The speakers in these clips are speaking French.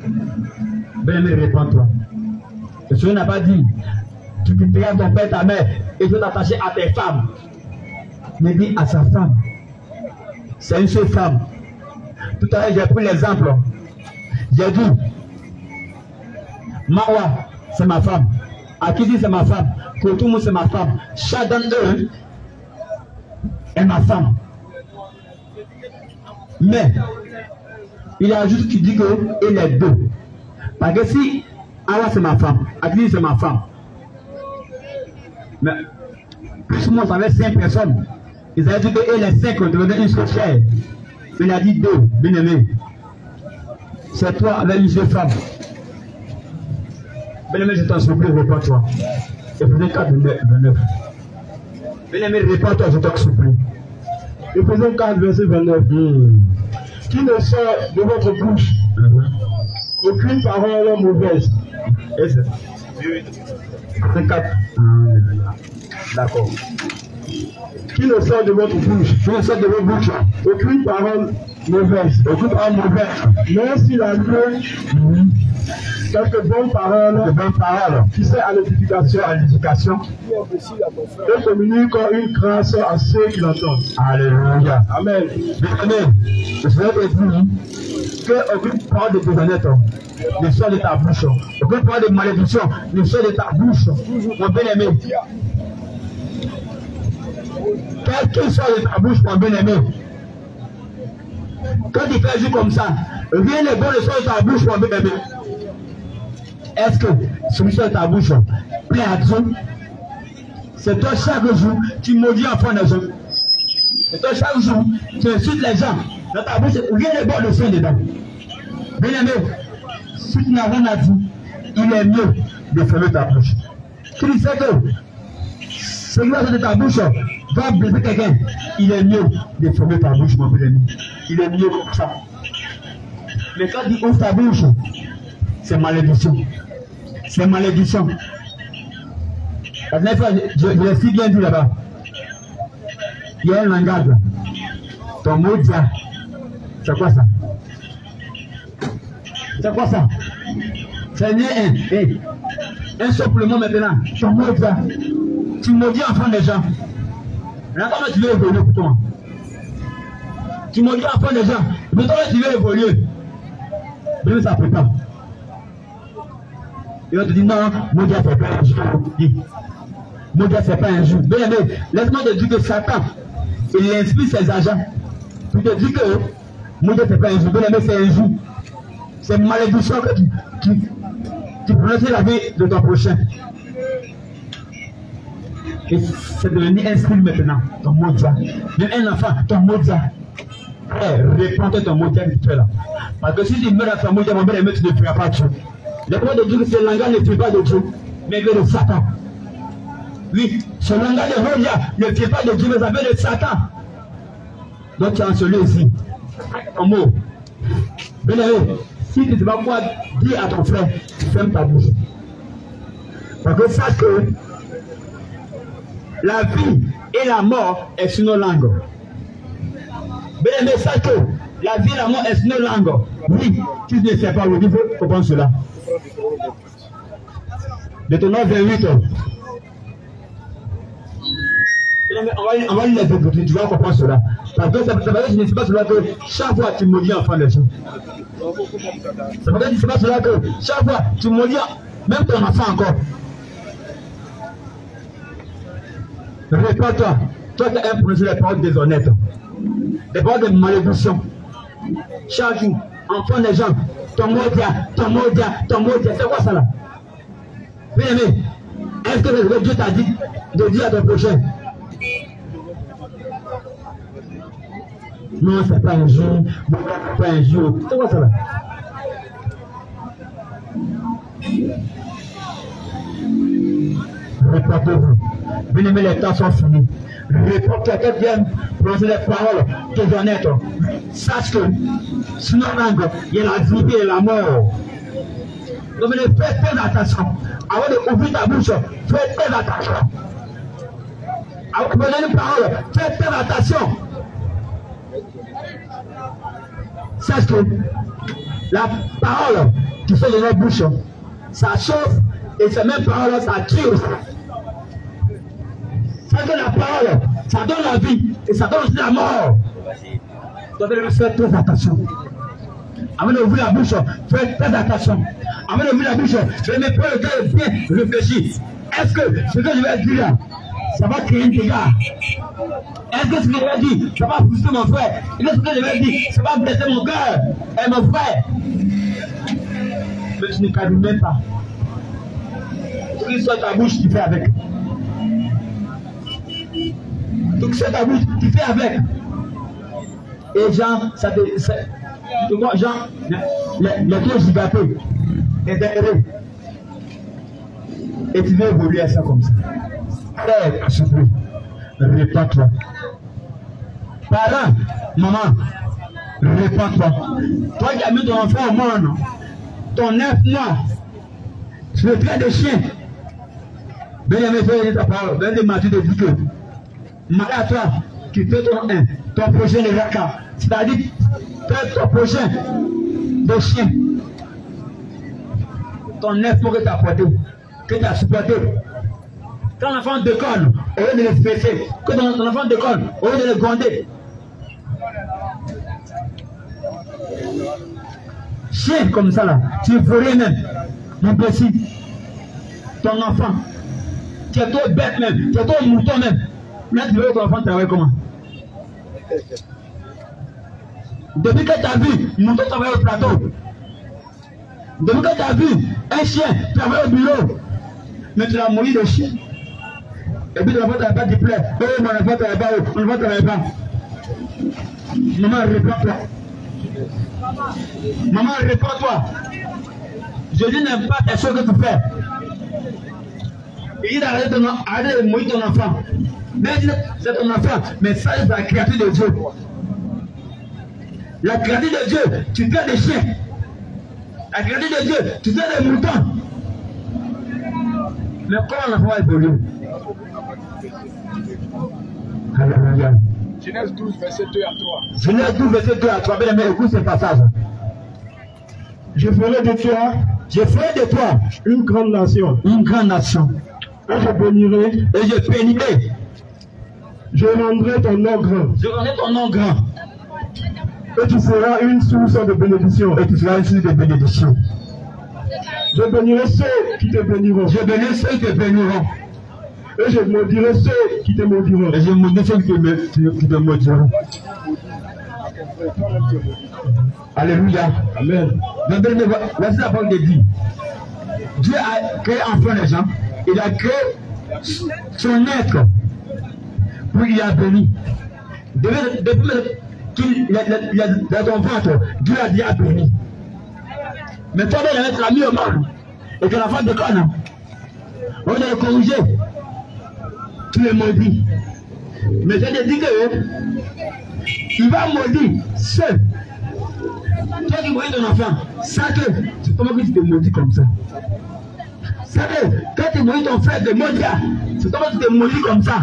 Bien-aimé, réponds-toi. Le Seigneur n'a pas dit, tu quitteras ton père, ta mère, et tu vas t'attacher à tes femmes. Mais dit à sa femme. C'est une seule femme. Tout à l'heure, j'ai pris l'exemple. J'ai dit, Marwa, c'est ma femme. Akidi, c'est ma femme. Kotoumou, c'est ma femme. Chacun d'eux est ma femme. Mais, il a juste qui dit qu'il est deux. Parce que si Awa, c'est ma femme, Akidi, c'est ma femme. Mais, plus ou moins, ça avait 5 personnes. Ils avaient dit que les 5 devenaient une seule chair. Il a dit 2, bien aimé. C'est toi avec une seule femme. Bien-aimé, je t'en supplie, réponds-toi. Éphésiens 4, 29. Bien-aimé, réponds-toi, je t'en supplie. Éphésiens 4, verset 29. Qui ne sort de votre bouche aucune parole mauvaise. Et c'est 4. D'accord. Qui ne sort de votre bouche, Qui ne sort de vos bouches aucune parole mauvaise. aucune parole mauvaise. Mais s'il a lieu quelques bonnes paroles, De bonnes paroles. qui sert à l'édification, À l'éducation. et communique une grâce à ceux qui l'entendent. Alléluia. Amen. Bien-aimé, le Seigneur te dit qu'aucune parole de déshonnête ne sort de ta bouche. Aucune parole de malédiction ne sort de ta bouche. Mon bien-aimé. Quel qu'il soit de ta bouche, mon bien-aimé. Quand tu fais juste comme ça, rien n'est bon ne sort de ta bouche, mon bien-aimé. Est-ce que celui qui sort de ta bouche plaît à Dieu? C'est toi chaque jour, tu maudis enfant des gens. C'est toi chaque jour, tu insultes les gens. Dans ta bouche, rien n'est bon de sort dedans. Bien-aimé, si tu n'as rien à dire, il est mieux de fermer ta bouche. Tu sais que celui qui sort de ta bouche va blesser quelqu'un, il est mieux de fermer ta bouche, mon bien-aimé. Il est mieux comme ça. Mais quand tu ouvres ta bouche, c'est malédiction. C'est malédiction. La dernière fois, je l'ai si bien dit là-bas. Il y a un langage. Ton mot dia. C'est quoi ça? C'est quoi ça? C'est un supplément maintenant. Ton mot dia. Tu maudis enfant des gens. Là, comment tu veux évoluer pour toi? Tu maudis enfant des gens. Mais toi, tu veux évoluer. Mais ça ne peut pas. Il va te dire non, mon Dieu, c'est pas un jour. Mon Dieu, c'est pas un jour. Bien aimé, laisse-moi te dire que Satan, il inspire ses agents. Pour te dire que mon Dieu, c'est pas un jour. Bien aimé, c'est un jour. C'est une malédiction que tu prononces la vie de ton prochain. Et c'est devenu inscrit maintenant, ton mot Dieu. Même un enfant, ton mot Dieu. Réponds ton mot Dieu virtuel là. Parce que si tu meurs dans ton mot Dieu, mon bien aimé, tu ne feras pas Dieu. Le point de Dieu que ce langage ne fait pas de Dieu, mais de Satan. Oui, ce langage de Rodia ne fait pas de Dieu, mais ça vient de Satan. Donc tu as celui ici. En mot. Bien aimé, si tu ne sais pas quoi dire à ton frère, ferme ta bouche. Parce que sache que la vie et la mort est sur nos langues. Bien aimé, sache que la vie et la mort est sur nos langues. Oui, tu ne sais pas, il faut comprendre cela. Deutéronome 28. On va lire les Écritures, tu vas comprendre cela. Parce que ça veut dire que je ne sais pas cela que chaque fois tu maudis enfant des gens. Ça veut dire que je ne sais pas cela que chaque fois tu maudis même ton enfant encore. Réponds-toi, toi qui as prononcé les paroles déshonnêtes, les paroles de malédiction. Chaque jour, enfant des gens, ton mot dia, c'est quoi ça là? Bien aimé, est-ce que Dieu t'a dit de dire à ton prochain? Non, c'est pas un jour, c'est pas un jour. C'est quoi ça là? Répondez-vous. Bien aimé, les temps sont finis. Réponds, quelqu'un vient prononcer les paroles déshonnêtes. Sache que sur nos langues, il y a la vie et la mort. Donc, fais très attention. Avant d'ouvrir ta bouche, fais très attention. Avant de donner une parole, fais très attention. Sache que La parole qui fait de notre bouche, ça chauffe et ces mêmes paroles, ça tue aussi. C'est que la parole, ça donne la vie et ça donne aussi la mort. Donc, il faut faire très attention. Avant d'ouvrir la bouche, faites très attention. Avant d'ouvrir la bouche, je vais me prendre le temps bien réfléchir. Est-ce que ce que je vais dire là, ça va créer un dégât? Est-ce que ce que je vais dire, ça va frustrer mon frère? Est-ce que ce que je vais dire, ça va blesser mon cœur et mon frère? Mais tu ne calmes même pas. Ce qui soit ta bouche, tu fais avec. Donc c'est ta bouche, tu fais avec. Et Jean, tu vois, Jean, les deux giganteux, les derniers. Et tu veux évoluer à ça comme ça. Frère, s'il te plaît, répands-toi. Parents, maman, répands-toi. Toi qui as mis ton enfant au monde, ton 9 mois, tu le trait de chien. Bien-aimé, fais ta parole. Ben de Matthieu de dit que, malgré à toi, qui fais ton projet de raka, c'est-à-dire, fais ton projet de chien. Ton 9 mois que tu as porté, que tu as supporté. Quand l'enfant déconne, au lieu de le fesser, que ton enfant déconne, au lieu de le gronder. Chien comme ça là, tu ferais même, mon petit, ton enfant, tu es trop bête même, tu es trop mouton même. Là tu veux que ton enfant travaille comment? Depuis que tu as vu, mouton travaille au plateau. Depuis que tu as vu un chien travailler au bureau, mais tu l'as mouillé de chien. Et puis ton enfant ne travaille pas du plaid. Oh, mon enfant ne travaille pas, mon enfant ne travaille pas. Maman, réponds-toi. Maman, réponds-toi. Jésus n'aime pas les choses que tu fais. Il a arrêté de mouiller ton enfant. Mais c'est ton enfant, mais ça c'est la créature de Dieu. La créature de Dieu, tu fais des chiens. La créature de Dieu, tu fais des moutons. Mais comment l'enfant va évoluer? Alléluia. Genèse 12, verset 2 à 3. Genèse 12, verset 2 à 3. Bien aimé, écoute ce passage. Je ferai de toi une grande nation. Une grande nation. Et je bénirai. Et je bénirai. Je rendrai ton nom grand. Je rendrai ton nom grand. Et tu seras une source de bénédiction. Et tu seras une source de bénédiction. Je bénirai ceux qui te béniront. Je bénirai ceux qui te béniront. Et je maudirai ceux qui te maudiront. Et je maudirai ceux qui te maudiront. Alléluia. Amen. Voici la parole de Dieu. Dieu a créé enfin les gens. Il a créé son être pour y a béni. Depuis qu'il y a dans ton ventre, Dieu a dit à béni. Mais toi, le maître l'a mis au monde et que l'enfant déconne. On va le corriger. Tu le maudis. Mais je te dis que il va maudire seul. Toi qui maudis ton enfant, ça que c'est comment que tu te maudis comme ça. Ça que quand tu maudis ton frère de Modia, c'est comment tu te maudis comme ça.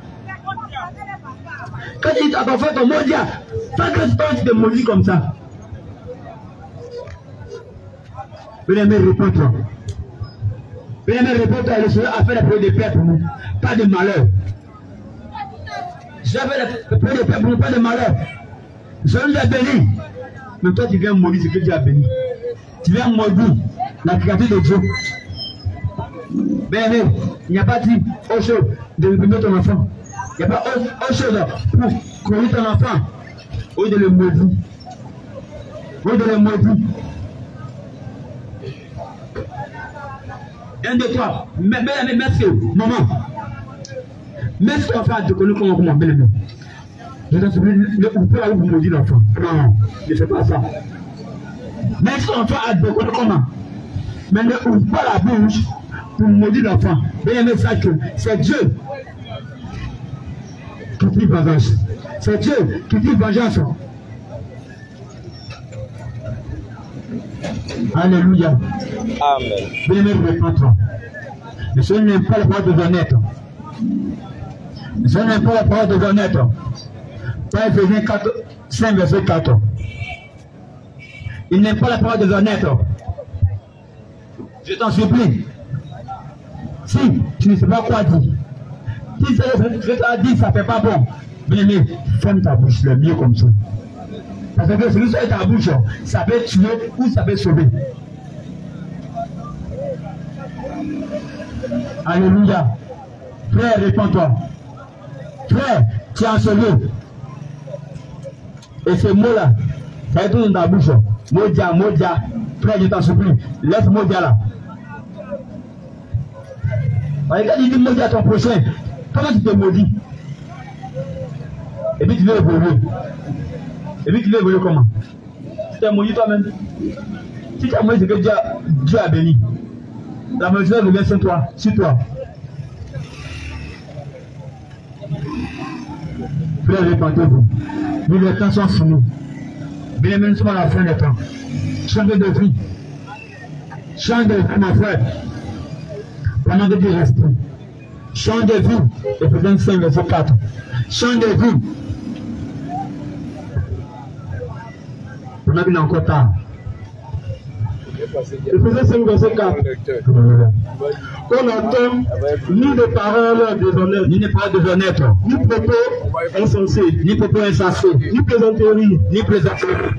Quand tu dis à ton frère ton Modia, ça que c'est comment tu te maudis comme ça. Bien-aimé, réponds-toi. Bien-aimé, réponds-toi. Le Seigneur a fait la prière de paix pour nous, pas de malheur. Je fait la prière de paix pour nous, pas de malheur. Le Seigneur nous a bénis. Mais toi, tu viens maudire ce que Dieu a béni. Tu viens maudire la créature de Dieu. Bien-aimé, il n'y a pas dit autre chose de bénir ton enfant. Il n'y a pas autre chose pour courir ton enfant. Au lieu de le maudire. Au lieu de le maudire. 1, 2, 3. Merci, maman. Merci ton enfant de connaître comment bien aimé. Je t'en supplie, vous pouvez aller vous maudire l'enfant. Non, ne fais pas ça. Merci ton enfant de connaître comment. Mais ne ouvre pas la bouche pour maudire l'enfant. Bien aimé, ça que c'est Dieu qui dit vengeance. C'est Dieu qui dit vengeance. Alléluia. Amen. Bien-aimé, réponds-toi. Le Seigneur n'aime pas la parole de honnête. Le Seigneur n'aime pas la parole de honnête. Pas Éphésiens 5, verset 4. Il n'aime pas la parole des honnêtes. Je t'en supplie. Si tu ne sais pas quoi dire, si ce que tu as dit, ça ne fait pas bon, bien-aimé, ferme ta bouche, le mieux comme ça. Parce que celui qui est ta bouche, ça peut tuer ou ça peut sauver. Alléluia. Frère, réponds-toi. Frère, tu es enseveli. Et ce mot-là, ça est tout dans ta bouche. Modia, Modia. Frère, je t'en supplie. Laisse Modia là. Quand il dit Modia à ton prochain, comment tu te maudis? Et puis tu veux évoluer. Et puis tu veux évoluer comment? Tu t'es maudit toi-même. Si tu as maudit, c'est que Dieu a béni. La malédiction revient sur toi. Frère, répentez-vous. Nous, les temps sont finis. Bien, nous sommes à la fin des temps. Change de vie. Change de vie, mon frère. Pendant que tu restes. Change de vie. Éphésiens 5, verset 4. Change de vie. Pendant qu'il est encore tard. Éphésiens 5, verset 4. On entend ni des paroles déshonnêtes, Ni des paroles déshonnêtes, ni propos insensés, ni propos insensés, ni plaisanteries, ni plaisanteries.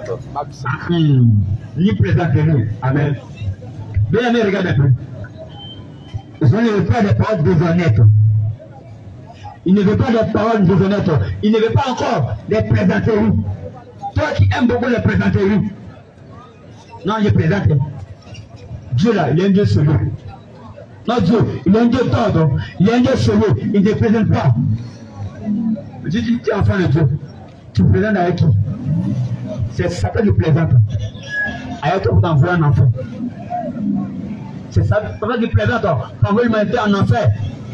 Ni plaisanteries. Amen. Bien aimé, regarde un peu. Il ne veut pas des paroles déshonnêtes. Il ne veut pas des paroles déshonnêtes. Il ne veut pas encore des plaisanteries. Toi qui aimes beaucoup les plaisanteries. Non, je plaisante. Dieu là, il est un Dieu sérieux. Non, Dieu, il est un Dieu d'ordre. Il est un Dieu sérieux. Il ne te présente pas. Tu dis, tu es enfant de Dieu. Tu présentes avec qui? C'est Satan qui plaisante. Avec toi pour t'envoyer en enfer. C'est Satan qui plaisante pour envoyer l'humanité en enfer.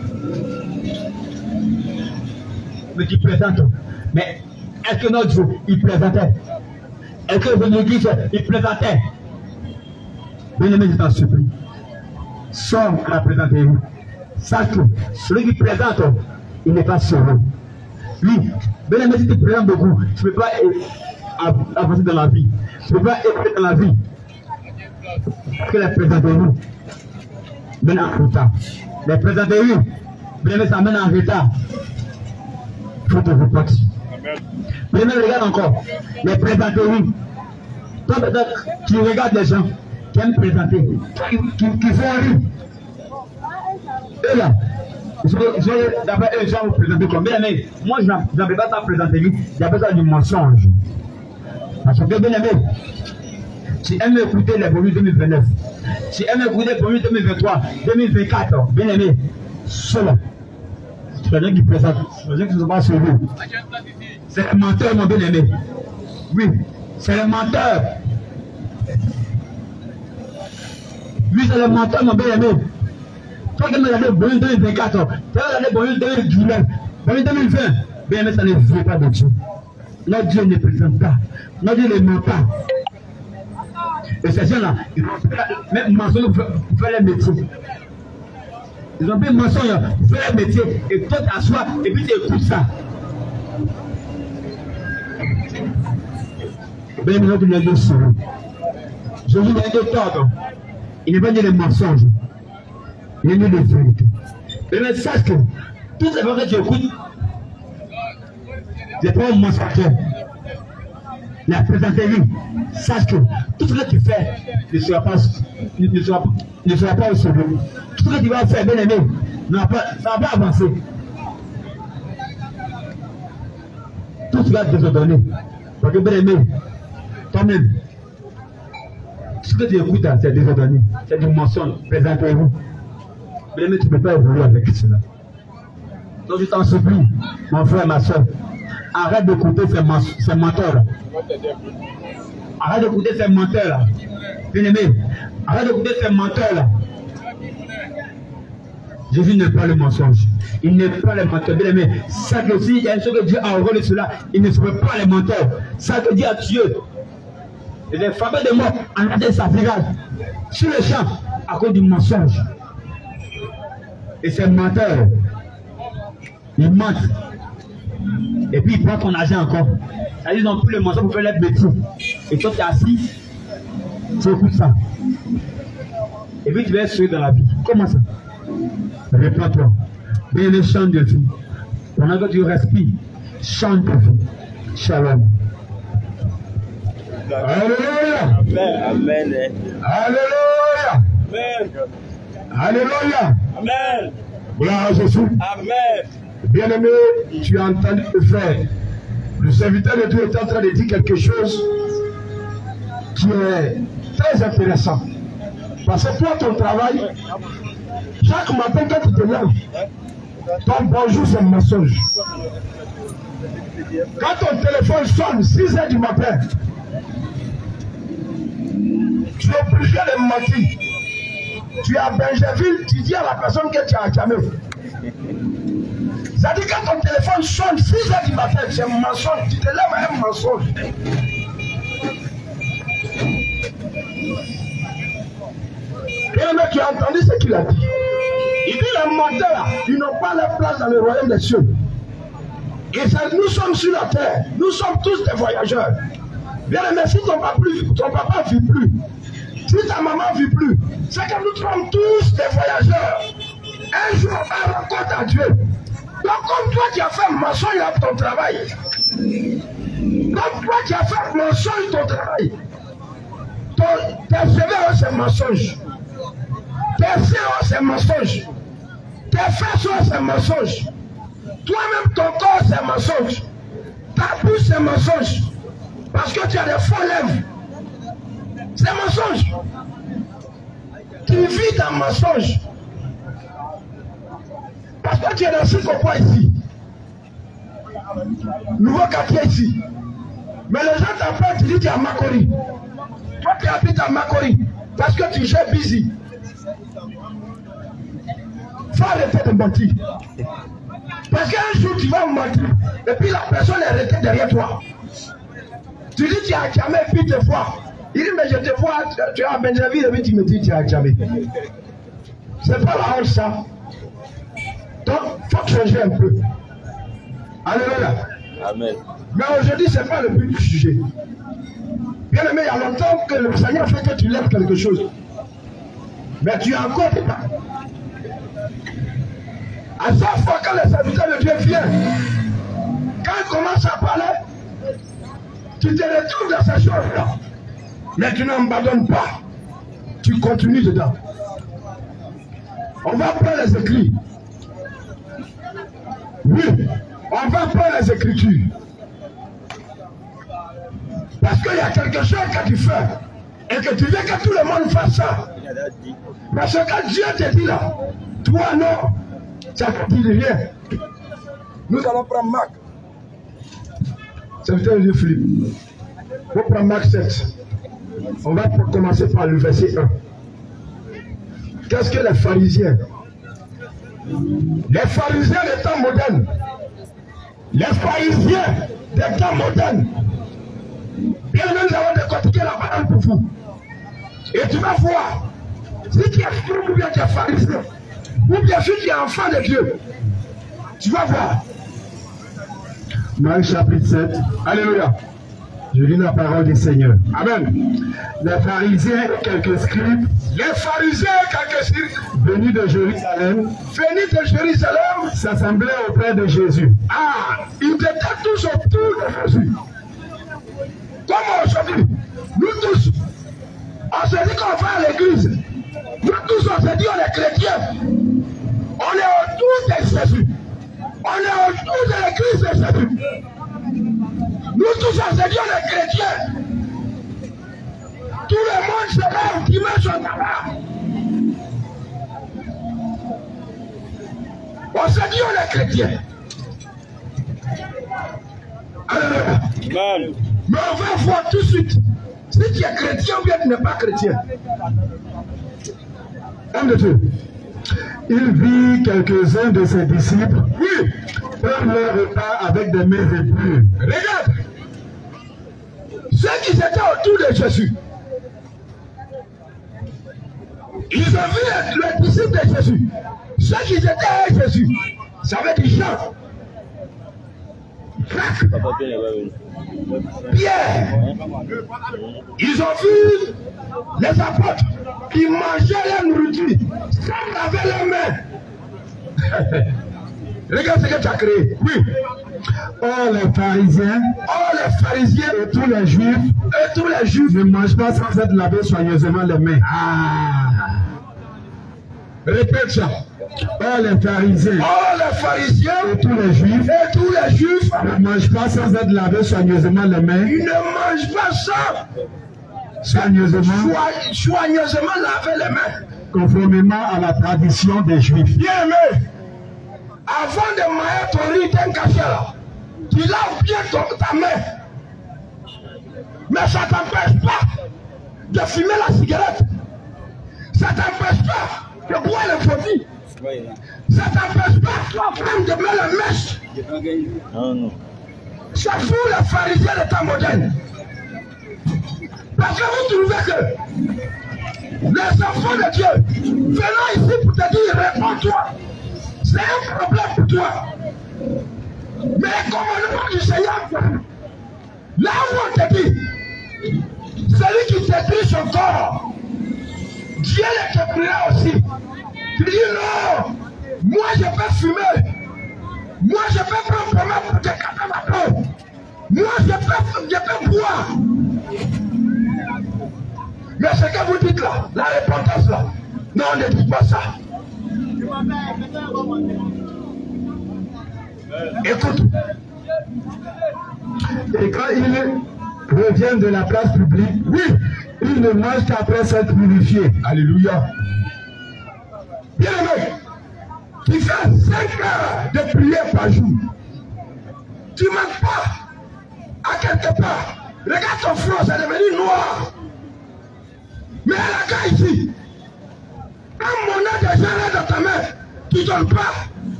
Mais tu présentes. Mais est-ce que notre Dieu, il plaisantait? Est-ce que l'église, il plaisantait? Bien-aimé, je t'en supplie. Sors à la présenterie. Sache que celui qui présente, il n'est pas sauvé. Lui, bien-aimé, si tu présentes beaucoup, tu ne peux pas avancer dans la vie. Tu ne peux pas évoluer dans la vie. Que les présenteries mènent en retard. Les présenteries, bien-aimé, ça mène en retard. Il faut te reporter. Bien-aimé, regarde encore. Les présenteries. Toi, peut-être, tu regardes les gens qui aiment présenter, qui font rire. Eux là, d'abord, eux, ils vont vous présenter comme bien aimé. Moi, je n'appelle pas ça présenter, j'appelle ça du mensonge. Parce que bien aimé, tu aimes écouter les promesses 2029, tu aimes écouter les promesses 2023, 2024, bien aimé, ceux-là, c'est les gens qui présentent, c'est les gens qui ne sont pas sauvés. C'est les menteurs, mon bien aimé. Oui, c'est les menteurs. Lui, c'est le menteur, mon bien-aimé. Toi qui me l'année bonne 2024, tu as l'année bonne 2019, bonne 2020, bien-aimé, ça ne veut pas de Dieu. Notre Dieu ne présente pas. Notre Dieu ne ment pas. Et ces gens-là, ils ont fait même mensonge pour faire les métiers. Ils ont fait mensonge pour faire les métiers. Et toi, tu t'assois et puis tu écoutes ça. Bien-aimé, notre Dieu est sauvé. Jésus n'est pas de tort. Il n'est pas dit de mensonges. Il est dit de vérité. Mais sache que tout ce que tu écoutes, c'est pas un mensonge. La présenterie, sache que tout ce que tu fais ne sera pas au sauvé. Tout ce que tu vas faire, bien aimé, ça ne va pas avancer. Tout ce que tu vas te donner. Parce que bien aimé, toi-même, ce que tu écoutes, c'est désordonné, c'est du mensonge. Présentez-vous. Mais tu ne peux pas évoluer avec cela. Donc je t'en supplie, mon frère, ma soeur, arrête d'écouter ces menteurs-là. Arrête d'écouter ces menteurs-là. Bien-aimé, arrête d'écouter ces menteurs-là. Jésus n'est pas le mensonge. Il n'est pas le menteur. Bien-aimé, ça que si il y a une chose que Dieu a envoyé de cela, il ne serait pas les menteurs. Ça que Dieu a tué. Et les fameux de mort en a sa virage sur le champ à cause du mensonge. Et ces menteurs, ils mentent. Et puis ils prennent ton argent encore. C'est-à-dire qu'ils n'ont plus le mensonge pour faire les bêtises. Et toi tu es assis, Tu écoutes ça. Et puis tu vas être dans la vie. Comment ça? Réponds-toi. Bien les chants de vie. Pendant que tu respires, chante de vie. Shalom. Alléluia. Amen. Alléluia. Amen. Alléluia. Amen. Gloire à Jésus. Amen. Bien-aimé, tu as entendu le frère. Le serviteur de Dieu est en train de dire quelque chose qui est très intéressant. Parce que toi, ton travail, chaque matin quand tu te lèves, ton bonjour c'est un mensonge. Quand ton téléphone sonne 6 heures du matin, tu es obligé de mentir. Tu es à Benjerville, tu dis à la personne que tu es à Djamé. Ça dit quand ton téléphone sonne 6 heures du matin, c'est un mensonge. Tu te lèves à un mensonge. Et le mec, tu as entendu ce qu'il a dit. Il dit les menteurs, ils n'ont pas leur place dans le royaume des cieux. Et ça, nous sommes sur la terre. Nous sommes tous des voyageurs. Bien aimé, si ton papa ne vit plus, si ta maman ne vit plus, c'est que nous sommes tous des voyageurs. Un jour, on rencontre à Dieu. Donc, comme toi, tu as fait mensonge à ton travail. Comme toi, tu as fait mensonge à ton travail. Tes CV, c'est mensonge. Tes seins, c'est mensonge. Tes fesses, c'est mensonge. Toi-même, ton corps, c'est mensonge. Ta bouche, c'est mensonge. Parce que tu as des faux lèvres. C'est mensonge. Tu vis dans mensonge. Parce que tu es dans ce coin ici. Nouveau quartier ici. Mais les gens t'appellent, tu dis tu es à Makori. Toi tu habites à Makori. Parce que tu es busy. Faut arrêter de mentir. Parce qu'un jour tu vas mentir. Et puis la personne est arrêtée derrière toi. Tu dis tu es à Djamé, puis tu te vois. Il dit mais je te vois, tu es à Benjerville, et puis tu me dis tu es à Djamé. C'est pas la honte ça. Donc, il faut changer un peu. Alléluia. Amen. Mais aujourd'hui, ce n'est pas le but du sujet. Bien aimé, il y a longtemps que le Seigneur fait que tu lèves quelque chose. Mais tu as encore pas. À chaque fois que le serviteur de Dieu vient, quand il commence à parler, tu te retrouves dans ces choses-là. Mais tu n'abandonnes pas. Tu continues dedans. On va prendre les écrits. Oui, on va prendre les Écritures. Parce qu'il y a quelque chose que tu fais et que tu veux que tout le monde fasse ça. Parce que quand Dieu te dit là, toi non, ça ne te dit rien. Nous allons prendre Marc. C'est le Dieu Philippe. On va prendre Marc 7. On va commencer par le verset 1. Qu'est-ce que les pharisiens? Les pharisiens des temps modernes. Les pharisiens des temps modernes. Bien nous avons décortiqué la parole pour vous. Et tu vas voir, si tu es fou ou bien tu es pharisien, ou bien si tu es enfant de Dieu, tu vas voir. Marc chapitre 7. Alléluia. Je lis la parole du Seigneur. Amen. Les pharisiens et quelques scribes, venus de Jérusalem, s'assemblaient auprès de Jésus. Ah, ils étaient tous autour de Jésus. Comme aujourd'hui, nous tous, on se dit qu'on va à l'église. Nous tous, on se dit on est chrétiens. On est autour de Jésus. On est autour de l'église de Jésus. Nous tous, on se dit on est chrétiens. Tout le monde se lève dimanche au tabac. On se dit on est chrétien. Alléluia. Amen. Mais on va voir tout de suite si tu es chrétien ou bien tu n'es pas chrétien. Un de deux. Il vit quelques-uns de ses disciples, Oui, prendre leur repas avec des mains impures. regarde. Ceux qui étaient autour de Jésus, ils ont vu les disciples de Jésus. Ceux qui étaient avec Jésus, ça veut dire Jean. Pierre, ils ont vu les apôtres qui mangeaient la nourriture sans laver les mains. Regarde ce que tu as créé. Oui. Or les pharisiens Et tous les juifs ne mangent pas sans être lavés soigneusement les mains. Ah. Répète ça. Or les pharisiens Et tous les juifs ne ne mangent pas sans être lavés soigneusement les mains. Ils ne mangent pas ça. Soigneusement, Soigneusement laver les mains. conformément à la tradition des juifs. Bien aimé, avant de mailler ton riz d'un cachet là, tu laves bien ta main. Mais ça ne t'empêche pas de fumer la cigarette. Ça ne t'empêche pas de boire le produit. Ça ne t'empêche pas toi-même de mettre la mèche. C'est vous les pharisiens de temps moderne. Parce que vous trouvez que les enfants de Dieu venant ici pour te dire réponds-toi. C'est un problème pour toi. Mais le commandement du Seigneur, là où on te dit, celui qui détruit son corps, Dieu le détruira aussi. Tu dis non, moi je peux fumer, moi je peux prendre comment pour te casser ma peau, moi je peux boire. Mais ce que vous dites là, la repentance là, non, ne dites pas ça. Écoute. Et quand ils reviennent de la place publique, oui, ils ne mangent qu'après s'être purifiés. Alléluia. Bien aimé, tu fais 5 heures de prière par jour. Tu ne manques pas à quelque part. Regarde ton front, c'est devenu noir. Mais la gars ici, un monnaie de jarret dans ta main, tu ne donnes pas.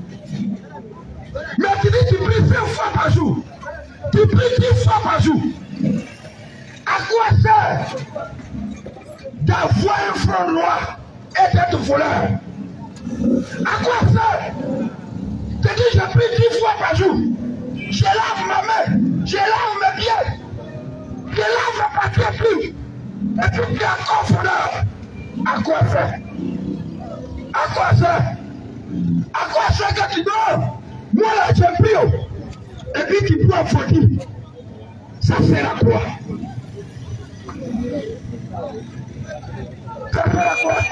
Mais tu dis tu pries 5 fois par jour. Tu pries 10 fois par jour. À quoi sert d'avoir un front noir et d'être voleur? À quoi sert? Tu dis je prie 10 fois par jour. Je lave ma main, je lave mes pieds, je lave ma papier plume. Et puis tu es encore voleur. À quoi sert? À quoi sert? À quoi sert que tu dors? Moi là j'ai pris. Et puis tu bois fautille. Ça sert à quoi? Ça sert à quoi?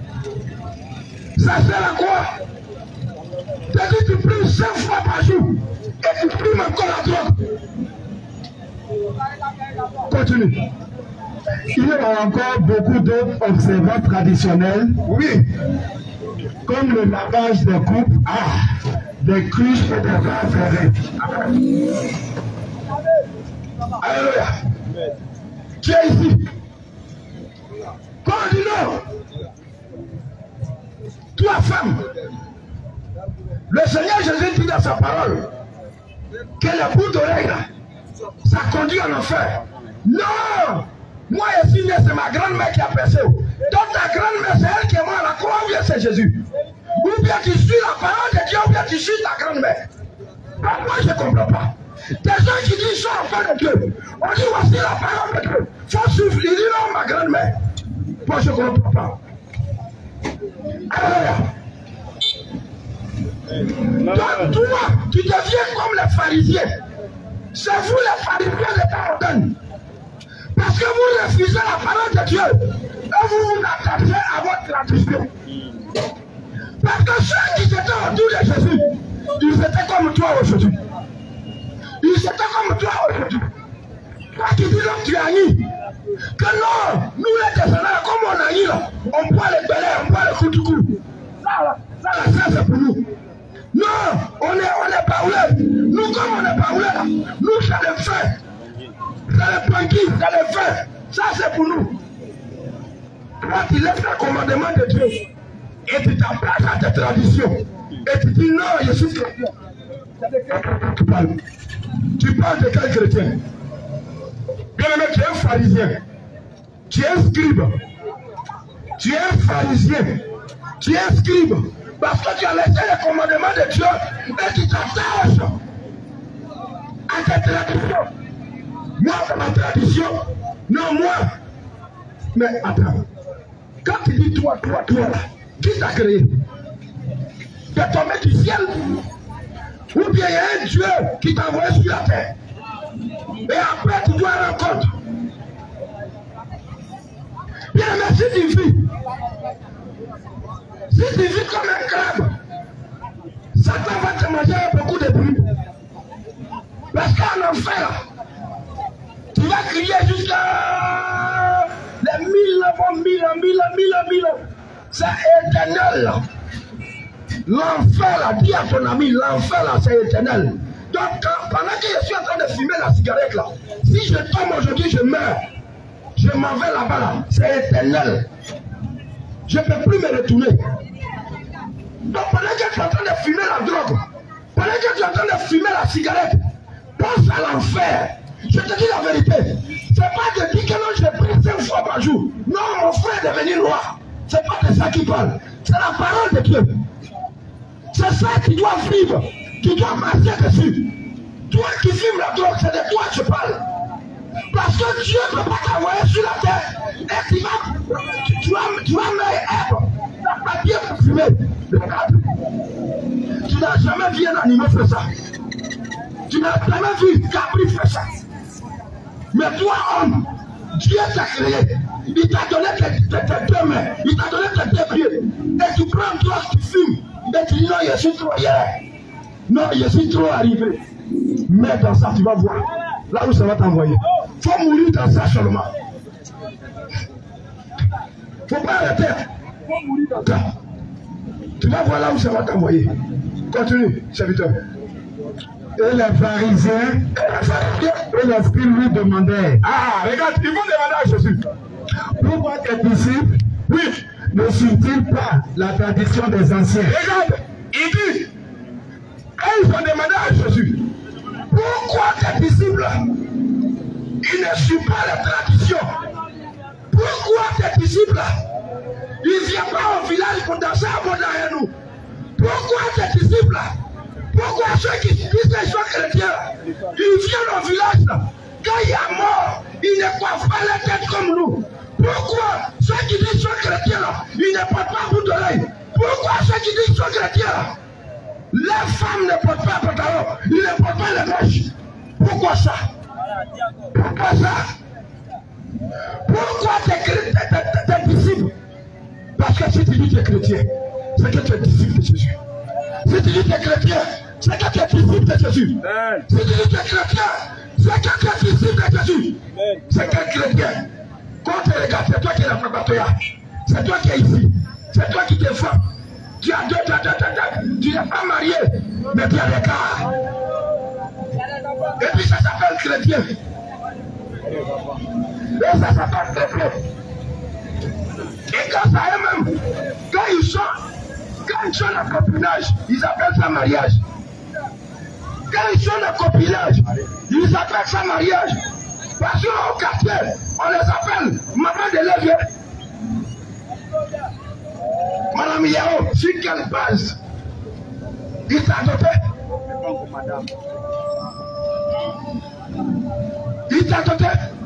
Ça sert à quoi? Tu dis tu pries 5 fois par jour et tu primes encore la drogue. Continue. Il y a encore beaucoup d'autres observances traditionnelles, Oui. comme le lavage des coupes, des cruches et des verres ferrés. Alléluia. Tu es ici. Quand on dit non, toi femme, le Seigneur Jésus dit dans sa parole que le bout d'oreille là, ça conduit en enfer. Non! Moi ici, c'est ma grand-mère qui a percé. Donc ta grand-mère, c'est elle qui est morte à la croix, ou bien c'est Jésus? Ou bien tu suis la parole de Dieu, ou bien tu suis ta grand-mère? Moi je ne comprends pas. Des gens qui disent sont enfants de Dieu. On dit voici la parole de Dieu. Il faut suivre. Il dit non, ma grand-mère. Moi je ne comprends pas. Alléluia. Donc toi, tu deviens comme les pharisiens. C'est vous les pharisiens de Tarodan. Parce que vous refusez la parole de Dieu. Et vous vous attachez à votre tradition. Parce que ceux qui étaient autour de Jésus, ils étaient comme toi aujourd'hui. Ils étaient comme toi aujourd'hui. Toi qui dis donc tu as nié. Que non, nous les descendants, comme on a nié là, on boit les belets, on boit les coups. Ça c'est pour nous. Non, on est baoulés. Nous, comme on est baoulés là, nous c'est le feu. C'est le punky, c'est le feu. Ça c'est pour nous. Toi tu laisses le commandement de Dieu. Et tu t'embrasses à tes traditions. Et tu dis non, je suis chrétien. Tu parles. Tu parles de quel chrétien? Bien aimé, tu es un pharisien. Tu es un scribe. Tu es un pharisien. Tu es un scribe. Parce que tu as laissé le commandement de Dieu et tu t'attaches à ta tradition. Moi, c'est ma tradition. Non, moi. Mais attends. Quand tu dis toi, là, qui t'a créé? Tu es tombé du ciel? Ou bien il y a un Dieu qui t'a envoyé sur la terre? Et après, tu dois rendre compte. Bien, mais si tu vis, comme un crabe, Satan va te manger avec beaucoup de bruit. Parce qu'en enfer, tu vas crier jusqu'à les 1000 ans. C'est éternel. L'enfer, là, dis à ton ami, l'enfer, là, c'est éternel. Donc, pendant que je suis en train de fumer la cigarette, là, si je tombe aujourd'hui, je meurs. Je m'en vais là-bas, là. C'est éternel. Je ne peux plus me retourner. Donc, pendant que tu es en train de fumer la drogue, pendant que tu es en train de fumer la cigarette, pense à l'enfer. Je te dis la vérité. C'est pas de dire que non, je prie 5 fois par jour. Non, mon frère est devenu noir. C'est pas de ça qu'il parle. C'est la parole de Dieu. C'est ça qui doit vivre. Tu dois marcher dessus. Toi qui fumes la drogue, c'est de toi que je parle. Parce que Dieu ne peut pas t'envoyer sur la terre. Et tu vas mettre la papier pour fumer. Regarde. Tu n'as jamais vu un animal faire ça. Tu n'as jamais vu Capri faire ça. Mais toi, homme, Dieu t'a créé. Il t'a donné tes deux mains. Il t'a donné tes deux pieds. Et tu prends toi, tu fumes. Et tu dis non, je suis trop hier. Non, je suis trop arrivé. Mais dans ça, tu vas voir. Là où ça va t'envoyer. Il faut mourir dans ça seulement. Il ne faut pas arrêter. Il faut mourir dans ça. Tu vas voir là où ça va t'envoyer. Continue, serviteur. Et les pharisiens et les scribes lui demandaient. Ah, regarde, ils vont demander à Jésus. Pourquoi tes disciples, oui, ne suivent-ils pas la tradition des anciens? Regarde, il dit, quand ils ont demandé à Jésus, pourquoi tes disciples, ils ne suivent pas la tradition? Pourquoi tes disciples, ils ne viennent pas au village pour danser à nous? Pourquoi tes disciples, pourquoi ceux qui disent qu'ils sont chrétiens, ils viennent au village, quand il y a mort, ils ne coiffent pas la tête comme nous? Pourquoi ceux qui disent qu'ils sont chrétiens, ils ne portent pas bout d'oreille? Pourquoi ceux qui disent qu'ils sont chrétiens, les femmes ne portent pas pantalon, ils ne portent pas les mèches? Pourquoi ça? Pourquoi ça? Pourquoi tes disciples? Parce que si tu dis que tu es chrétien, c'est que tu es disciple de Jésus. Si tu dis que tu es chrétien, c'est que tu es disciple de Jésus. Si tu dis que tu es chrétien, c'est que tu es disciple de Jésus. C'est qu'un chrétien. Quand tu regardes, c'est toi qui es la préparation. C'est toi qui es ici. C'est toi qui t'es femme. Tu as tu n'es pas marié, mais tu as des cas. Et puis ça s'appelle chrétien. Et ça s'appelle chrétien. Et quand ça eux-mêmes, quand ils sont en copinage, ils appellent ça mariage. Quand ils sont en copinage, ils appellent ça mariage. Parce qu'au quartier, on les appelle maman de l'évier. Madame Yao, sur quelle base il t'a doté? Il t'a doté?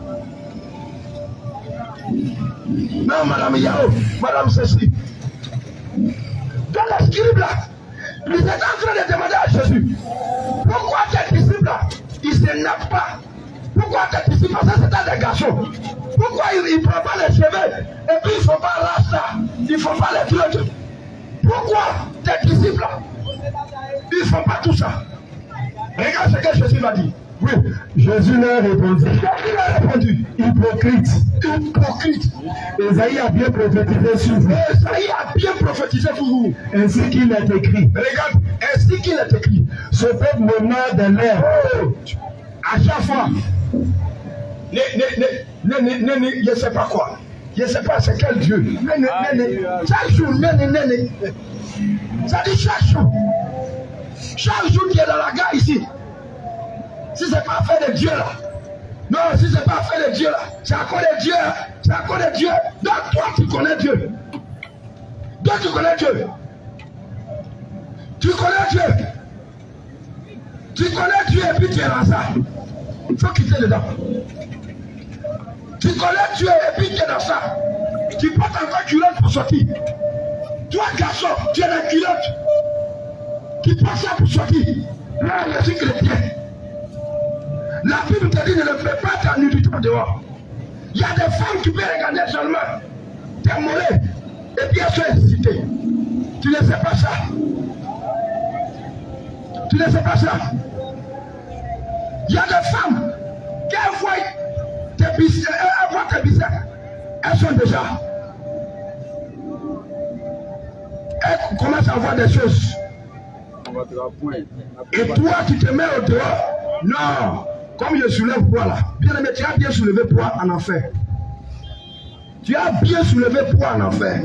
Non, Madame Yao, Madame ceci. Dans la scribe là, ils étaient en train de demander à Jésus, pourquoi tes disciples là, ils ne s'énervent pas? Pourquoi tes disciples, parce que c'était des garçons, pourquoi ils ne font pas les cheveux et puis ils ne font pas l'asta, ils ne font pas les trucs? Pourquoi tes disciples là, ils ne font pas tout ça? Regarde ce que Jésus m'a dit. Oui, Jésus leur répondit. Hypocrite. Esaïe a bien prophétisé sur vous. Esaïe a bien prophétisé pour vous. Ainsi qu'il est écrit. Regarde, ainsi qu'il est écrit. Ce peuple m'honore de l'air. À chaque fois, je ne sais pas quoi. Je ne sais pas c'est quel Dieu. Chaque jour, ça dit chaque jour. Chaque jour qui est dans la gare ici. Si ce n'est pas fait de Dieu là. Non, si ce n'est pas fait de Dieu là. C'est à cause de Dieu. C'est à cause de Dieu. Donc toi tu connais Dieu. Toi tu connais Dieu. Tu connais Dieu. Tu connais Dieu et puis tu es dans ça. Il faut quitter dedans. Tu connais Dieu et puis tu es dans ça. Tu portes encore culotte pour sortir. Toi, garçon, tu es dans culotte. Tu portes ça pour sortir. Là, je suis chrétien. La Bible te dit ne le fais pas ta nudité dehors. Il y a des femmes qui peuvent regarder seulement tes mollets et puis elles sont excitées. Tu ne sais pas ça. Tu ne sais pas ça. Il y a des femmes qui voient tes biceps, elles sont déjà. Elles commencent à voir des choses. Et toi, tu te mets au dehors. Non. Comme je soulève poids là. Bien aimé, tu as bien soulevé poids en enfer. Tu as bien soulevé poids en enfer.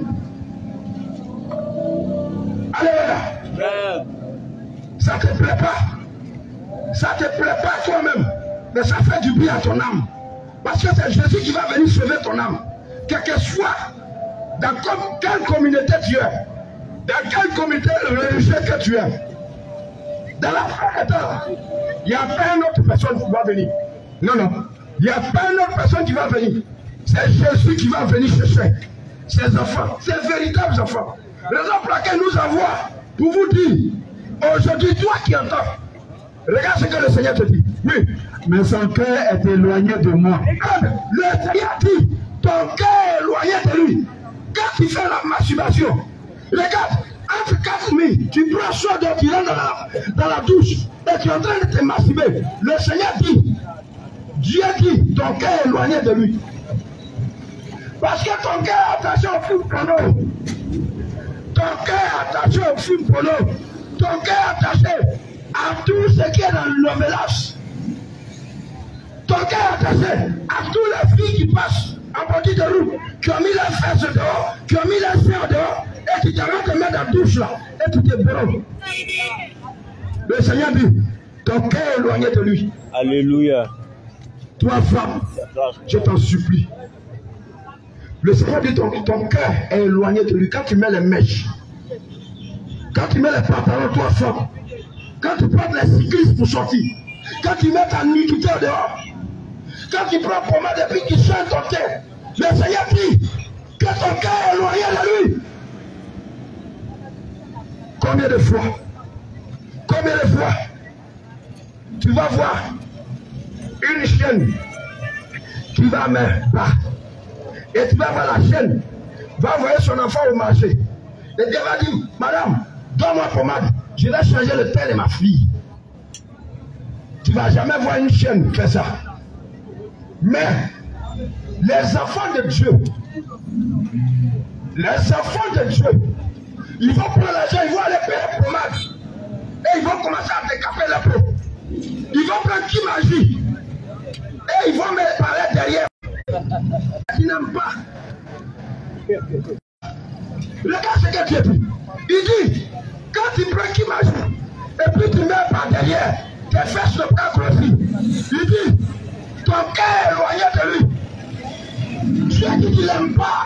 Alléluia. Ça ne te plaît pas. Ça ne te plaît pas toi-même. Mais ça fait du bien à ton âme. Parce que c'est Jésus qui va venir sauver ton âme. Quel que soit dans quelle communauté tu es. Dans quelle communauté religieuse que tu es. Dans la fin des temps, il n'y a pas une autre personne qui va venir. Non, non. Il n'y a pas une autre personne qui va venir. C'est Jésus qui va venir chercher ses enfants, ses véritables enfants. Raison pour laquelle nous avons pour vous dire, aujourd'hui, toi qui entends, regarde ce que le Seigneur te dit. Oui. Mais son cœur est éloigné de moi. Le Seigneur dit, ton cœur est éloigné de lui. Quand tu fais la masturbation, regarde, entre 4 000, tu prends soin de tu rentres dans la douche et tu es en train de te masturber. Le Seigneur dit, Dieu dit, ton cœur est éloigné de lui. Parce que ton cœur est attaché au film porno. Ton cœur est attaché au film porno. Ton cœur est attaché à tout ce qui est dans le novelas. Ton cœur est attaché à toutes les filles qui passent en bordure de route, qui ont mis leurs fesses dehors, qui ont mis leurs seins dehors, et tu t'arrêtes de mettre dans la douche là, et tu te brûles. Le Seigneur dit, ton cœur est éloigné de lui. Alléluia. Toi, femme, je t'en supplie. Le Seigneur dit, ton cœur est éloigné de lui. Quand tu mets les mèches, quand tu mets les pantalons, toi, femme, quand tu prends les cyclistes pour sortir, quand tu mets ta nudité dehors, quand tu prends pommade et puis tu chantes ton cœur, le Seigneur dit que ton cœur est éloigné de lui. Combien de fois tu vas voir une chienne qui va mettre bas et tu vas voir la chienne va envoyer son enfant au marché et Dieu va dire, madame, donne-moi pommade, je vais changer le teint de ma fille. Tu ne vas jamais voir une chienne faire ça. Mais les enfants de Dieu, ils vont prendre l'argent, ils vont aller payer pommade. Et ils vont commencer à décaper la peau. Ils vont prendre qui magie. Et ils vont me parler derrière. Ils n'aiment pas. Regarde ce que Dieu dit. Il dit, quand tu prends qui magie, et puis tu mets par derrière, tes fesses ne pas grossir. Il dit, ton cœur est éloigné de lui. Dieu dit qu'il n'aime pas.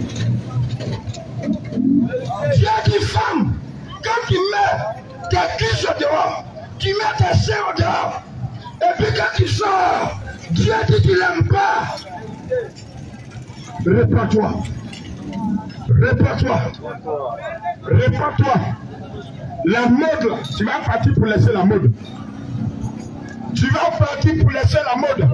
Dieu dit, femme, quand tu mets tes cuisses dehors, tu mets tes seins dehors, et puis quand tu sors, Dieu dit qu'il n'aime pas. Répands-toi. La mode, tu vas partir pour laisser la mode. Tu vas partir pour laisser la mode.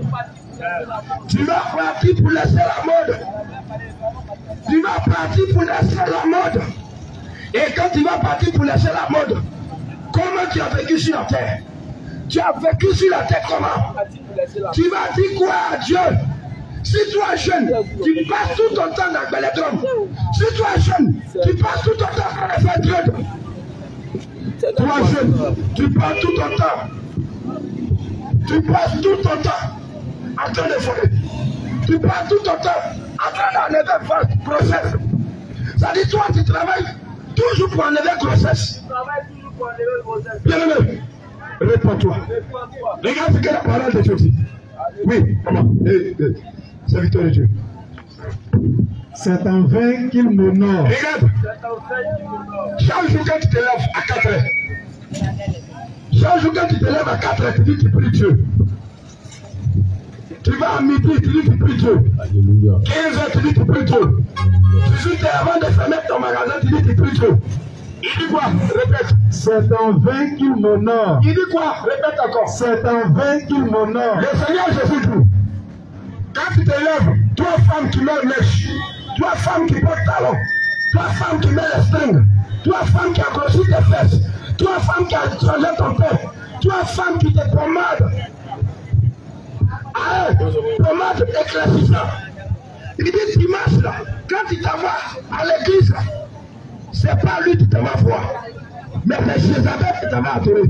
Et quand tu vas partir pour laisser la mode, comment tu as vécu sur la terre? Tu as vécu sur la terre comment? Tu vas dire quoi à Dieu? Si toi es jeune, tu passes tout ton temps dans le Belledrum. Si toi es jeune, tu passes tout ton temps à faire dread. Toi jeune, tu passes tout ton temps. Tu passes tout ton temps en train de voler. Tu passes tout ton temps en train d'enlever votre grossesse. Ça dit toi tu travailles toujours pour enlever grossesse. Bien aimé, réponds-toi. Regarde ce que la parole de Dieu dit. Oui, maman. C'est Victor de Dieu. C'est en vain qu'il m'honore. Regarde. Chaque jour que tu te lèves à 4 heures. Chaque jour que tu te lèves à 4 heures, tu dis tu pries Dieu. Tu vas à midi, tu dis tu pries Dieu. Alléluia. 15 heures, tu dis tu pries Dieu. 18 heures avant de fermer ton magasin, tu dis tu pries Dieu. Il dit quoi? Répète. C'est en vain qu'il m'honore. Il dit quoi? Répète encore. C'est en vain qu'il m'honore. Le Seigneur Jésus dit, quand tu te lèves, toi femme qui met le mèche, toi femme qui porte talon, toi femme qui met les strings, toi femme qui a grossi tes fesses, toi femme qui a changé ton tête, toi femme qui te pommade, pommade éclaircissant. Il dit dimanche là, quand tu t'en vas à l'église, c'est pas lui qui te va voir, mais c'est Jézabel qui te va adorer.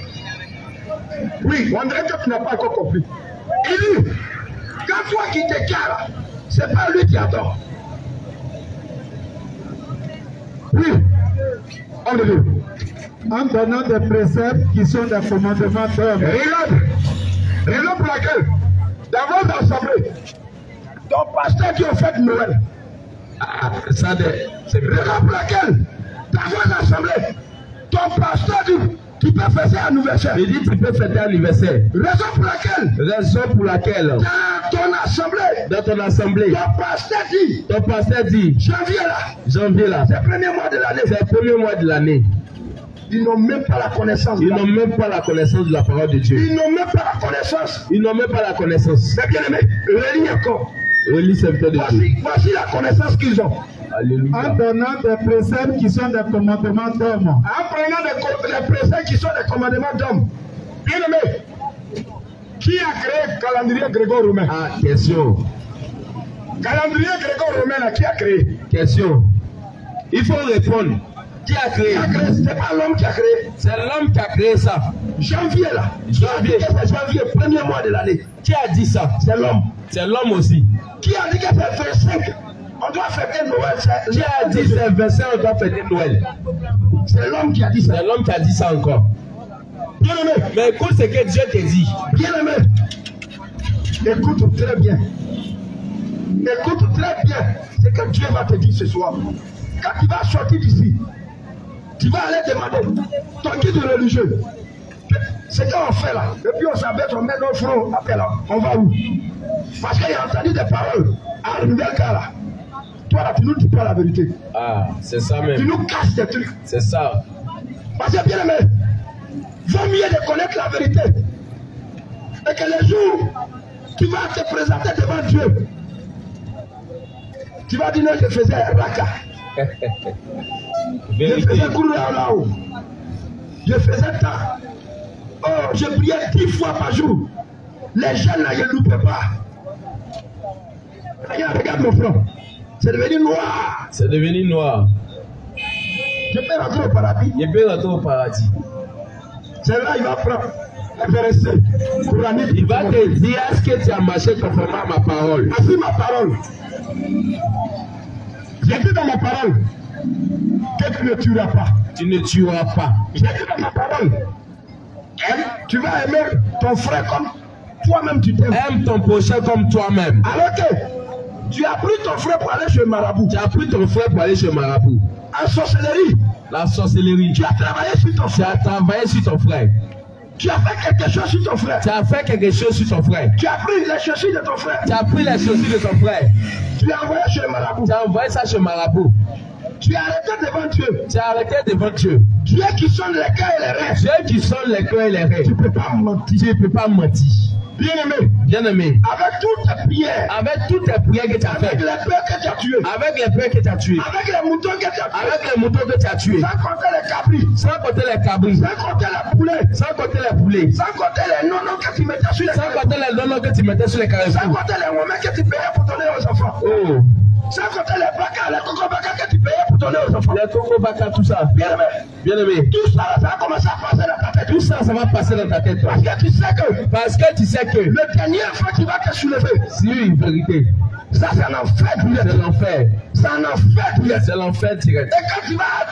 Oui, on dirait que tu n'as pas encore compris. Il dit, quand toi qui t'égares, c'est pas lui qui adore. Oui, on le dit. En donnant des préceptes qui sont des commandements d'homme. Regarde, raison pour laquelle, dans votre assemblée, ton pasteur qui a fait Noël, c'est raison pour laquelle, dans votre assemblée, ton pasteur dit, tu peux fêter un anniversaire. Il dit tu peux fêter un anniversaire. Raison pour laquelle, dans ton assemblée, ton pasteur dit, janvier là, c'est le premier mois de l'année. C'est le premier mois de l'année. Ils n'ont même pas la connaissance. Ils n'ont même pas la connaissance de la parole de Dieu. Ils n'ont même pas la connaissance. Ils n'ont même pas la connaissance. Mais bien aimé, relis encore. Relis serviteur de Dieu. Voici la connaissance qu'ils ont. Alléluia. En donnant des préceptes qui sont des commandements d'homme. En prenant des préceptes qui sont des commandements d'hommes. Bien aimé, qui a créé le calendrier grégo-romain? Ah, question. Calendrier grégo-romain, là, qui a créé? Question. Il faut répondre. Qui a créé? C'est pas l'homme qui a créé. C'est l'homme qui a créé ça. Janvier là. Janvier. C'est janvier, premier mois de l'année. Qui a dit ça? C'est l'homme. C'est l'homme aussi. Qui a dit que c'est 25? On doit fêter Noël. Qui a dit c'est 25, on doit fêter Noël? C'est l'homme qui a dit ça. C'est l'homme qui a dit ça encore. Bien aimé. Mais écoute ce que Dieu te dit. Bien aimé. Écoute très bien. Écoute très bien ce que Dieu va te dire ce soir. Quand tu vas sortir d'ici, tu vas aller demander ton guide religieux. C'est qu'on fait là. Et puis on s'abaisse, on met nos fronts. Après là, on va où? Parce qu'il a entendu des paroles à la nouvelle cas là. Toi là, tu nous dis pas la vérité. Ah, c'est ça même. Tu nous casses des trucs. C'est ça. Parce que bien aimé, vaut mieux de connaître la vérité. Et que les jours, tu vas te présenter devant Dieu. Tu vas dire non, je faisais raka. Je faisais courir là-haut. Je faisais ça. Oh, je priais 10 fois par jour. Les jeunes là, je ne loupaient pas. Regarde mon front. C'est devenu noir. C'est devenu noir. Je peux rentrer au paradis. Il peut rentrer au paradis. C'est là il va prendre. Il va te dire est-ce que tu as marché conformément à ma parole. Voici ma parole. J'ai dit dans ma parole que tu ne tueras pas. Tu ne tueras pas. J'ai dit dans ma parole. Tu vas aimer ton frère comme toi-même tu t'aimes. Aime ton prochain comme toi-même. Alors que tu as pris ton frère pour aller chez Marabout. Tu as pris ton frère pour aller chez Marabout. En sorcellerie. La sorcellerie. Tu as travaillé sur ton frère. Tu as travaillé sur ton frère. Tu as fait quelque chose sur ton frère. Tu as fait quelque chose sur ton frère. Tu as pris les chaussures de ton frère. Tu as pris les chaussures de ton frère. Tu l'as envoyé chez Marabout. Tu as envoyé ça chez Marabout. Tu as arrêté devant Dieu. Tu as arrêté devant Dieu. Dieu qui sonne les cœurs et les reins. Dieu qui sonne les cœurs et les reins. Tu ne peux pas mentir. Tu ne peux pas mentir. Bien aimé. Bien aimé. Avec toutes tes prières. Avec toutes tes prières que tu as faites. Avec les peurs que tu as tués. Avec les peurs que tu as tués. Avec les moutons que tu as tués. Avec les moutons que tu as tués. Sans compter les cabris. Sans compter les cabris. Sans compter les poulets. Sans compter les poulets. Sans compter les nonos que tu mettais sur les carrefours. Sans compter les nonos que tu mettais sur les carrefours. Sans compter les moments que tu payais pour donner aux enfants. Oh. Sans compter les bacas, les cocobacas que tu payais pour donner aux enfants. Les cocobacas, tout ça. Bien aimé. Bien aimé. Tout ça, ça va commencer à passer dans ta tête. Tout ça, ça va passer dans ta tête. Parce que tu sais que. Le dernier fois tu vas te soulever. C'est une vérité. Ça, c'est l'enfer. C'est l'enfer. C'est un enfer. C'est l'enfer direct. Et quand tu vas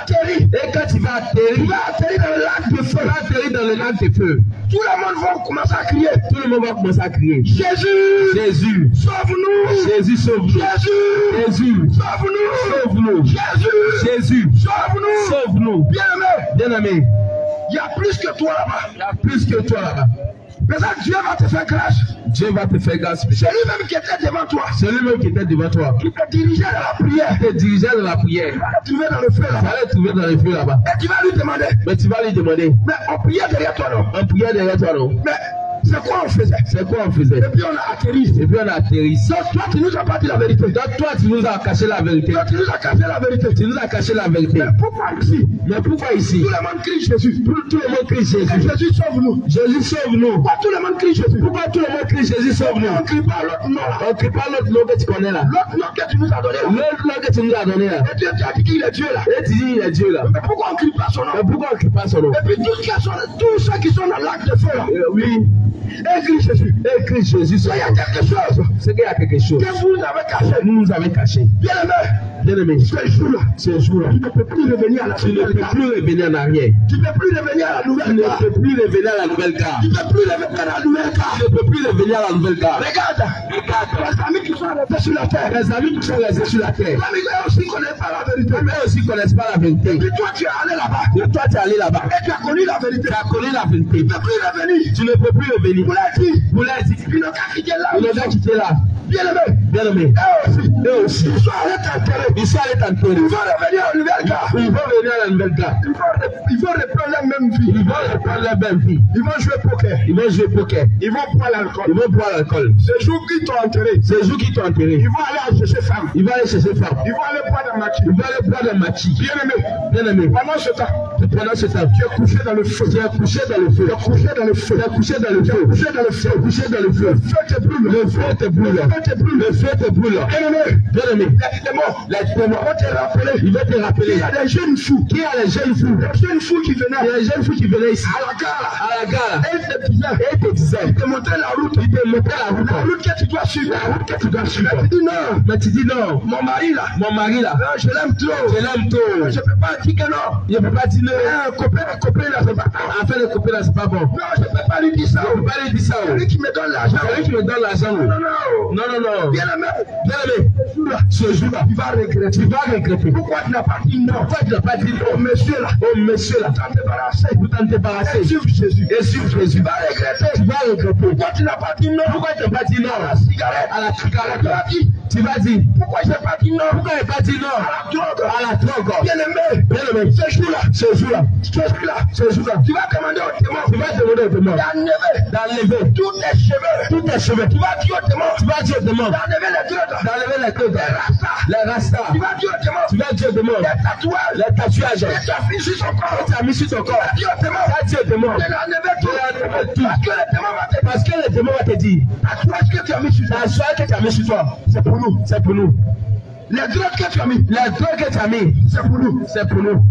atterrir. Et quand tu vas atterrir, Tu vas atterrir dans le lac de feu. tu vas atterrir dans le lac de feu. Tout le monde va commencer à crier. Tout le monde va commencer à crier. Jésus, Jésus, sauve-nous. Jésus, sauve-nous. Jésus, Jésus, sauve-nous. sauve-nous. Jésus, Jésus, sauve-nous. sauve-nous. Bien-aimé, Bien-aimé, il y a plus que toi là-bas. il y a plus que toi là-bas. Mais ça, Dieu va te faire grâce. Dieu va te faire grâce. C'est lui-même qui était devant toi. C'est lui-même qui était devant toi. Qui te dirigeait dans la prière. Qui te dirigeait dans la prière. Tu vas le trouver dans le feu Tu là-bas. vas le trouver dans le feu là-bas. Et tu vas lui demander. Mais tu vas lui demander. Mais on priait derrière toi, non? On priait derrière toi, non? Mais c'est quoi on faisait? C'est quoi on faisait? Et puis on a atterri. Et puis on a atterri. Donc toi, tu nous as pas dit la vérité. Donc toi, tu nous as caché la vérité. Toi, tu nous as caché la vérité. Tu nous as caché la vérité. Mais pourquoi ici? Mais pourquoi ici? Tout le monde crie Jésus. Tout le monde crie Jésus. Jésus sauve-nous. Jésus sauve-nous. Pourquoi tout le monde crie Jésus? Pourquoi tout le monde crie Jésus sauve-nous? On ne crie pas l'autre nom là. On ne crie pas l'autre nom que tu connais là. L'autre nom que tu nous as donné là. L'autre nom que tu nous as donné là. Et Dieu t'a dit qu'il est Dieu là. Et tu dis il est Dieu là. Mais pourquoi on ne crie pas son nom? Mais pourquoi on ne crie pas son nom? Et puis tous ceux qui sont dans l'acte de feu là. Oui. Écris Jésus. Écris Jésus. Il y a quelque chose C'est qu'il y a quelque chose. que vous avez caché. Nous nous avons caché. Bien aimé. Bien aimé. Ce jour-là. Ce jour-là. Tu ne peux plus revenir à la Tu ne nouvelle peux gare. plus revenir en arrière. Tu ne peux plus revenir à la Tu nouvelle ne gare. peux plus revenir à la nouvelle gare. Tu ne peux plus revenir à la nouvelle gare. Tu ne peux plus revenir à la nouvelle gare. Regarde. Les amis qui sont restés sur la terre. Les amis qui sont restés sur la terre. Les amis aussi ne connaissent pas la vérité. Mais eux aussi ne connaissent pas la vérité. Et toi, tu es allé là-bas. Et toi, tu es allé là-bas. Et tu as connu la vérité. Tu as connu la vérité. Tu ne peux plus revenir. Tu ne peux plus revenir. Vous l'avez dit. Vous l'avez dit. Tu n'as qu'à quitter là. Vous n'avez quitté là. Bien aimé. Bien aimé. Eux aussi. Eux aussi. Ils sont allés t'enterrer. Ils sont allés t'enterrer. Ils vont revenir à la nouvelle gare. Ils vont venir à la nouvelle gare. Ils vont reprendre la même vie. Ils vont reprendre la même vie. Ils vont jouer poker. Ils vont jouer poker. Ils vont boire l'alcool. Ils vont boire l'alcool. Ce jour qu'ils t'ont enterré. C'est eux qui t'ont enterré. Ils vont aller chercher femme. Ils vont aller chercher femme. Ils vont aller boire dans ma Ils vont aller boire dans ma chi. Bien aimé. Bien aimé. Pendant ce temps, Pendant ce temps, tu es couché dans le feu. tu es couché dans le feu. Tu es couché dans le feu. Tu es couché dans le feu. Couché dans le feu. Tu es couché dans le feu. Le feu te brûle. Le feu te brûle. Le feu te brûle. Le feu te brûle. Bien aimé. Bien aimé. Les démons. Les démons vont te rappeler. Ils vont te rappeler. Il y a des jeunes fous. Qui a les jeunes fous? Des jeunes fous qui Il y venaient a les jeunes fous qui venaient ici. à la gare. À la gare. Et ils te disaient. Et ils te disaient. Ils te montraient la route. Ils te montraient la route. La route que tu dois suivre. La route que tu dois suivre. Mais tu dis non. Mais tu dis non. Mon mari là. Mon mari là. Non, je l'aime trop. Je l'aime trop. Je ne peux pas dire que non. Je ne peux pas dire non. Un copain là, c'est pas bon. En fait, le copain là, c'est pas bon. Non, je ne peux pas lui dire ça. Je ne peux pas lui dire ça. C'est lui qui me donne l'argent. C'est lui qui me donne l'argent. Non, non. Non, non, non. Bien aimé. Bien aimé. Ce jour-là, Tu vas regretter. tu vas regretter. Pourquoi tu n'as pas dit non? Pourquoi tu n'as pas dit non? Oh, monsieur là. Oh, monsieur là, T'en débarrasser. vous t'en débarrasser. Et suivre Jésus. Et suivre Jésus. Tu vas regretter. Tu vas regretter. Pourquoi tu n'as pas dit non? Pourquoi tu n'as pas dit non À la cigarette. à la cigarette? Tu vas dire. Tu vas dire. Pourquoi je n'ai pas dit non? Pourquoi tu n'as pas dit non À la drogue. à la drogue? Bien aimé. Bien aimé. Ce jour-là. Ce jour-là, Ce jour-là. ce jour-là, Tu vas demander au démon. tu vas demander au démon D'enlever tous tes cheveux. tous tes cheveux. Tu vas dire au démon. Tu vas dire au démon D'enlever les drogues. d'enlever les têtes, les rastas. Tu vas dire au démon. Tu vas dire au démon Les tatouages. les tatouages. Et tu as mis sur son corps. Tu as mis sur ton corps. Tu vas dire au démon. Tu vas dire au démon De l'enlever tout. d'enlever tout. Parce que le démon va te Parce que le démon va te dire tatouage que tu as mis sur toi. la soie que tu as mis sur toi, c'est pour nous. C'est pour nous. Les drogues que tu as mis. Les drogues que tu as mis, C'est pour nous. c'est pour nous.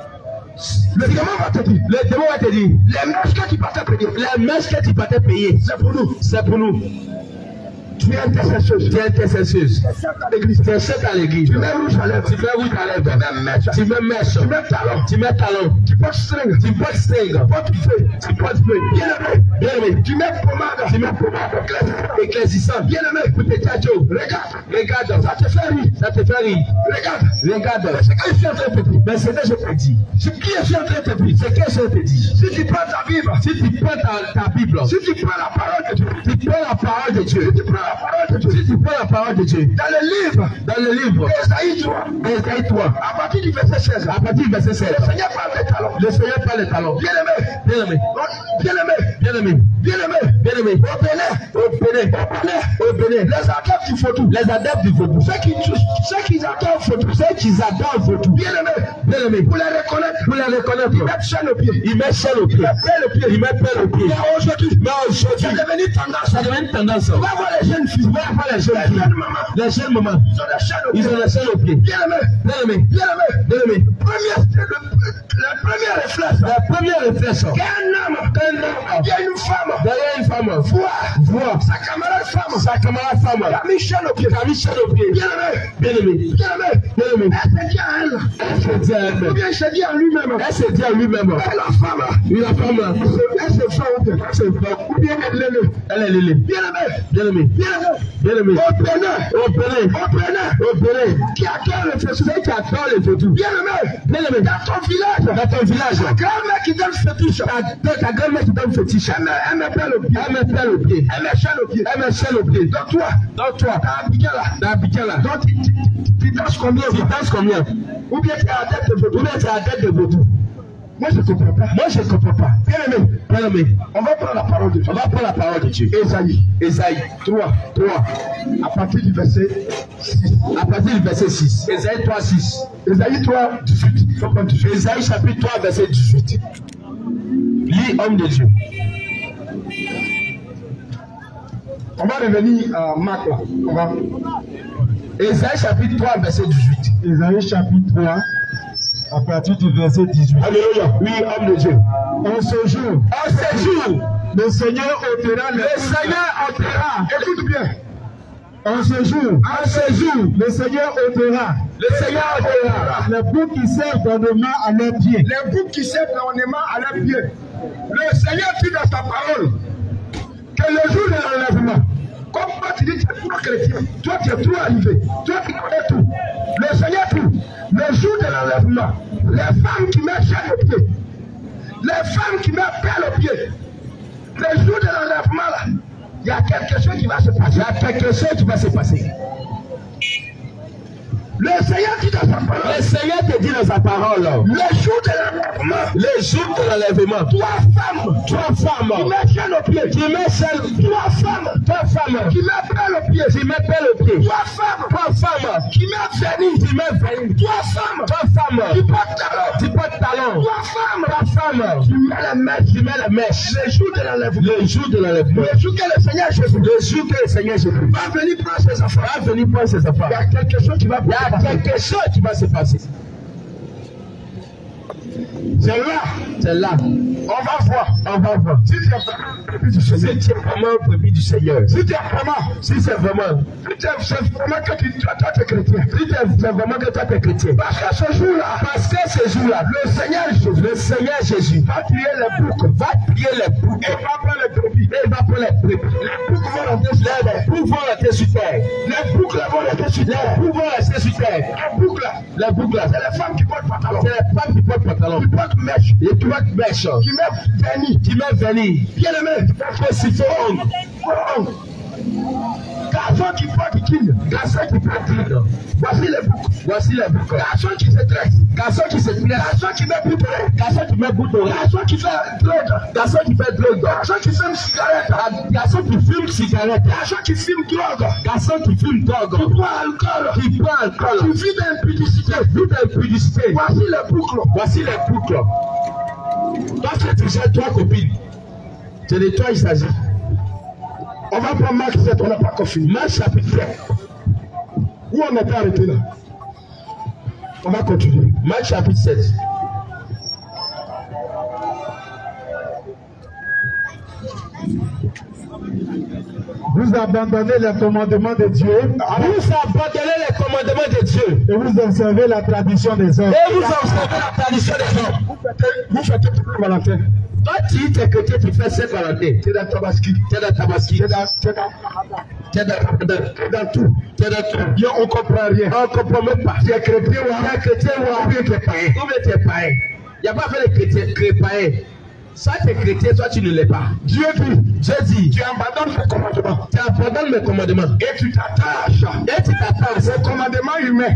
Le démon va te dire. Le démon va te dire Les mèches que tu partais payer. les mèches que tu partais payer, C'est pour nous. c'est pour nous. Tu es intercesseuse. Tu es intercesseuse. C'est ça à l'église. Tu es chef à l'église. Tu mets rouge à lèvres. Tu fais rouge à Tu lèvres. mets mèche. Tu mets mèche. Tu mets talon. Tu mets talon. Tu portes string. Tu portes string. Porte feu. Tu portes feu. Bien aimé. Bien aimé. Tu mets pommade. Tu mets pommade. Éclaircissant. Bien aimé. Pour tes tchatchos. Regarde. Regarde. Ça te fait rire. Ça te fait rire. Regarde. Regarde. C'est que je suis en train de te dire. Mais c'est que je te dis. C'est qui je suis en train de te dire. C'est que je te dis. Si tu prends ta Bible. Si tu prends ta Bible, Si tu prends la parole de Dieu. si tu prends la parole de Dieu, Si tu prends la parole de Dieu. si tu prends la parole de Dieu, Dans le livre. dans le livre Esaïe 3. d'Ésaïe-toi, À partir du verset 16. à partir du verset 16, Le Seigneur parle des talons. le Seigneur parle des talons. Bien aimé. Bien aimé, Bien aimé. bien aimé, Bien aimé. bien aimé, Au Bénin. au Bénin, au Bénin, Les adeptes du photo. les adeptes du vaudou, Ceux qui adorent photo. ceux qui adorent vaudou, Bien aimé. bien aimé, Pour les reconnaître. pour les reconnaître, Ils mettent chaîne au pied. ils mettent chaîne au pied, ils mettent pelle au pied. Mais aujourd'hui, Mais aujourd'hui, c'est devenu tendance. ça devient une tendance. Tu vas voir les jeunes filles. Tu vas voir les jeunes Les filles, jeunes mamans. les jeunes mamans, Ils ont des chaînes au pied. ils ont la chaîne au pied. Bien aimé. Bien aimé, Bien aimé. bien aimé, Le premier réflexe. la première réflexion, Qu'un homme. qu'un homme, Il y a une femme. derrière une femme, femme, voir sa camarade femme, qui a mis chaîne au pied, bien-aimé, elle se dit à elle, ou bien elle se dit à lui-même, la femme, elle se fait, ou bien elle est lélée, bien-aimé, au Bénin, qui attend le fétu, bien-aimé, dans ton village, ta grand-mère qui donne fétiche, elle me pèle au pied, elle me chaîne au pied, dans toi, dans Abidjan là, donc tu danses combien, ou bien tu es à la tête de vaudou, Moi je ne comprends pas. Bien-aimé, on va prendre la parole de Dieu. Ésaïe 3. À partir du verset 6. Ésaïe 3, 6. Ésaïe 3, 18. Ésaïe chapitre 3, verset 18. Lis, homme de Dieu. On va revenir à Marc là. Ésaïe chapitre 3, verset 18. Ésaïe chapitre 3. À partir du verset 18. Alléluia. Oui, homme de Dieu. En ce jour, le Seigneur ôtera Écoute bien. En ce jour, le Seigneur ôtera les boucs qui servent d'ornement à leurs pieds. Le Seigneur dit dans sa parole que le jour de l'enlèvement, comme toi tu dis que tu es trop chrétien, toi tu es trop arrivé, toi tu connais tout. Le Seigneur dit, le jour de l'enlèvement, les femmes qui mettent chaîne au pied, les femmes qui mettent pelle au pied, le jour de l'enlèvement là, il y a quelque chose qui va se passer. Le Seigneur dit dans sa parole, le jour de l'enlèvement, trois femmes, qui mettent chaîne au pied, trois femmes, qui mettent pelle au pied, trois femmes, qui mettent vernis, trois femmes, qui portent talons, trois femmes, qui mettent la mèche, le jour de l'enlèvement, le jour que le Seigneur Jésus, va venir prendre ses enfants, il y a quelque chose qui va se passer. C'est là. On va voir. Si tu es vraiment un brebis du Seigneur. Si c'est vraiment que tu es chrétien. Parce que ce jour-là, le Seigneur Jésus va tuer les boucs. Et va prendre les brebis. Les boucs vont rester sur terre. Les boucs vont rester sur terre. Les boucs là, c'est les femmes qui portent pantalon. Qui portent mèche. Qui mettent vernis. Bien-aimé, garçon qui porte king. Voici les boucs. Garçon qui se tresse. Garçon qui met bouton. Garçon qui fait drogue. Garçon qui fume cigarette. Garçon qui fume cigarette. Garçon qui fume drogue. Qui boit alcool. Qui vit d'impudicité. Voici les boucles. Toi, tu sais, toi, copine. C'est de toi il s'agit. On va prendre Marc 7, on n'a pas encore fini. Marc chapitre 7. Où on était arrêté là? On va continuer. Marc chapitre 7. Vous abandonnez les commandements de Dieu. Et vous observez la tradition des hommes. Vous faites Valentin. Toi, tu es chrétien, tu fais Saint-Valentin. Tu es dans Tabaski. Tu es dans tout. Bien, on ne comprend rien. On ne comprend même pas. Tu es chrétien ou bien tu es païen. Il n'y a pas fait de chrétien païen. Soit tu es chrétien, soit tu ne l'es pas. Dieu dit, tu abandonnes mes commandements. Et tu t'attaches au commandement humain.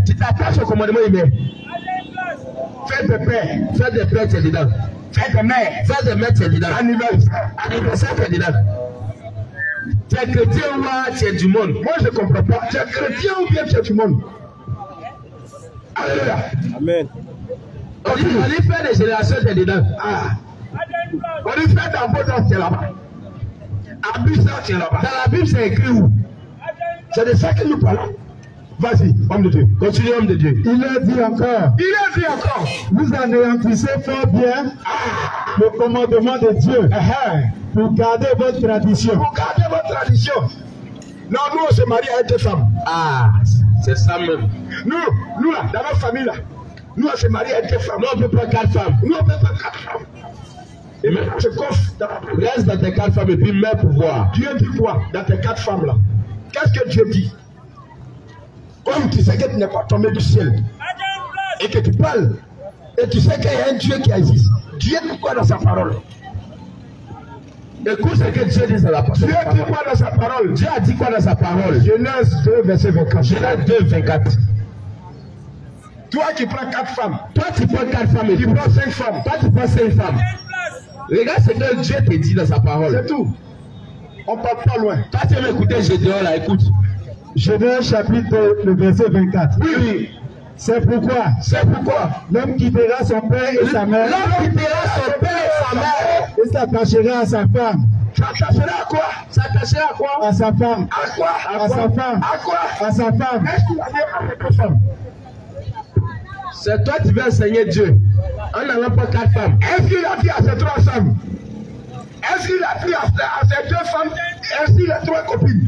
Fais des pères, tu es dedans. Fais des mères, tu es dedans. Anniversaire, tu es dedans. Tu es chrétien ou tu es du monde? Moi, je ne comprends pas. Tu es chrétien ou bien tu es du monde? Alléluia. Amen. On dit faire des générations, tu es dedans. On dit faire dans vos dents, tu es là-bas. Dans la Bible, c'est écrit où? C'est de ça que nous parlons. Vas-y, homme de Dieu. Continue, homme de Dieu. Il a dit encore. Vous anéantissez fort bien le commandement de Dieu pour garder votre tradition. Pour garder votre tradition. Non, nous on se marie avec 2 femmes. Ah, c'est ça même. Nous là, dans notre famille là, nous on se marie avec 2 femmes. Nous on peut pas 4 femmes. Nous on peut pas 4 femmes. Et même on se coffre dans la prière. Reste dans tes 4 femmes et puis mets pouvoir. Dieu dit quoi dans tes 4 femmes là? Qu'est-ce que Dieu dit? Comme tu sais que tu n'es pas tombé du ciel et que tu parles et tu sais qu'il y a un Dieu qui existe. Dieu dit quoi dans sa parole? Écoute ce que Dieu dit dans la parole. Dieu dit quoi dans sa parole? Dieu a dit quoi dans sa parole? Genèse 2, verset 24. Genèse 2, 24. Toi qui prends 4 femmes, Toi tu prends 4 femmes et tu prends 5 femmes. toi tu prends 5 femmes. Regarde ce que Dieu te dit dans sa parole. C'est tout. On ne part pas loin. Toi tu aimes écouter Gédéon là, écoute. Genèse chapitre le verset 24. Oui. C'est pourquoi l'homme quittera son père et sa mère. L'homme quittera son père et sa mère. Et s'attachera à sa femme. S'attachera à quoi? S'attachera à quoi? À sa femme. À quoi? À sa femme. À quoi? À sa femme. Est-ce qu'il a dit avec 2 femmes? C'est toi qui veux enseigner Dieu. En n'allant pas 4 femmes. Est-ce qu'il a dit à ses 3 femmes? Est-ce qu'il a dit à ses 2 femmes? Est-ce qu'il a 3 copines?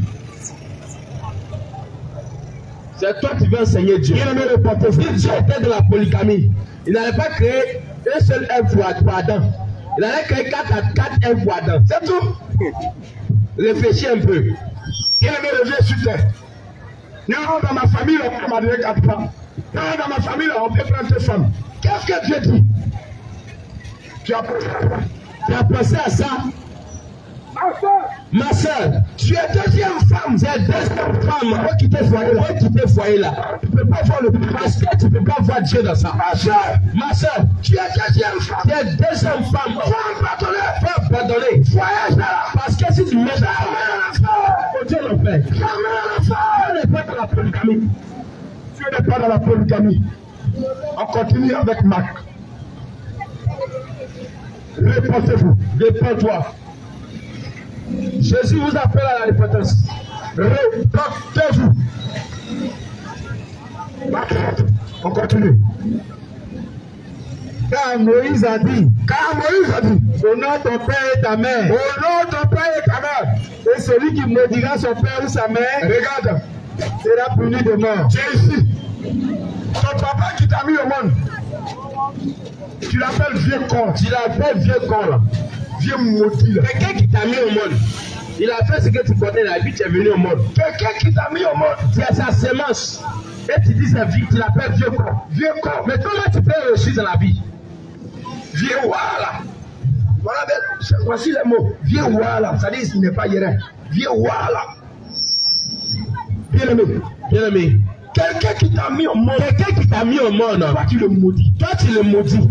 C'est toi qui veux enseigner Dieu. Si Dieu était de la polygamie, il n'allait pas créer un seul œuf pour Adam. Il allait créer 4 œufs pour Adam. C'est tout. Réfléchis un peu. Il aimait lever sur terre. Non, dans ma famille, on peut marier 4 femmes. Non, dans ma famille, on peut prendre 2 femmes. Qu'est-ce que Dieu dit? Tu as pensé à ça? Ma soeur, tu es 2e femme. tu es 2e femme. On va quitter le foyer là. Tu ne peux pas voir le parce que tu ne peux pas voir Dieu dans ça. Ma soeur, Tu es 2e femme. tu es 2e femme. Faut pardonner. Voyage là. Parce que si tu mets ça, Dieu le fait. On n'est pas dans la polygamie. Tu n'es pas dans la polygamie. On continue avec Marc. Répondez-vous. Réponds-toi. Jésus vous appelle à la repentance. Répondez-vous. On continue. Car Moïse a dit, honore ton père et ta mère. Honore ton père et ta mère. Et celui qui maudira son père ou sa mère Regarde, sera puni de mort. tu es ici. Ton papa qui t'a mis au monde, tu l'appelles vieux con. Tu l'appelles vieux con là. Vieux maudit là. Quelqu'un qui t'a mis au monde. Il a fait ce que tu connais la vie, tu es venu au monde. Quelqu'un qui t'a mis au monde. Tu as sa semence. Et tu dis sa vie, tu l'appelles vieux con. Vieux con. Mais comment tu peux réussir dans la vie? Vieux voilà. Voilà, voici les mots. Vieux voilà. Ça dit qu'il n'est pas hier. Vieux voilà. Bien aimé. Bien aimé. Quelqu'un qui t'a mis au monde. Quelqu'un qui t'a mis au monde. Toi tu le maudis. Toi tu le maudis.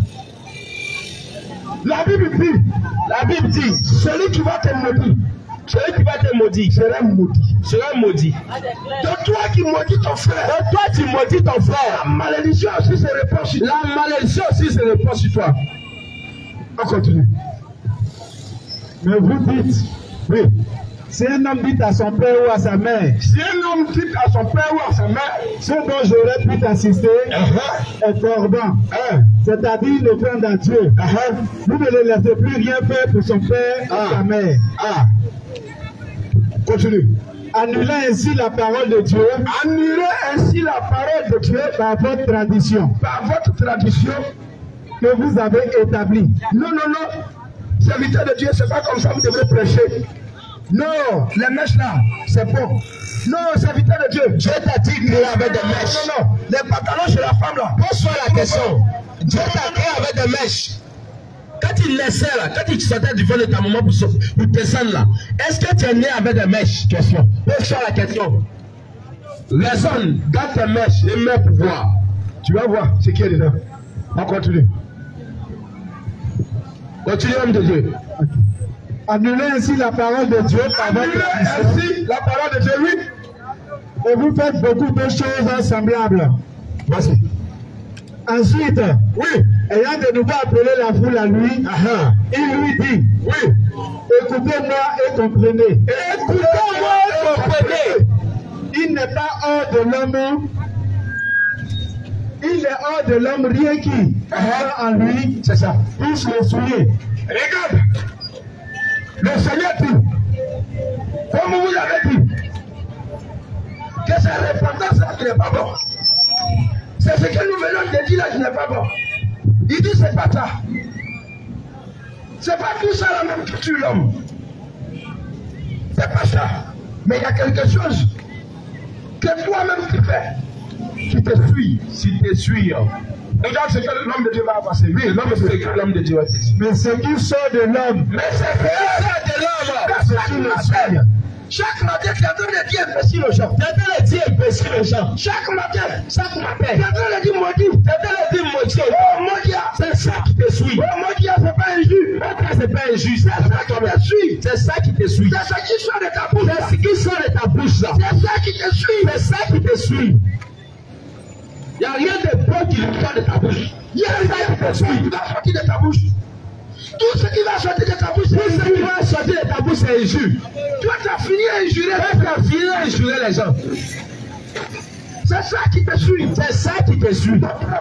La Bible dit, celui qui va te maudire, sera maudit. Donc toi qui maudis ton frère, la malédiction aussi se répand sur toi. La malédiction aussi se répand sur toi. On continue. Mais vous dites, oui, si un homme dit à son père ou à sa mère, Si un homme dit à son père ou à sa mère, ce dont j'aurais pu t'assister est corban, c'est-à-dire l'offrande à Dieu. Vous ne le laissez plus rien faire pour son père ou sa mère. continue. Annulant ainsi la parole de Dieu Annulez ainsi la parole de Dieu par votre tradition par votre tradition. que vous avez établie. Non. Serviteur de Dieu, c'est pas comme ça que vous devrez prêcher. Non, les mèches là, c'est bon. Non, serviteur de Dieu. Dieu t'a dit de créer avec des mèches. Non. Les pantalons chez la femme là. Pose-toi la question. Dieu t'a créé avec des mèches. Quand il naissait là, quand tu sortais du ventre de ta maman pour descendre là, est-ce que tu es né avec des mèches? Question. Pose-toi la question. Raisonne, garde tes mèches et mets pour voir. Tu vas voir ce qui est dedans. On continue. Continue, homme de Dieu. Annulez ainsi la parole de Dieu par votre Annulez tradition. ainsi la parole de Dieu, oui. Et vous faites beaucoup de choses semblables. Voici. Ensuite, Oui. ayant de nouveau appelé la foule à lui, il lui dit, Oui. écoutez-moi et comprenez. Écoutez-moi et comprenez. Il n'est pas hors de l'homme Il est hors de l'homme rien qui en lui, C'est ça. puisse le souiller. Regarde. Le Seigneur dit, comme vous l'avez dit, que sa repentance là qui n'est pas bon. C'est ce que nous venons de dire là qui n'est pas bon. Il dit c'est pas ça. C'est pas tout ça la même qui tue l'homme. C'est pas ça. Mais il y a quelque chose que toi-même tu fais. Qui te suit. Si te suis. Regarde ce que l'homme de Dieu va avancer. Oui, l'homme de Dieu va avancer. Mais ce qui sort de l'homme, Mais c'est que de l'homme. Chaque matin, tu es en train de dire imbécile aux gens. Tu es en train de dire imbécile aux gens. Chaque matin, tu es en train de dire maudit. Tu es en train de dire maudit. Oh, maudit, c'est ça qui te suit. Oh, maudit, c'est pas injuste. C'est pas injuste. C'est ça qui te suit. C'est ça qui te suit. C'est ça qui sort de ta bouche. C'est ce qui sort de ta bouche là. C'est ça qui te suit. C'est ça qui te suit. Il n'y a rien de bon qui sort de ta bouche. Il y a rien qui te suit. Qui va sortir de ta bouche. Tout ce qui va sortir de ta bouche, c'est injure. Tout ce qui va sortir de ta bouche, c'est injure. Toi, tu as fini à injurer. Toi, tu as fini à injurer les gens. C'est ça qui te suit. C'est ça qui te suit.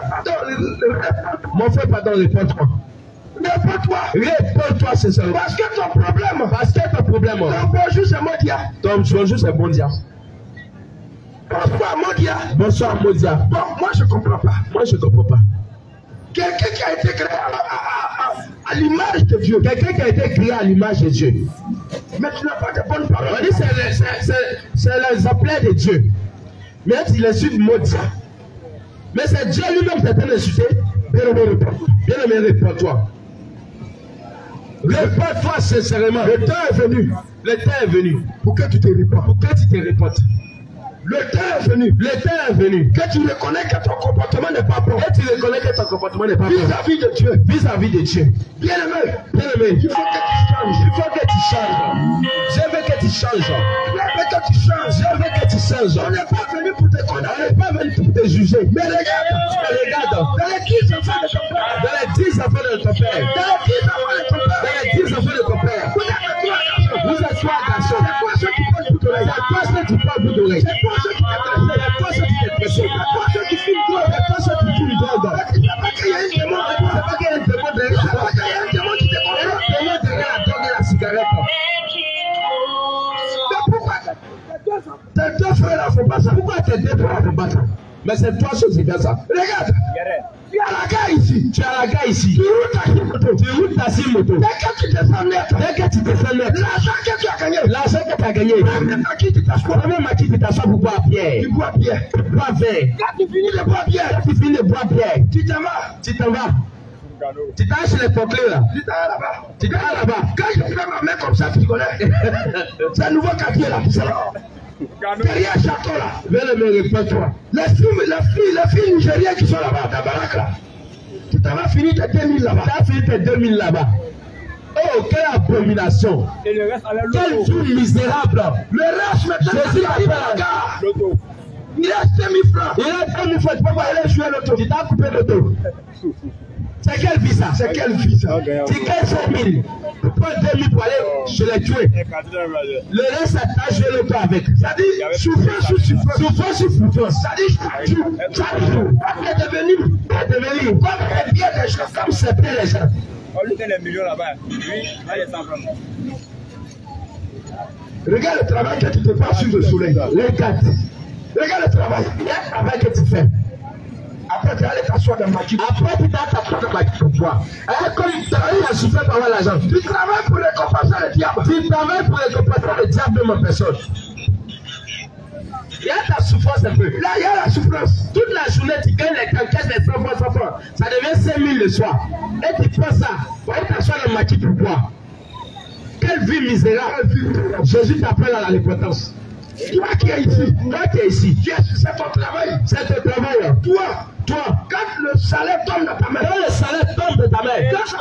Mon frère, pardon, réponds-toi. Réponds-toi. Réponds-toi, c'est ça. Parce que ton problème. Parce que ton problème. Ton bonjour, c'est Modia. Ton bonjour, c'est Modia. Bonsoir, Modia. Bonsoir, Modia. Bon, moi, je ne comprends pas. Moi, je ne comprends pas. Quelqu'un qui a été créé à l'image de Dieu. Quelqu'un qui a été créé à l'image de Dieu. Mais tu n'as pas de bonnes paroles. On dit c'est l'exemplaire de Dieu. Mais il insulte Modia. Mais c'est Dieu lui-même qui est en train d'insulter. Bien-aimé, réponds-toi. Réponds-toi sincèrement. Le temps est venu. Le temps est venu. Pour que tu te répondes. Pour que tu te répondes. Le temps est venu. Le temps est venu. Que tu reconnais que ton comportement n'est pas bon. Que tu reconnais que ton comportement n'est pas bon. Vis-à-vis de Dieu. Vis-à-vis de Dieu. Bien-aimé. Bien-aimé. Il faut que tu changes. Il faut que tu changes. Je veux que tu changes. Je veux que tu changes. Je veux que tu changes. On n'est pas venu pour te condamner. On n'est pas venu pour te juger. Mais regarde. Dans les 10 enfants de ton père. Dans les 10 enfants de ton père. Dans les 10 enfants de ton père. Dans les 10 enfants de ton père. Vous êtes trois garçons. C'est quoi ceux qui posent bout d'oreille? C'est quoi ceux qui posent bout d'oreille? C'est quoi ceux qui te pressent? C'est quoi ceux qui fument drogue? C'est quoi ceux qui fument drogue? C'est pas qu'il y a une démon. C'est pas qu'il y a une démon derrière. C'est pas qu'il y a un démon qui te contrôle. Un démon derrière la drogue et la cigarette. Mais pourquoi tes deux frères là font pas ça? Pourquoi tes deux frères font pas ça? Mais c'est toi ceux qui font ça. Regarde. Tu as la gare ici. Tu as la gare ici. Tu roules ta moto. Dès que tu te sens net. Dès que tu te sens net. L'argent que tu as gagné. L'argent que tu as gagné. Même à qui tu t'assois. Même à qui tu t'assois pour boire bière. Tu bois bière. Tu bois verre. Quand tu finis de boire bière. Quand tu finis de boire bière. Tu t'en vas. Tu t'en vas. Tu t'en vas chez les pompiers là. Tu t'en vas là-bas. Tu t'en vas là-bas. Quand je fais ma main comme ça, tu connais. C'est un nouveau quartier là. Derrière le château là. Viens me répète-toi. Les filles nigériennes qui sont là-bas, dans Barak là. Tu t'en vas finir tes 2000 là-bas. Tu as fini tes 2000 là-bas. Oh, quelle abomination. Et le reste, Quel vie misérable. Le reste maintenant, Jésus arrive à la gare. Il reste 5000 francs. Il reste 5000 francs. Tu peux pas aller jouer l'auto. Tu t'as coupé l'auto. C'est quelle vie ça? C'est quelle vie ça? Tu gagnes 5000. Tu prends 2000 pour aller chez les tuer. Le reste, t'as joué l'auto avec. Ça dit souffrance sur souffrance. Souffrance sur souffrance. Ça dit chaque jour. Tu es devenu comme les biens des gens, comme c'est bien les gens. On lui donne les millions là-bas. Lui, là, il est 100 francs. Regarde le travail que tu te fais sur le soleil. Regarde le travail. Il y a le travail que tu fais. Après, tu allais t'asseoir dans ma kit. Après, tu t'asseoir dans ma kit pour toi. Quand tu travailles, tu as souffert pour avoir l'argent. Tu travailles pour récompenser le diable. Tu travailles pour récompenser le diable de ma personne. Il y a ta souffrance un peu. Là, il y a la souffrance. Toute la journée, tu gagnes les caisses des 100 francs. Ça devient 5000 le soir. Et tu prends ça pour aller t'asseoir dans ma kit pour toi. Quelle vie misérable. Jésus t'appelle à la repentance. Toi qui es ici, c'est ton travail. C'est ton travail. Toi, quand le salaire tombe dans ta main, quand ça tombe de ta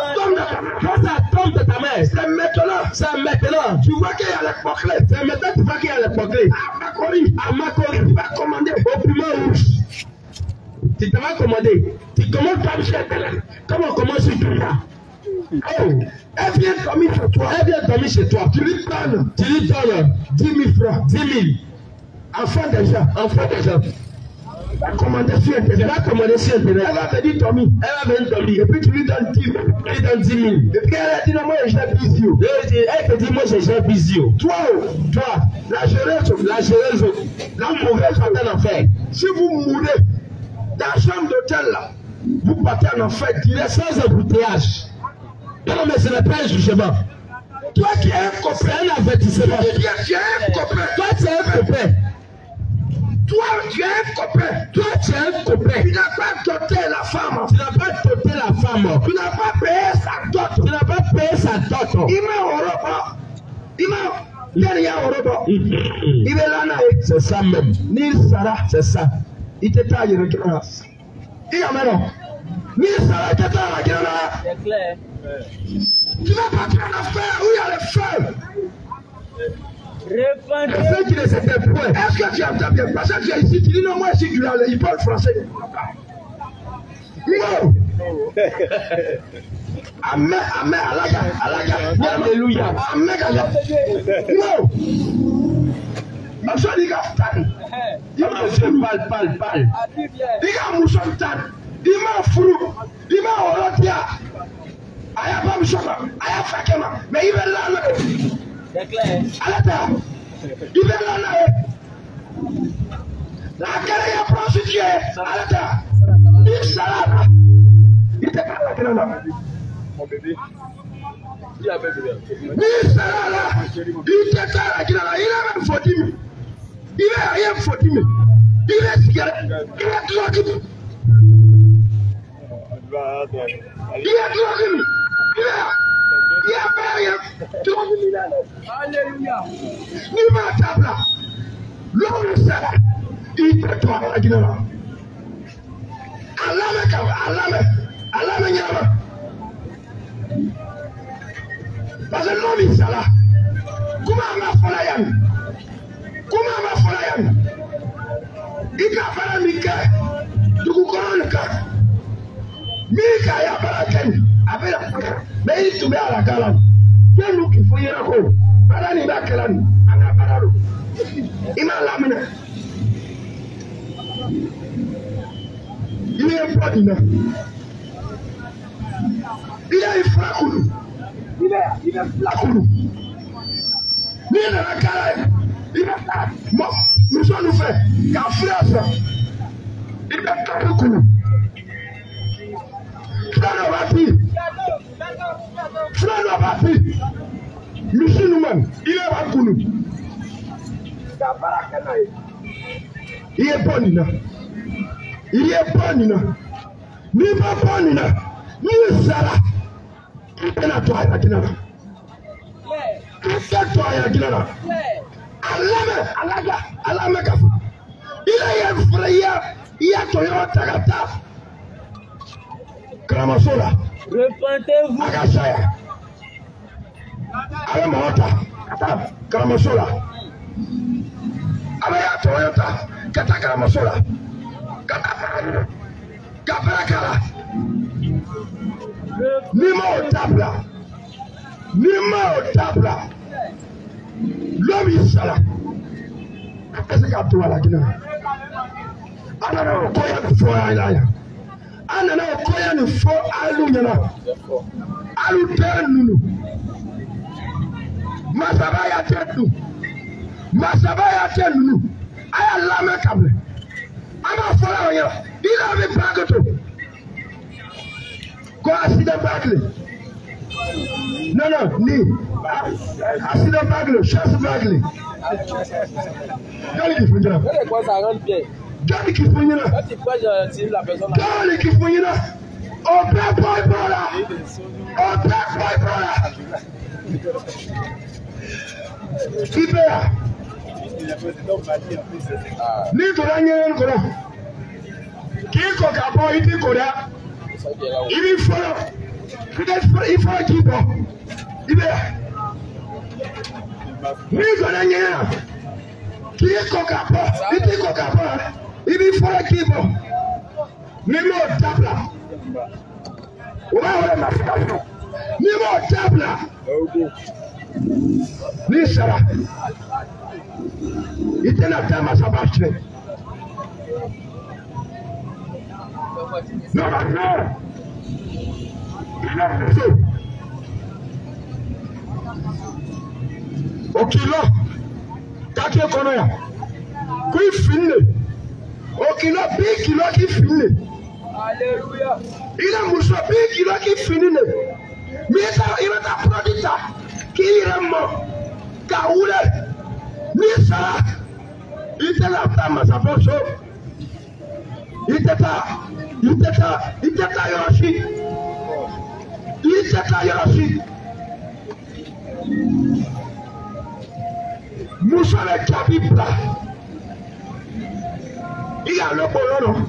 main, c'est maintenant. Tu vois qu'il y a les poclés. C'est maintenant tu vois qu'il y a les poclés. À Makori, tu vas commander au piment rouge. Tu te vas commander. Tu commandes comme chez elle. Comment on commence sur tout ça? Oh, elle vient dormir chez toi. Elle vient dormir chez toi. Tu lui donnes 10 000 francs. 10 000. Enfant déjà. va commander sur Internet. Tu vas commander sur Internet. Elle va te dire Tommy. Elle va venir Tommy. Et puis tu lui donnes 10 000. Tu lui donnes 10 000. Et puis elle a dit non, moi j'ai bisou. Elle te dit moi j'ai bisou. Toi, la géreuse, la mauvaise partie en enfer. Si vous mourrez dans la chambre d'hôtel là, vous partez en enfer direct sans embouteillage. Non, mais ce n'est pas un jugement. Toi qui es un copain, un avertissement. Tu es un copain. Toi tu es un copain. Toi tu es un copain. Toi tu es un copain. Tu n'as pas doté la femme. Tu n'as pas doté la femme. Tu n'as pas payé sa dot. Tu n'as pas payé sa dot. Il m'a c'est ça même. Ni Sarah, c'est ça. Il te taille le grâce. Il y a maintenant. Ni Sarah, il te taille la grâce. C'est clair. Tu vas pas faire une affaire où il y a le feu. Répandez. Le feu qui ne s'était point. Est-ce que tu entends bien? Parce que tu es ici, tu dis non, moi ici, tu as il parle français. Non. Amen, amen, alaga. Alléluia. Amen, alaga. Non. Monsieur dit Gastan. Il m'a fou. Parle. Il a Moussantan. Il m'a fou. Il m'a orotia. Aya pas Moussama. Aya Fakema. Mais il va là. C'est clair. Alata. Il va là. La carrière prostituée. Alata. Il salade. Il te parle la grande. Mon bébé. Il a bébé. Il salade. Il te parle la grande. Il a même fauté. Il n'a rien fauté. Il est cigarette. Il a drogué. Il a drogué. Il a pas rien. Alléluia. Ni ma table. L'homme est salade. Il te parle la grande. Alame nyama. Parce que l'homme est là. Comment ma fola yan? Il a fait un mika. Du coup, comment le cas? Mika ya baraken. Avec la fola. Mais il tombait à la galante. Quel nous qui fouille la cour? Alani bakelani. Ana bararo. Il m'a laminé. Il est pas dîner. Il est flacoulou. Il est flacoulou. Il est dans la carrière. Il est là. Moi, nous sommes nous fait. Qu'un frère, il est flacoulou. Frère de bâti. Monsieur nous-mêmes, il est flacoulou. Il est bon dîner. Il est bon, Nina. Ni pas bon, Nina. Ni Sarah. Qui est là, toi, la Guinée? Qui est toi, la Guinée? Alame, Kafu. Il a un frère, il a Toyota Tagata. Kramasola. Repentez-vous. Agashaya. Alamota. Kramasola. Amaya Toyota. Kata Kramasola. Kapakala. Nima au table. L'homme est là. Qu'est-ce qu'il a tout à la Guinée? Anana okoya ni fo ayaya. Anana okoya ni fo alunyana. Alu tenunu. Masabaya tenunu. Aya lame kable. Ama fola oya. Il avait pas que tout. Quoi, accident bagle? Non, ni. Accident bagle, chasse bagle. Quel qui fout là? Quoi, ça rentre bien. Quel qui fout là? Quand tu crois que j'attire la personne là. Quel qui fout là? On peut pas là. Qui fait là? Ni tu l'as nié encore. Qui coca il dit quoi? Il faut. Peut-être il faut qui bon. Il est. Ni tu l'as nié. Qui coca il dit coca il faut qui bon. Ni mon table. Ouais, ma fille. Ni mon table. Ni Sarah. Il était là dans ma sabache. Normalement, il a fait. Au kilo, kaki konoya, kui finne. Au kilo, bi kilo qui finne. Alléluia. Il a moussé bi kilo qui finne. Mais il va t'apprendre ça. Qui est mort? Kaoule. Ni ça. Il était là, ça fait chaud. Il était là Yoshi. Il était là Yoshi. Moussa le Kabibla. Il a le bolono.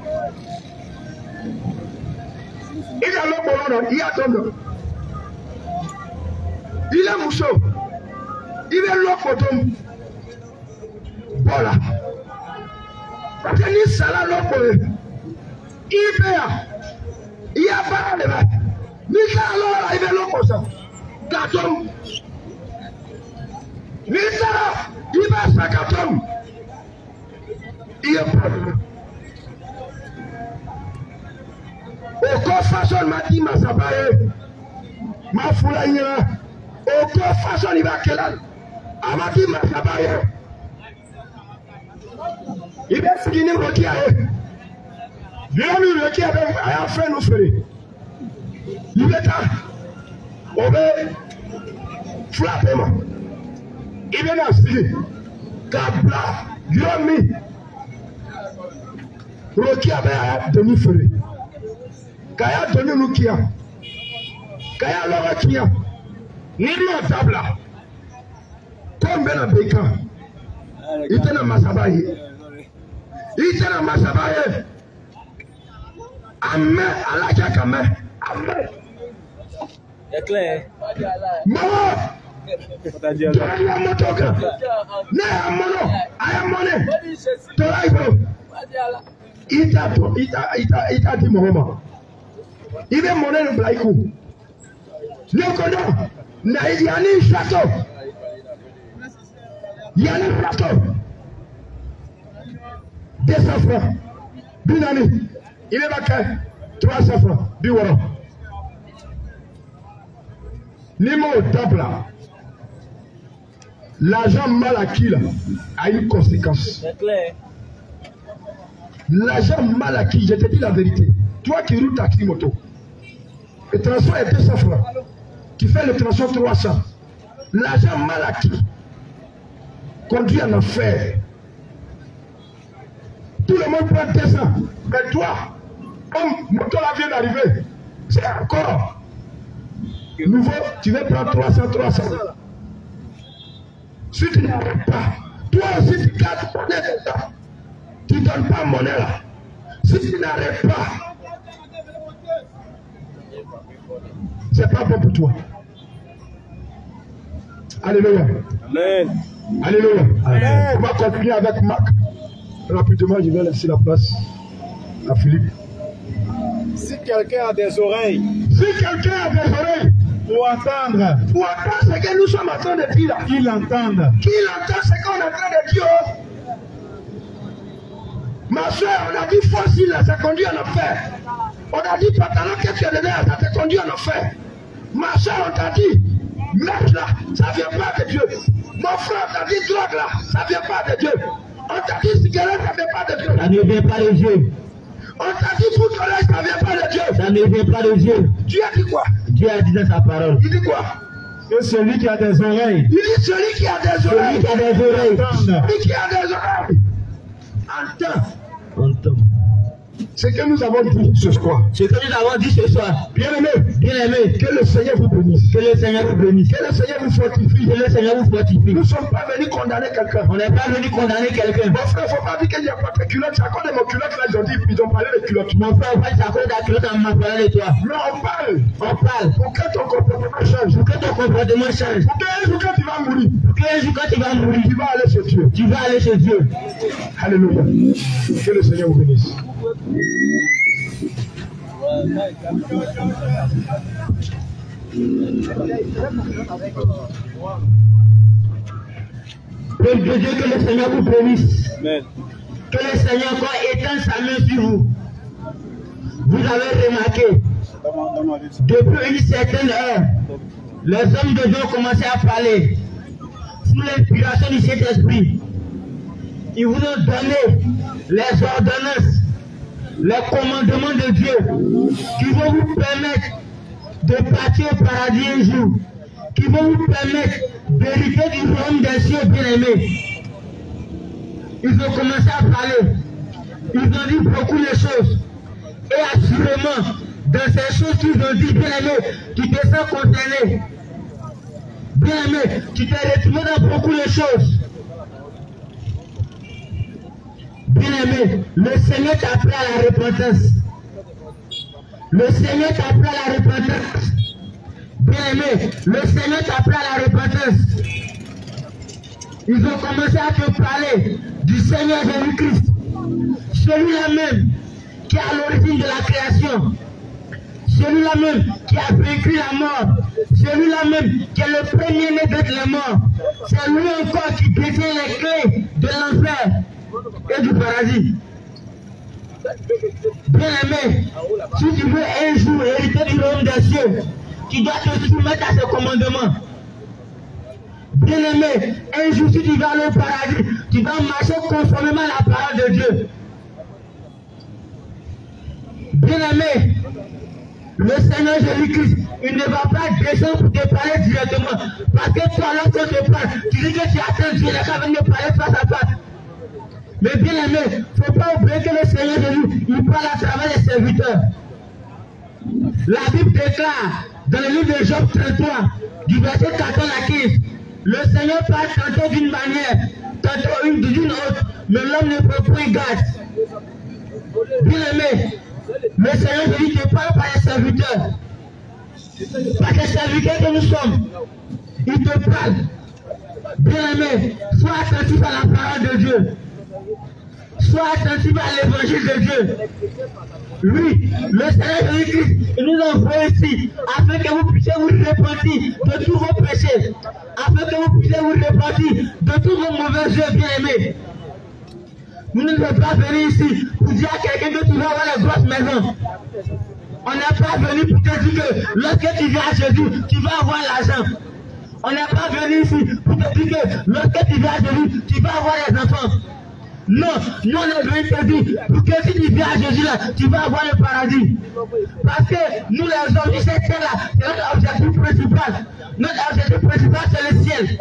Il a le bolono. Il a tombé. Il est Moussa. Il est le coton. Voilà. Parce que ni sala l'opposé. Il y a pas de mal. Ni ça alors il est l'opposé. Gatom. Ni ça il va sa gatom. Il est pas de mal. Aucune façon m'a dit ma sabaye. Ma foula ira. Aucune façon il va qu'elle a. M'a dit ma sabaye. Il va se guiner au kia. Viens nous le kia avec un frère nous frère. Il est là. On va frapper moi. Il est là, c'est Kabla, Yomi. Le kia avec un demi-frère. Kaya donné nous kia. Kaya l'ora kia. Ni lui table là. Comme ben abeka. Il était dans ma sabaye. Il était dans ma sabaye. Amen. Allah qui a kamé. Amen. C'est clair. Maman. Donne-moi mon token. Ne amono. Ayamone. Toraïbo. Il t'a dit mon moment. Il veut monner le blaïkou. Le cordon. Il y a un château. Il y a un château. 200 francs. Binani. Il est vaqué. 300 francs. Biwara. Nimo tabla. L'argent mal acquis là a une conséquence. C'est clair. L'argent mal acquis, je te dis la vérité. Toi qui roules taxi moto, le transport est 200 francs. Tu fais le transport 300. L'argent mal acquis conduit en enfer. Tout le monde prend 200. Mais toi, comme moto là vient d'arriver, c'est encore nouveau, tu veux prendre 300. Si tu n'arrêtes pas, toi aussi tu gardes monnaie de ça. Tu ne donnes pas monnaie là. Si tu n'arrêtes pas, c'est pas bon pour toi. Alléluia. Amen. Alléluia. Amen. On va continuer avec Marc. Rapidement, je vais laisser la place à Philippe. Si quelqu'un a des oreilles pour entendre ce que nous sommes en train de dire là, qu'il entende. qu'il entend ce qu'on est en train de dire. Ma soeur, on a dit fossile, ça conduit en enfer. On a dit pantalon que tu as dedans, ça te conduit en enfer. Ma soeur, on t'a dit mec là, ça ne vient pas de Dieu. Mon frère t'a dit drogue là, ça ne vient pas de Dieu. On t'a dit cigarette, ça ne vient pas de Dieu. Ça ne vient pas de Dieu. On t'a dit pour collège, ça ne vient pas de Dieu. Ça ne vient pas de Dieu. Dieu a dit quoi? Dieu a dit dans sa parole. Il dit quoi? Que celui qui a des oreilles, Il dit celui qui a des oreilles. Celui qui a des oreilles. Celui qui a des oreilles. Entends. Entends. Ce que nous avons dit ce soir. Ce que nous avons dit ce soir. Bien-aimés, Bien-aimés, que le Seigneur vous bénisse. que le Seigneur vous bénisse. Que le Seigneur vous fortifie. Que le Seigneur vous fortifie. Nous ne sommes pas venus condamner quelqu'un. On n'est pas venu condamner quelqu'un. Mon frère, il ne faut pas dire qu'il n'y a pas de culotte. C'est à cause de mon culotte là, ils ont parlé de culotte. Mon frère, c'est à cause de la culotte, on m'a parlé de toi. Mais on parle. On parle. Pour que ton comportement change. Pour que ton comportement change. Pour qu'un jour quand tu vas mourir, Pour qu'un jour, quand tu vas mourir, tu vas aller chez Dieu. tu vas aller chez Dieu. Alléluia. Que le Seigneur vous bénisse. Peuple de Dieu, que le Seigneur vous bénisse. Amen. Que le Seigneur encore étende sa main sur vous. Vous avez remarqué, depuis une certaine heure, les hommes de Dieu ont commencé à parler sous l'inspiration du Saint-Esprit. Ils vous ont donné les ordonnances, les commandements de Dieu qui vont vous permettre de partir au paradis un jour, qui vont vous permettre d'hériter du royaume des cieux bien-aimés. Ils ont commencé à parler. Ils ont dit beaucoup de choses. Et assurément, dans ces choses qu'ils ont dit, bien-aimé, tu te sens concerné. Bien-aimé, tu t'es retrouvé dans beaucoup de choses. Bien-aimé, le Seigneur t'appelle à la repentance. Le Seigneur t'appelle à la repentance. Bien-aimé, le Seigneur t'appelle à la repentance. Ils ont commencé à te parler du Seigneur Jésus-Christ. Celui-là même qui est à l'origine de la création. Celui-là même qui a vaincu la mort. Celui-là même qui est le premier-né d'être les morts. C'est lui encore qui détient les clés de l'enfer et du paradis. Bien-aimé, si tu veux un jour hériter du royaume des cieux, tu dois te soumettre à ses commandements. Bien-aimé, un jour si tu vas aller au paradis, tu dois marcher conformément à la parole de Dieu. Bien-aimé, le Seigneur Jésus-Christ, il ne va pas descendre pour te parler directement. Parce que toi, lorsqu'on te parle, tu dis que tu attends Dieu, il n'a qu'à venir parler face à face. Mais bien-aimé, il ne faut pas oublier que le Seigneur Jésus, il parle à travers les serviteurs. La Bible déclare, dans le livre de Job 33, du verset 14 à 15, le Seigneur parle tantôt d'une manière, tantôt d'une autre, mais l'homme ne peut pas y garder. Bien-aimé, le Seigneur Jésus te parle par les serviteurs. Par les serviteurs que nous sommes, il te parle. Bien-aimé, sois attentif à la parole de Dieu. Sois attentif à l'évangile de Dieu. Oui, le Seigneur Jésus-Christ, il nous envoie ici afin que vous puissiez vous repentir de tous vos péchés. Afin que vous puissiez vous repentir de tous vos mauvais jeux, bien-aimés. Nous ne sommes pas venus ici pour dire à quelqu'un que tu vas avoir les grosses maisons. On n'est pas venu pour te dire que lorsque tu viens à Jésus, tu vas avoir l'argent. On n'est pas venu ici pour te dire que lorsque tu viens à Jésus, tu vas avoir les enfants. Non, nous on est venu te dire pour que si tu viens à Jésus là, tu vas avoir le paradis. Parce que nous les hommes du cette terre-là, c'est notre objectif principal. Notre objectif principal c'est le ciel.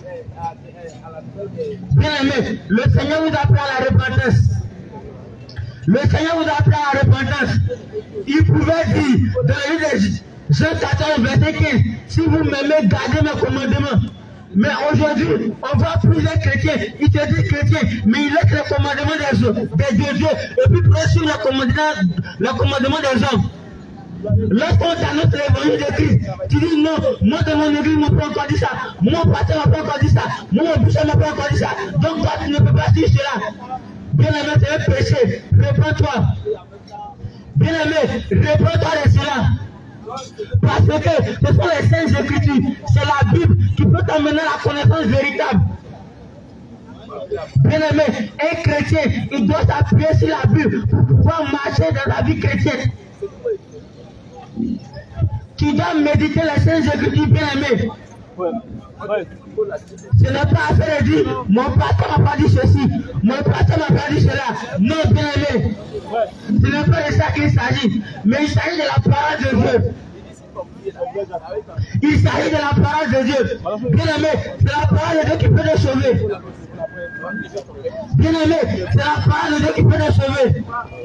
Bien-aimé, le Seigneur vous appelle à la repentance. Le Seigneur vous appelle à la repentance. Il pouvait dire dans le livre de Jean 14, verset 15, si vous m'aimez, gardez mes commandements. Mais aujourd'hui, on voit plusieurs chrétiens, ils te disent chrétiens, mais ils laissent les commandements des dieux et puis prennent sur les commandements des hommes. Lorsqu'on t'annonce l'évangile de Christ, tu dis non, moi de mon église ne m'a pas encore dit ça, mon pasteur ne m'a pas encore dit ça, mon boucher ne m'a pas encore dit ça, donc toi tu ne peux pas dire cela. Bien-aimé, c'est un péché, réponds-toi. Bien-aimé, réponds-toi de cela. Parce que ce sont les saintes écritures, c'est la Bible qui peut t'amener à la connaissance véritable. Bien-aimé, un chrétien, il doit s'appuyer sur la Bible pour pouvoir marcher dans la vie chrétienne. Tu dois méditer les saintes écritures, bien-aimé. Ce n'est pas affaire de dire, mon pasteur m'a pas dit ceci, mon pasteur m'a pas dit cela. Non, bien-aimé. Ce n'est pas de ça qu'il s'agit, mais il s'agit de la parole de Dieu. Il s'agit de la parole de Dieu. Bien-aimé, c'est la parole de Dieu qui peut te sauver. Bien-aimé, c'est la parole de Dieu qui peut te sauver.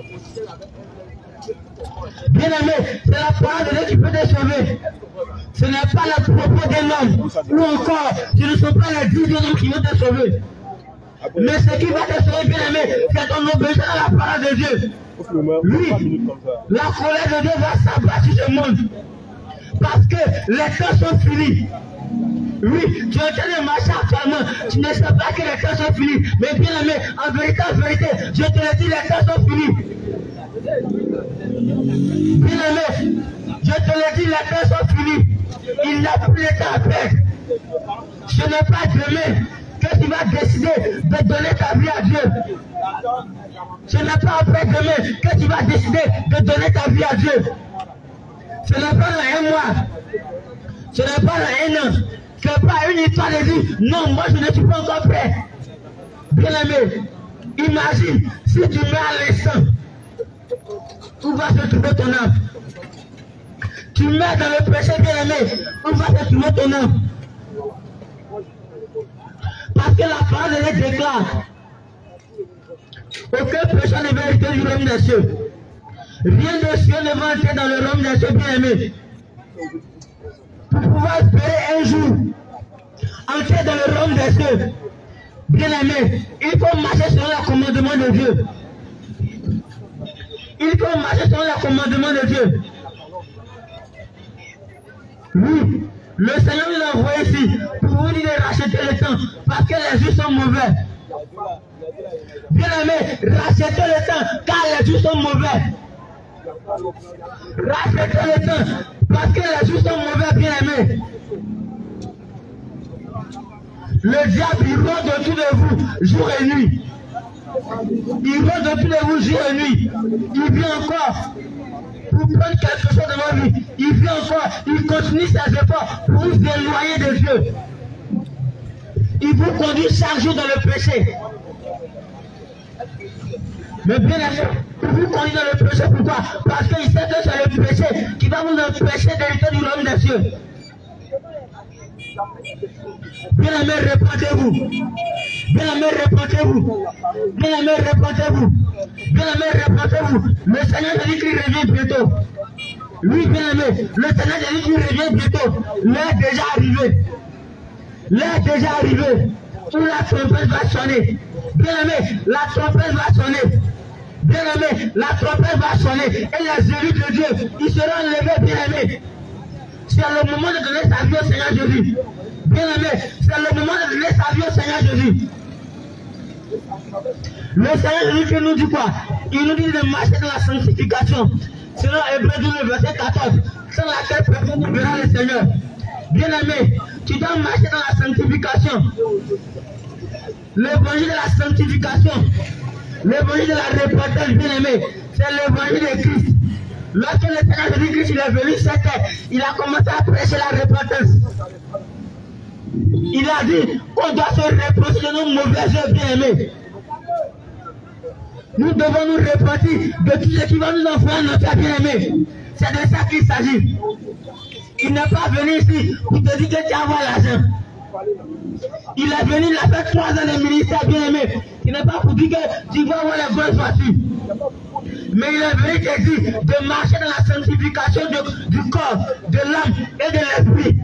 Bien-aimé, c'est la parole de Dieu qui peut te sauver. Ce n'est pas le propos d'un homme, ou encore, ce ne sont pas les 10 hommes qui vont te sauver. Mais ce qui va te sauver, bien-aimé, c'est ton obéissance à la parole de Dieu. Oui, la colère de Dieu va s'abattre sur ce monde. Parce que les temps sont finis. Oui, tu es en train de marcher actuellement, tu ne sais pas que les temps sont finis. Mais bien-aimé, en vérité, je te le dis, les temps sont finis. Bien-aimé, je te le dis, les temps sont finis. Il n'a plus de temps à perdre. Ce n'est pas demain que tu vas décider de donner ta vie à Dieu. Ce n'est pas après-demain que tu vas décider de donner ta vie à Dieu. Ce n'est pas dans un mois. Ce n'est pas dans un an. Ce n'est pas une histoire de dire non, moi je ne suis pas encore prêt. Bien-aimé, imagine si tu mets à l'instant, où va se trouver ton âme? Tu mets dans le péché, bien-aimé, où va se trouver ton âme? Parce que la parole de Dieu déclare aucun péché ne va hériter du royaume des cieux. Rien de cieux ne va entrer dans le royaume des cieux, bien-aimé. Pour pouvoir espérer un jour entrer dans le royaume des cieux, bien-aimé, il faut marcher selon le commandement de Dieu. Il faut marcher selon le commandement de Dieu. Oui, le Seigneur nous a envoyé ici pour vous dire de racheter le temps parce que les jours sont mauvais. Bien-aimé, rachetez le temps car les jours sont mauvais. Rachetez le temps parce que les jours sont mauvais, bien-aimé. Le diable, il rôde autour de vous jour et nuit. Il rôde autour de vous jour et nuit. Il vient encore pour prendre quelque chose de votre vie. Il vient encore, il continue ses efforts pour vous éloigner de Dieu. Il vous conduit chaque jour dans le péché. Mais bien sûr, il vous conduit dans le péché, pourquoi? Parce qu'il sait que c'est le péché qui va vous empêcher d'hériter du royaume des cieux. Bien-aimé, répondez-vous. Bien-aimé, répondez-vous. Bien-aimé, répondez-vous. Bien-aimé, répondez-vous. Le Seigneur Jésus-Christ revient bientôt. Oui, bien-aimé, le Seigneur Jésus-Christ revient bientôt. L'heure est déjà arrivée. L'heure est déjà arrivée. Où la trompette va sonner. Bien-aimé, la trompette va sonner. Bien-aimé, la trompette va sonner. Et les élus de Dieu, ils seront levés, bien-aimé. C'est le moment de donner sa vie au Seigneur Jésus. Bien-aimé, c'est le moment de donner sa vie au Seigneur Jésus. Le Seigneur Jésus nous dit quoi? Il nous dit de marcher dans la sanctification. Selon Hébreux 12, verset 14, sans laquelle personne ne verra le Seigneur. Bien-aimé, tu dois marcher dans la sanctification. L'évangile de la sanctification, l'évangile de la repentance, bien-aimé, c'est l'évangile de Christ. Lorsque le Seigneur Jésus-Christ est venu sur terre, il a commencé à prêcher la repentance. Il a dit qu'on doit se repentir de nos mauvaises œuvres, bien-aimés. Nous devons nous repentir de tout ce qui va nous envoyer en enfer, bien-aimés. C'est de ça qu'il s'agit. Il n'est pas venu ici pour te dire que tu as avoir l'argent. Il est venu, il a fait 3 ans de ministère, bien-aimé. Il n'est pas pour dire que tu vas avoir les bonnes voitures. Mais il est venu te dire de marcher dans la sanctification du corps, de l'âme et de l'esprit.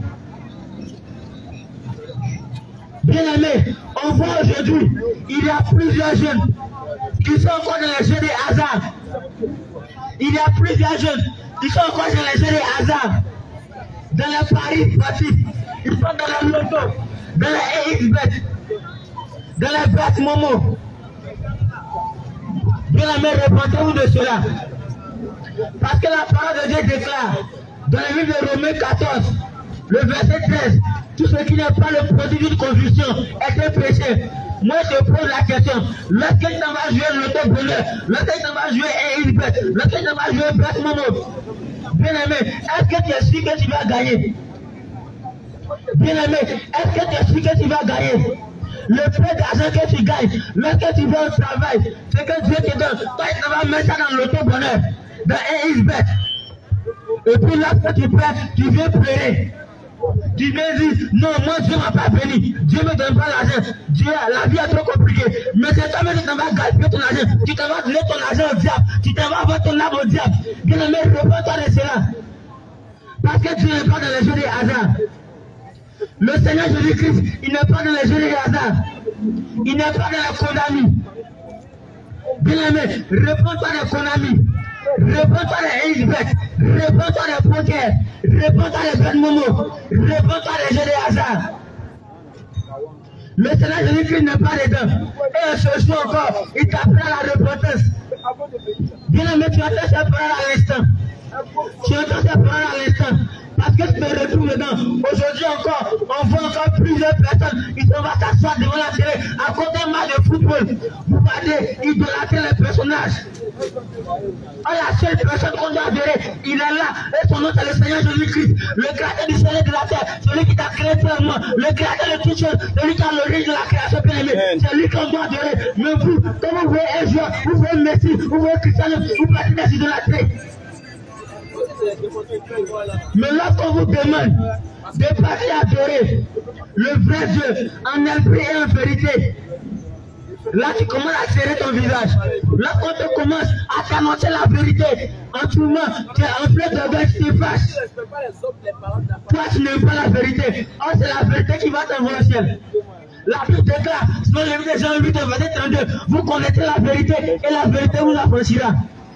Bien-aimé, on voit aujourd'hui, il y a plusieurs jeunes qui sont encore dans les jeux de hasard. Il y a plusieurs jeunes qui sont encore dans les jeux de hasard. Dans les paris sportifs, ils sont dans la loto, dans les XBet, dans les bêtes Momo. Bien-aimé, répondez-vous de cela. Parce que la parole de Dieu déclare, dans le livre de Romains 14, le verset 13, tout ce qui n'est pas le produit d'une conviction est un péché. Moi, je pose la question, lorsque tu vas jouer le loto bonheur, lorsque tu vas jouer un XBet, lorsque tu vas jouer bêtes Momo, bien-aimé, est-ce que tu es sûr que tu vas gagner? Bien-aimé, est-ce que tu es sûr que tu vas gagner? Le peu d'argent que tu gagnes, lorsque tu vas au travail, c'est que Dieu te donne. Toi, tu vas mettre ça dans l'auto bonheur, dans un XBet. Et puis lorsque tu perds, tu viens pleurer. Tu viens dire, non, moi Dieu ne m'a pas béni. Dieu ne me donne pas l'argent. Dieu, la vie est trop compliquée. Mais c'est toi-même qui t'en vas gaspiller ton argent. Tu t'en vas donner ton argent au diable. Tu t'en vas avoir ton âme au diable. Bien-aimé, réponds-toi de cela. Parce que Dieu n'est pas dans les jeux des hasards. Le Seigneur Jésus-Christ, il n'est pas dans les jeux des hasards. Il n'est pas dans la condamnée. Bien-aimé, réponds-toi des Konami. Réponds-toi des XBet. Réponds-toi des poker. Réponds-toi des bêtes Momo. Réponds-toi des jeux des hasards. Le Seigneur Jésus-Christ n'est pas dedans. Et ce jour encore, il t'appelle à la repentance. Bien-aimé, tu entends ces paroles à l'instant. Tu entends ces paroles à l'instant. Parce que tu te retrouves dedans. Aujourd'hui encore, on voit encore plusieurs personnes. Ils sont va s'asseoir devant la télé à côté d'un match de football. Vous regardez, idolâtrer les personnages. La seule personne qu'on doit adorer, il est là. Et son nom, c'est le Seigneur Jésus-Christ, le créateur du ciel et de la terre, celui qui t'a créé pleinement, le créateur de toutes choses, celui qui a l'origine de la création bien-aimée. C'est lui qu'on doit adorer. Mais vous, comme vous voyez un joueur, vous voyez Messi, vous voyez Cristiano, vous pratiquez des idolâtries. Mais lorsqu'on vous demande de partir adorer le vrai Dieu en esprit et en vérité, là tu commences à serrer ton visage. Là quand tu commences à t'annoncer la vérité, en tout moment, tu es en plein de bête, tu fâches. Toi tu n'aimes pas la vérité. Oh, c'est la vérité qui va t'envoyer au ciel. La Bible déclare, selon le livre de Jean 8, verset 32, vous connaissez la vérité et la vérité vous affranchira.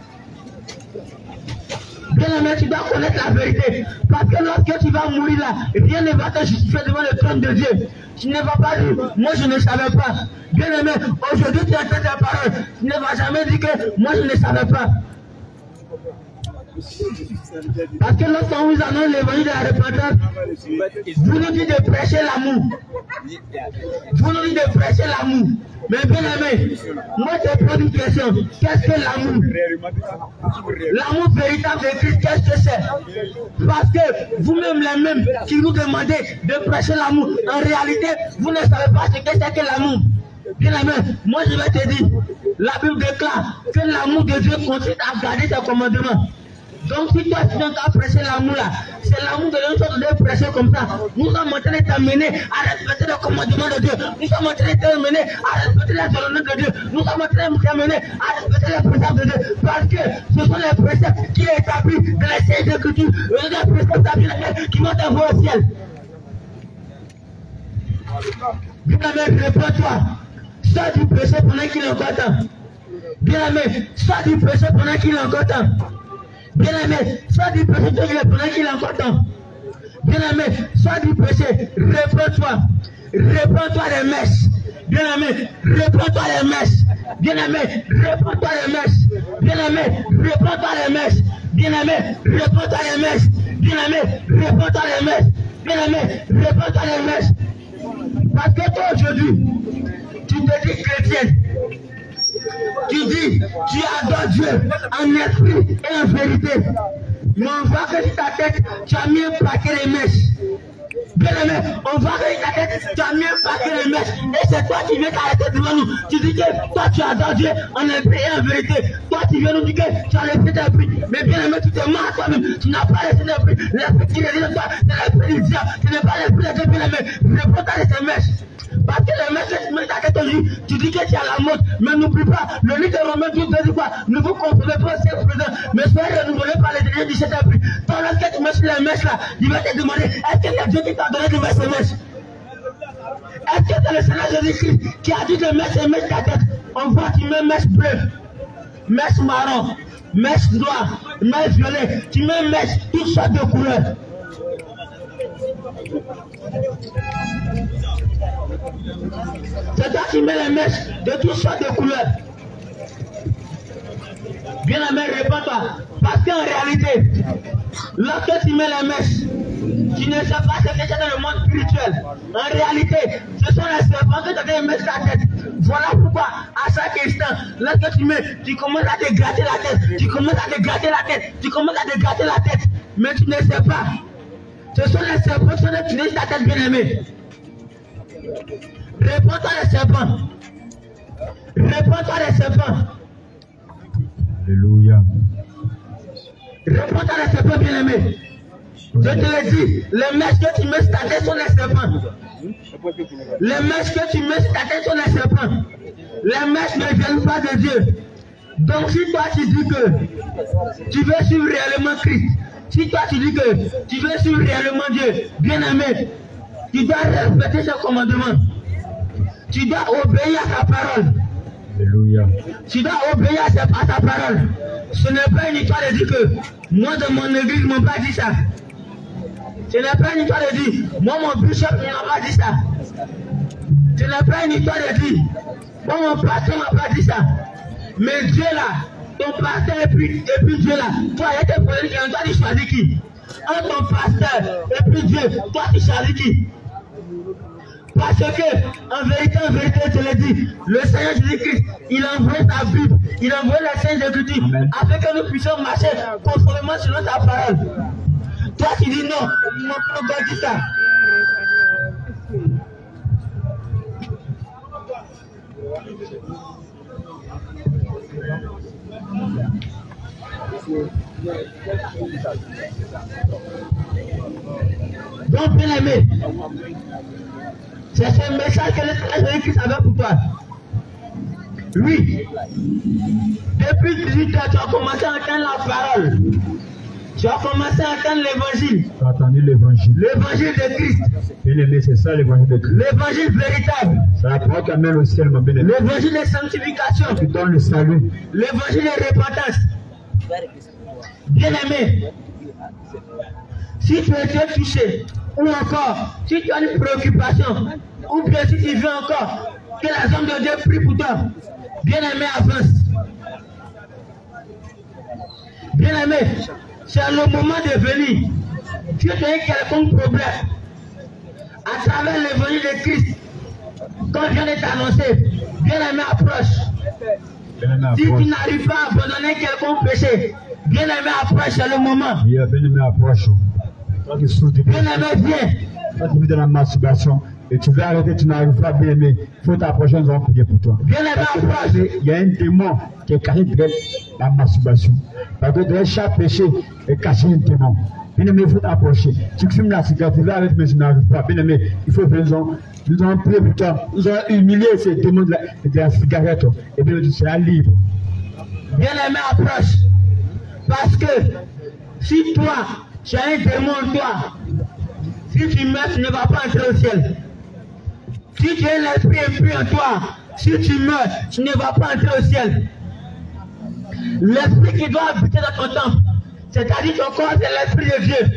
Bien-aimé, tu dois connaître la vérité. Parce que lorsque tu vas mourir là, rien ne va te justifier devant le trône de Dieu. Tu ne vas pas dire, moi je ne savais pas. Bien-aimé, aujourd'hui tu entends tes paroles. Tu ne vas jamais dire que moi je ne savais pas. Parce que lorsqu'on vous annonce l'évangile de la repentance, vous nous dites de prêcher l'amour. Vous nous dites de prêcher l'amour. Mais bien aimé, moi je te pose une question. Qu'est-ce que l'amour? L'amour véritable de Christ, qu'est-ce que c'est? Parce que vous-même les mêmes qui nous demandez de prêcher l'amour, en réalité, vous ne savez pas ce que c'est que l'amour. Bien aimé, moi je vais te dire, la Bible déclare que l'amour de Dieu consiste à garder ses commandements. Donc si toi tu n'as qu'à prêcher l'amour là, c'est l'amour de l'autre chose de prêcher comme ça. Nous sommes en train de t'amener à respecter le commandement de Dieu. Nous sommes en train de t'amener à respecter les ordonnances de Dieu. Nous sommes en train de t'amener à respecter les préceptes de Dieu. Parce que ce sont les préceptes qui sont établis dans les Saintes Écritures. Les préceptes qui vont t'envoyer au ciel. Bien aimé, réponds-toi. Sors du péché pendant qu'il est encore temps. Bien aimé, sors du péché pendant qu'il est encore temps. Bien aimé, sois du péché pendant qu'il est encore temps. Bien aimé, sois du péché, réponds-toi. Réponds-toi les mèches. Bien aimé, réponds-toi les mèches. Bien aimé, réponds-toi les mèches. Bien aimé, réponds-toi les mèches. Bien aimé, réponds-toi les mèches. Bien aimé, réponds-toi les mèches. Bien aimé, réponds-toi les mèches. Parce que toi aujourd'hui, tu te dis chrétienne. Tu dis, tu adores Dieu en esprit et en vérité. Mais on voit que sur ta tête, tu as mis un paquet de mèches. Bien aimé, on voit que sur ta tête, tu as mis un paquet de mèches. Et c'est toi qui viens t'arrêter devant nous. Tu dis que toi tu adores Dieu en esprit et en vérité. Toi tu viens nous dire que tu as laissé tes prix. Mais bien aimé, tu te mens à toi-même. Tu n'as pas laissé tes prix. L'esprit qui réside en toi, c'est l'esprit du diable. Ce n'est pas l'esprit de Dieu, bien aimé. Réponds à ces mèches. Parce que les mecs qui se mettent à tête aujourd'hui, tu dis que tu as la mode, mais n'oublie pas, le livre de Romains 12 dit quoi? Ne vous conformez pas au siècle présent, mais soyez renouvelés par les derniers du Saint-Esprit. Toi, lorsque tu mets sur les mèches là, il va te demander, est-ce que c'est Dieu qui t'a donné de mettre ces mèches? Est-ce que c'est le Seigneur Jésus-Christ qui a dit de mettre ces mèches à ta tête? On voit, tu mets mèche bleue, mèche marron, mèche noire, mèche violet, tu mets mèche, toutes sortes de couleurs. C'est toi qui mets les mèches de toutes sortes de couleurs. Bien aimé, réponds-toi. Parce qu'en réalité, lorsque tu mets les mèches, tu ne sais pas ce que c'est dans le monde spirituel. En réalité, ce sont les serpents que tu as des mèches sur la tête. Voilà pourquoi, à chaque instant, lorsque tu mets, tu commences à te gratter la tête. Tu commences à te gratter la tête. Tu commences à te gratter la tête. Mais tu ne sais pas. Ce sont les serpents qui sont tirés sur ta tête, bien aimé. Réponds-toi les serpents. Réponds-toi les serpents. Alléluia. Réponds-toi les serpents, bien aimé. Je te le dis, les mèches que tu mets sur ta tête sont les serpents. Les mèches que tu mets sur ta tête sont les serpents. Les mèches ne viennent pas de Dieu. Donc si toi tu dis que tu veux suivre réellement Christ, si toi tu dis que tu veux suivre réellement Dieu, bien aimé, tu dois respecter ses commandements. Tu dois obéir à sa parole. Alléluia. Tu dois obéir à ta parole. Ce n'est pas une histoire de dire que moi dans mon église ne m'a pas dit ça. Ce n'est pas une histoire de dire moi mon bishop ne m'a pas dit ça. Ce n'est pas une histoire de dire moi mon pasteur ne m'a pas dit ça. Mais Dieu là, ton pasteur et puis Dieu là, toi il y a tes problèmes qui ont choisi qui? entre ton pasteur et puis Dieu, toi tu choisis qui? Parce que, en vérité, je te le dis, le Seigneur Jésus-Christ, il a envoyé sa Bible, il a envoyé la Sainte Écriture, afin que nous puissions marcher conformément selon sa parole. Toi, tu dis non, il m'a pas encore dit ça. Donc, bien aimé, c'est ce message que le Seigneur Jésus-Christ avait pour toi. Oui, depuis 18 ans, tu as commencé à entendre la parole. Tu as commencé à entendre l'évangile. Tu as entendu l'évangile. L'évangile de Christ. Bien aimé, c'est ça l'évangile de Christ. L'évangile véritable. C'est la parole qui amène au ciel, mon bien aimé. L'évangile de sanctification. Qui donne le salut. L'évangile de repentance. Bien aimé, si tu es été touché, ou encore, si tu as une préoccupation, ou bien si tu veux encore que la zone de Dieu prie pour toi, bien aimé, avance. Bien aimé, c'est le moment de venir. Si tu as quelconque problème, à travers l'évangile de Christ, quand je viens de t'annoncer, bien aimé, approche. Si tu n'arrives pas à abandonner quelconque péché, bien aimé, approche, c'est le moment. Bien aimé, approche. Toi qui souffres de bien aimé, viens. Toi qui vis dans la masturbation et tu veux arrêter, tu n'arrives pas, bien aimé. Il faut t'approcher, nous allons prier pour toi. Bien aimé, approche. Il y a un démon qui est caché derrière la masturbation. Parce que derrière chaque péché est caché un démon. Bien aimé, il faut t'approcher. Tu fumes la cigarette, tu veux arrêter, mais tu n'arrives pas. Bien aimé, il faut que nous allons prier pour toi. Nous allons humilier ces démons de la cigarette. Et bien, tu seras libre. Bien aimé, approche. Parce que si toi, tu as un démon en toi, si tu meurs, tu ne vas pas entrer au ciel. Si tu as l'esprit impur en toi, si tu meurs, tu ne vas pas entrer au ciel. L'esprit qui doit habiter dans ton temple, c'est-à-dire ton corps, c'est l'esprit de Dieu.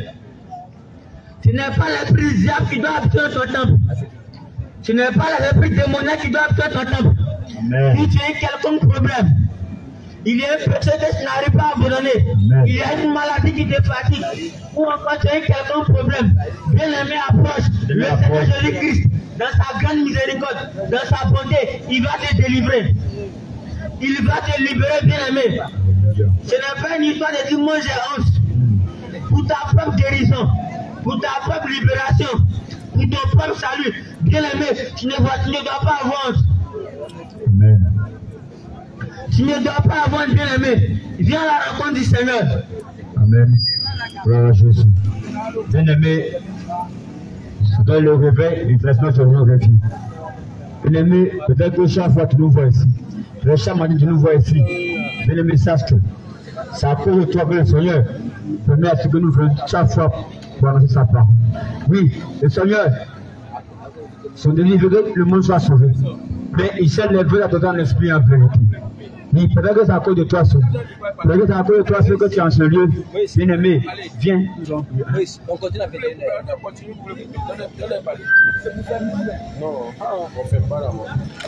Ce n'est pas l'esprit du diable qui doit habiter dans ton temple. Ce n'est pas l'esprit démoniaque qui doit habiter dans ton temple. Si tu as quelconque problème, il y a un péché que tu n'arrives pas à abandonner. Il y a une maladie qui te fatigue. Ou encore tu as quelconque problème. Bien aimé, approche. Le Seigneur Jésus-Christ, dans sa grande miséricorde, dans sa bonté, il va te délivrer. Il va te libérer, bien aimé. Ce n'est pas une histoire de dire moi j'ai honte. Pour ta propre guérison, pour ta propre libération, pour ton propre salut. Bien aimé, tu ne dois pas avoir honte. Amen. Tu ne dois pas avoir bien aimé. Viens à la rencontre du Seigneur. Amen. Gloire à Jésus. Bien aimé, dans le réveil, il te reste notre réveil. Bien aimé, peut-être que chaque fois tu nous vois ici, peut-être chaque matin tu nous vois ici. Bien aimé, sache que c'est à cause de toi que le Seigneur permet à ce que nous faisons chaque fois pour annoncer sa parole. Oui, le Seigneur, son délivré, le monde soit sauvé. Mais il s'est levé à dans l'esprit en vérité. Oui, peut-être que c'est à cause de toi, peut-être que c'est à cause de toi ce que tu es en ce lieu. Bien aimé, viens. Oui, on continue à faire des non, on ne fait pas là.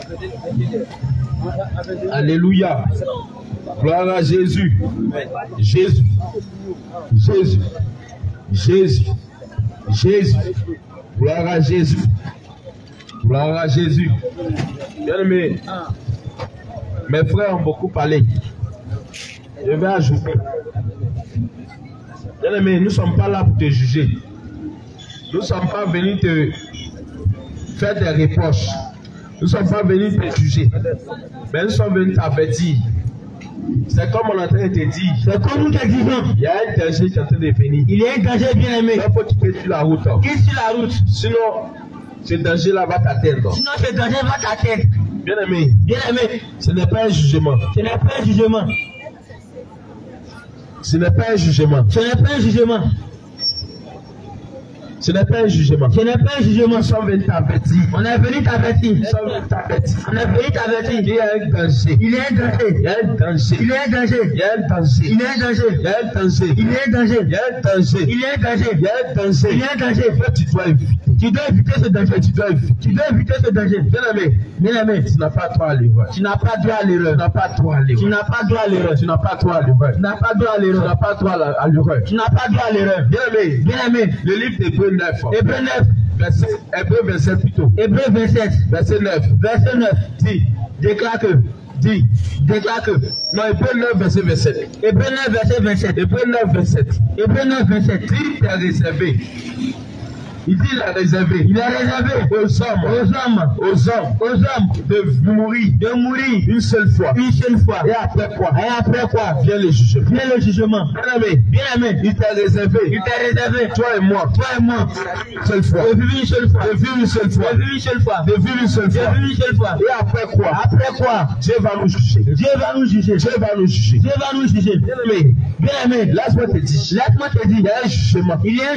Alléluia. Gloire à Jésus. Jésus. Jésus. Jésus. Jésus. Gloire à Jésus. Gloire à Jésus. Bien aimé, mes frères ont beaucoup parlé. Je vais ajouter. Bien aimé, nous ne sommes pas là pour te juger. Nous ne sommes pas venus te faire des reproches. Nous ne sommes pas venus te juger. Mais nous sommes venus t'avertir. C'est comme on est en train de te dire. C'est comme nous te disons. Il y a un danger qui est en train de venir. Il y a un danger bien aimé. Il faut quitter sur la route. Quitte sur la route. Sinon, ce danger-là va t'atteindre. Sinon, ce danger va t'atteindre. Bien aimé. Bien aimé. Ce n'est pas un jugement. Ce n'est pas un jugement. Ce n'est pas un jugement. Ce n'est pas un jugement. Ce n'est pas un jugement. Ce n'est pas un jugement. Nous sommes venus t'avertir. On est venu t'avertir. Nous sommes venus t'avertir. On est venu t'avertir. Il y a un danger. Il y a un danger. Il y a un danger. Il y a un danger. Il y a un danger. Il y a un danger. Il y a un danger. Il y a un danger. Il y a un danger. Il y a un danger. Il y a un danger. Il y a un danger. Que tu dois éviter. Tu dois éviter ce danger. Tu dois éviter ce danger. Bien-aimé, tu n'as pas droit à l'erreur. Tu n'as pas droit à l'erreur. Tu n'as pas droit à l'erreur. Tu n'as pas droit à l'erreur. Tu n'as pas droit à l'erreur. Tu n'as pas droit à l'erreur. Tu n'as pas droit à l'erreur. Tu n'as pas droit à l'erreur. Bien-aimé, le livre d'Hébreux 9. Hébreux 9. Hébreux 27 plutôt. Hébreux 27. Verset 9. Verset 9. Dis. Déclare que. Non, Hébreux 9, verset 27. Hébreux 9, verset 27. Hébreux 9, 27. Hébreux 9, 27. Dis, t'es réservé. Il dit il a réservé. Il a réservé aux hommes de mourir une seule fois. Et après quoi? Vient le jugement. Bien-aimé, il t'a réservé. Toi et moi. Une seule fois. De vivre une seule fois. Et après quoi? Dieu va nous juger. Bien-aimé, laisse-moi te dire. Il y a un jugement.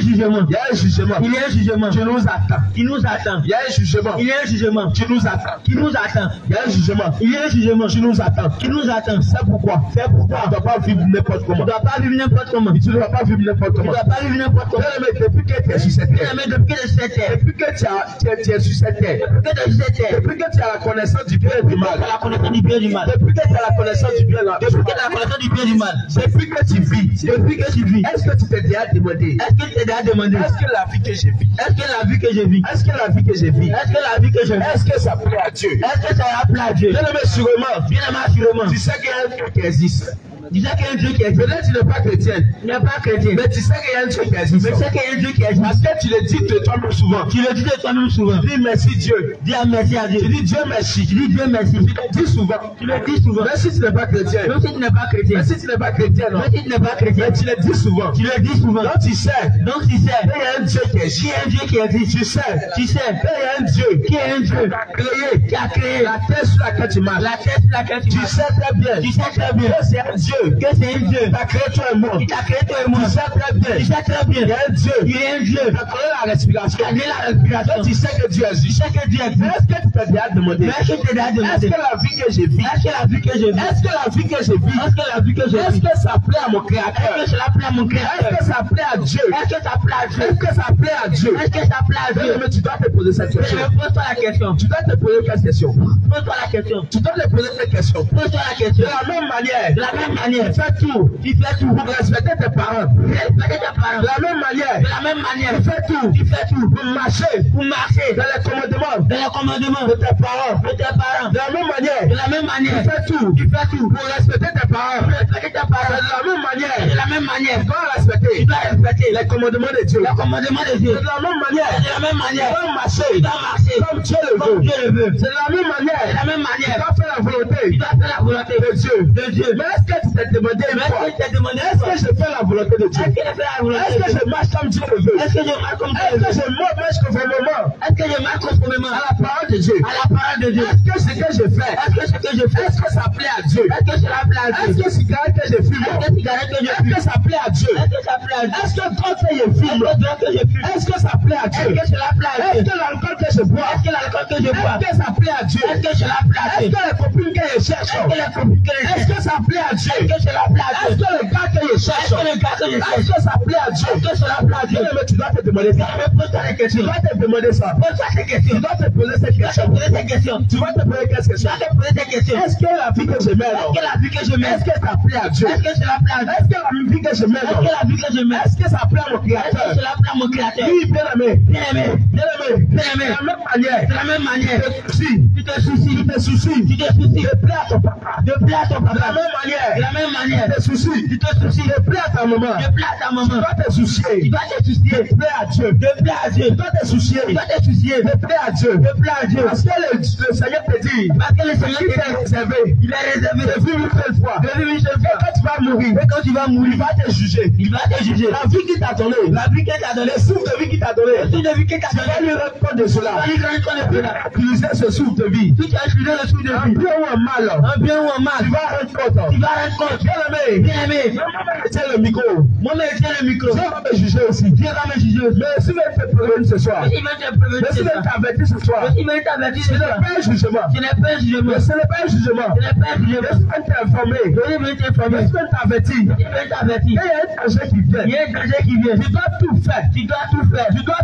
Qui nous attend. Il y a un jugement. Qui nous attend. C'est pourquoi. Tu ne dois pas vivre n'importe comment. Depuis que tu es sur cette terre. Depuis que tu es sur cette terre. Depuis que tu as la connaissance du bien et du mal. Depuis que tu as la connaissance du bien et du mal. Depuis que tu vis. Est-ce que tu t'es déjà demandé? Est-ce que la vie que j'ai vis? Est-ce que ça plaît à Dieu? Bien-aimé, sûrement. Tu sais qu'il y a un Dieu qui existe. Peut-être tu n'es pas chrétien. Mais tu sais qu'il y a un Dieu qui existe. Parce que tu le dis de toi-même souvent. Tu dis merci Dieu. Dis merci à Dieu. Tu dis Dieu merci. Tu le dis souvent. Même si tu n'es pas chrétien. Même si tu n'es pas chrétien, non. Mais tu le dis souvent. Donc tu sais. Il y a un Dieu qui existe. Tu sais. Il y a un Dieu qui a créé la terre sur laquelle tu marches. Tu sais très bien. Que c'est un Dieu. Tu as créé toi et moi. Tu sais très bien. Il y a un Dieu. Tu as créé la respiration. Donc tu sais que Dieu existe. Mais est-ce que tu t'es déjà demandé? Est-ce que la vie que je vis? Est-ce que ça plaît à mon Créateur? Est-ce que ça plaît à Dieu? Mais tu dois te poser cette question. Tu dois te poser cette question. De la même manière, tu fais tout pour respecter tes parents. De la même manière, tu fais tout pour marcher dans les commandements de tes parents. De la même manière, tu fais tout pour respecter tes parents. De la même manière, tu dois respecter les commandements de Dieu. De la même manière, tu dois marcher comme Dieu le veut. C'est de la même manière, tu dois faire la volonté de Dieu. Mais est-ce que tu t'es demandé une fois? Est-ce que je fais la volonté de Dieu? Est-ce que je marche comme Dieu le veut? Est-ce que je marche conformément à la parole de Dieu? Est-ce que ce que je fais, est-ce que ça plaît à Dieu? Est-ce que cigarette que je fume, est-ce que ça plaît à Dieu? Est-ce que drogue que je fume, est-ce que ça plaît à Dieu? Est-ce que l'alcool que je bois, est-ce que ça plaît à Dieu? Est-ce que les copines que je cherche, est-ce que ça plaît à Dieu? Est-ce que le gars que je cherche, est-ce que ça plaît à Dieu? Mais tu dois te demander ça. Tu dois te demander ça. Tu dois te poser cette question. Tu vas te poser cette question. Est-ce que la vie que je mène, est-ce que ça plaît à Dieu? Est-ce que la vie que je mène, est-ce que ça plaît à mon Créateur? Oui, bien-aimé. De la même manière, tu te soucies de plaire à ton papa. De la même manière, tu te soucies de plaire à ta maman. Tu dois te soucier de plaire à Dieu. Tu dois te soucier de plaire à Dieu. Parce que le Seigneur te dit, il est réservé de vivre une seule fois. Et quand tu vas mourir, il va te juger. La vie qu'il t'a donnée, le souffle de vie qu'il t'a donné, tu vas lui rendre compte de cela. Utiliser ce souffle de vie. Un bien ou un mal, tu vas rendre compte. Bien-aimé, tiens le micro. Dieu va me juger aussi. Mais si tu te prévenir ce soir, ce n'est pas un jugement. Ce n'est pas un jugement. Laisse-moi t'informer. Laisse-moi t'avertir. Il y a un danger qui vient. Tu dois tout faire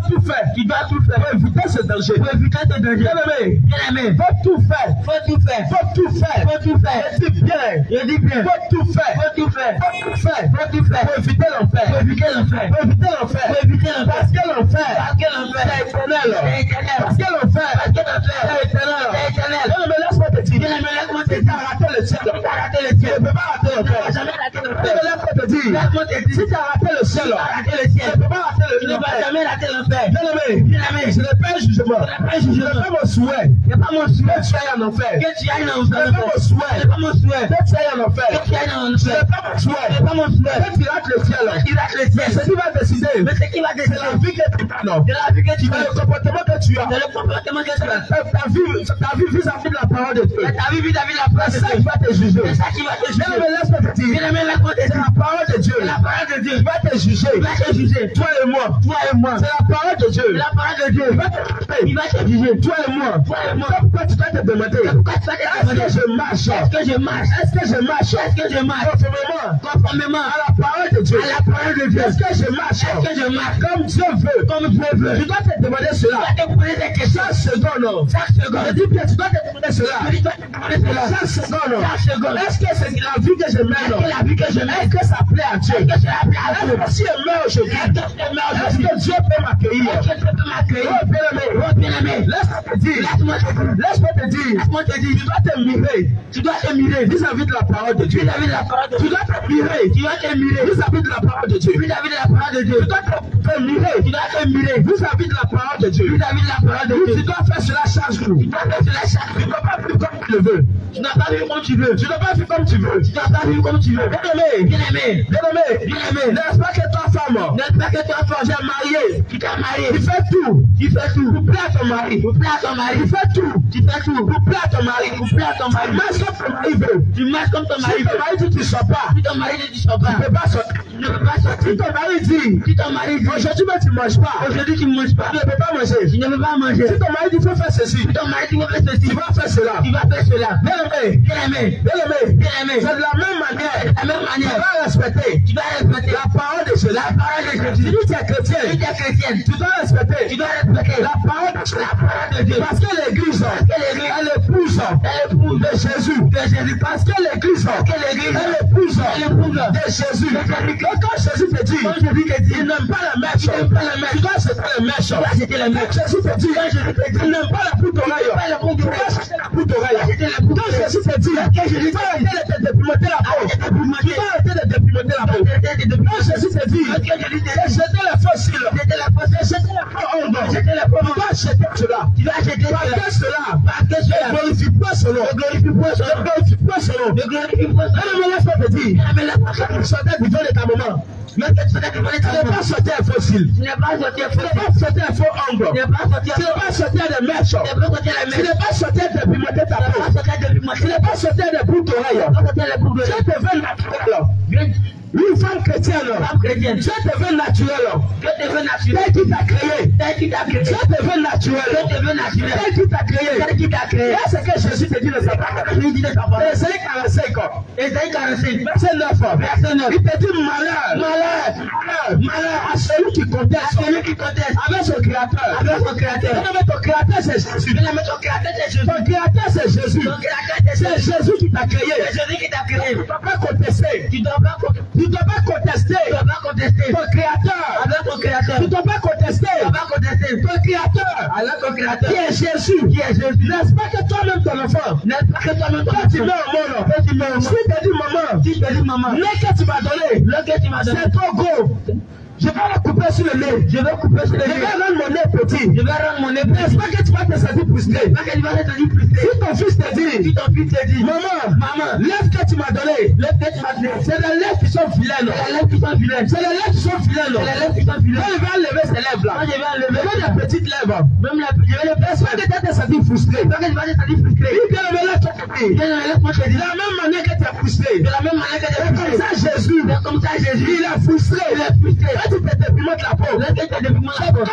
Tu dois tout faire. Pour éviter ce danger. Pour éviter ce danger. Bien-aimé. Bien-aimé. Faut tout faire. Faut tout faire. Faut tout faire. Faut tout faire. Je dis bien. Je dis bien. Faut tout faire. Faut tout faire. Faut tout faire. Faut tout faire. Pour éviter l'enfer. Pour éviter l'enfer. Pour éviter l'enfer. Pour éviter l'enfer. Parce que l'enfer. Parce que l'enfer. C'est éternel. C'est éternel. Parce que l'enfer. Parce que l'enfer. C'est éternel. C'est éternel. Bien-aimé, laisse-moi te dire. Bien-aimé, laisse-moi te Si dire. tu as raté le ciel, Si tu as raté le tu ciel, ne peux pas rater tu l'enfer. n'as jamais raté l'enfer. Bien-aimé, laisse-moi te dire. Laisse-moi te dire. Si tu as raté le ciel, Tu as raté le tu ciel. ne peux pas rater Tu ne vas l'enfer. jamais rater l'enfer. Bien-aimé, Bien-aimé, ce n'est pas un jugement. ce n'est pas un jugement. Ce n'est pas mon souhait. Ce n'est pas mon souhait. Que tu ailles en enfer. Que tu ailles en Ce n'est pas mon souhait. Ce n'est pas mon souhait. Que tu ailles en enfer. Que tu ailles en Ce enfer. n'est pas mon souhait. Ce n'est pas mon souhait. Que tu rates le ciel. Tu rates le ciel. Ce qui va décider, Mais ce qui va c'est la décider, vie que tu as. Non. c'est la vie que tu C'est as. le comportement que tu as. C'est le comportement que tu as. Ta vie vis-à-vis de la parole de Dieu. C'est ta vie vis-à-vis de la place C'est de ça Dieu. qui va te juger. C'est ça qui va te juger. Bien-aimé, laisse-moi te dire. Bien-aimé, laisse-moi te C'est dire. la parole de Dieu C'est la parole de Dieu. qui va te juger. Il va te juger. Toi et moi. Toi et moi. C'est la parole de Dieu. C'est la parole de Dieu. Il va te juger. Il va te juger. Toi et moi. Toi et moi. C'est pourquoi tu dois te demander. Pourquoi tu vas te Est-ce demander? que je marche? Est-ce que je marche? Est-ce que je marche? Est-ce que je marche? Conformément à la parole de Dieu. À la parole de Dieu. Est-ce que je marche? Est-ce que je marche Comme Dieu veut? comme Dieu veut? Tu dois te demander Tu cela. vas te poser des questions. Chaque seconde. Chaque Je seconde. dis bien, tu dois te demander cela. Tu dois te demander cela. Chaque seconde. Chaque seconde. Est-ce que c'est la vie que je mène? Est-ce que la vie que je mène? Est-ce que ça plaît à Dieu? Est-ce que cela plaît à Dieu? Est-ce que si je meurs aujourd'hui, Est-ce que je meurs est-ce aujourd'hui? que Dieu peut m'accueillir? Est-ce que Dieu peut m'accueillir? Oh bien-aimé, Oh bien-aimé, laisse-moi te dire. laisse-moi te dire. Laisse-moi te dire. Laisse-moi te dire. Tu dois te mirer Tu dois te mirer vis-à-vis de la parole de Dieu. vis-à-vis de la parole de Tu Dieu. dois te mirer Tu dois te mirer vis-à-vis de la parole de Dieu. vis-à-vis de la parole de Dieu. Tu dois te mirer Tu dois te mirer vis-à-vis de la parole de Dieu. vis-à-vis de la parole de Tu Dieu. dois faire cela chaque jour. Tu dois faire cela chaque Tu ne jour. dois pas vivre comme tu le veux. Tu n'as pas vivre comme tu veux. Tu ne dois pas vivre comme tu veux. Tu n'as pas vivre comme tu veux. Bien-aimé, Bien-aimé, bien-aimé, bien-aimé, n'est-ce pas que ta femme, n'est-ce pas que toi, tu es marié, tu t'es marié, tu fais tout tu fais tout pour plaire à ton mari. pour plaire à ton mari, Tu fais tout tu fais tout pour plaire à ton mari. pour plaire à ton mari. Marche comme ton mari veut. Tu marches comme ton mari Si ton veut. mari dit tu ne sors pas, Si ton mari ne dit sors pas, tu ne peux pas sortir. tu ne peux pas sortir. Si ton mari dit Si ton mari dit aujourd'hui mais tu ne manges pas, aujourd'hui tu ne manges pas, tu ne peux pas manger. tu ne peux pas manger. Si ton mari dit faut faire ceci, Si ton mari dit fais ceci, tu vas faire cela. tu vas faire cela. Bien-aimé, Bien-aimé, bien-aimé, bien-aimé, c'est de la même manière. de la même Tu manière, vas respecter tu dois respecter la parole de Jésus. la parole de Si Jésus. tu es Si chrétien, tu es chrétienne, tu dois respecter tu dois respecter la parole de Jésus. la parole de Dieu. Parce que l'église, que l'église, elle épouse elle épouse de Jésus. de Jésus. Parce que l'église, Que l'église, elle épouse elle épouse de Jésus. de Jésus. Et quand Jésus te dit, Quand Jésus te dit, il n'aime pas la mèche, il n'aime pas la mèche, tu dois acheter la mèche. tu dois acheter la mèche. Quand Jésus te dit, Quand Jésus te dit, il n'aime pas la poutre d'oreille, pas la poutre tu dois d'oreille. acheter la poutre d'oreille. Acheter la poutre Quand d'oreille. Jésus te dit, Quand Jésus tu dois te dit, arrêter de te dépimenter la peau. Arrête de dépimenter. Tu dois arrêter de dépimenter la peau. Quand Jésus te dit, Quand Jésus te dit, jeter les faux cils, c'était la poste, jeter les faux ongles, c'était la tu poste. dois acheter cela. Tu dois acheter Parce cela. que cela Parce que ne cela glorifie pas son nom. ne glorifie pas son Ne nom. glorifie pas son nom. Ne glorifie pas son nom. Mais laisse-moi te dire, Mais la prochaine, sortez du fond de ta maman. même que tu sois devant les Tu n'es pas sorti un faux cil. tu n'es pas sorti Tu n'es pas sorti un faux ongle. tu n'es pas sorti Tu n'es pas sorti des mèches. tu n'es pas sorti la Tu main. n'es pas sorti de pimenter ta Tu n'es peau. pas sorti de Tu n'es pas sorti des bouts d'oreille. pas sorti la boue de Tu devais naturel. Dieu Une femme chrétienne. femme chrétienne. Tu devais naturel. Dieu te veut naturel. Tel qui t'a créé. Tel qui t'a créé. Tu devais naturel. Dieu te veut naturel. Tel qui t'a créé. Tel qui t'a créé. Là, c'est que Jésus te dit de sa parole. Jésus dit de sa parole. Ésaïe 45. Ésaïe 45. Verset 9. Verset 9. Il te dit malheur. Malheur. Malheur. Malheur à celui qui conteste. Celui qui conteste Avec son créateur. avec son créateur. Mais ton créateur, c'est Jésus. Bien aimé, ton créateur c'est Jésus. Ton créateur, c'est Jésus. Ton créateur c'est C'est Jésus. Jésus qui t'a créé. C'est Jésus qui t'a créé. Tu ne dois pas contester. Tu ne dois pas Tu ne dois pas contester tu dois pas contester ton créateur. avec ton créateur. Tu ne dois pas contester Tu ne dois pas contester ton créateur. avec ton créateur. Qui est Jésus. Qui est Jésus. N'est-ce pas que toi-même ton enfant, N'est-ce pas que toi-même ton quand tu mets enfant, au monde, quand tu mets au monde, si tu dis maman, si tu te dis maman, le que tu m'as donné, le que tu m'as donné, c'est trop gros. Je vais le couper sur le nez. je vais couper sur Je les vais yeux. rendre mon nez petit. Je vais rendre mon épée. N'est-ce pas que tu vas te sentir frustré? Pas que tu vas être dit plus Si ton fils te dit, Si ton fils te dit, maman, maman, lève que tu m'as donné, le que tu m'as donné, c'est les lèvres qui sont vilaines. c'est les lèvres qui sont vilaines. C'est les lèvres qui sont vilaines. C'est les lèvres qui sont Quand vilaines. il va enlever ses lèvres là, Quand je vais enlever, même les petites lèvres, même la, je vais le faire. n'est-ce pas que tu vas te sentir frustré? Pas que tu vas être dit frustré. Oui, bien aimé, laisse-toi te dire. Bien aimé, laisse-moi te De dire. la même manière que tu es frustré, De la même manière que tu es c'est comme frustré. ça Jésus, C'est comme ça Jésus. il est frustré. Il est frustré. Quand tu te dépimentes la peau, Lorsque tu as depuis moi la quand il fait comme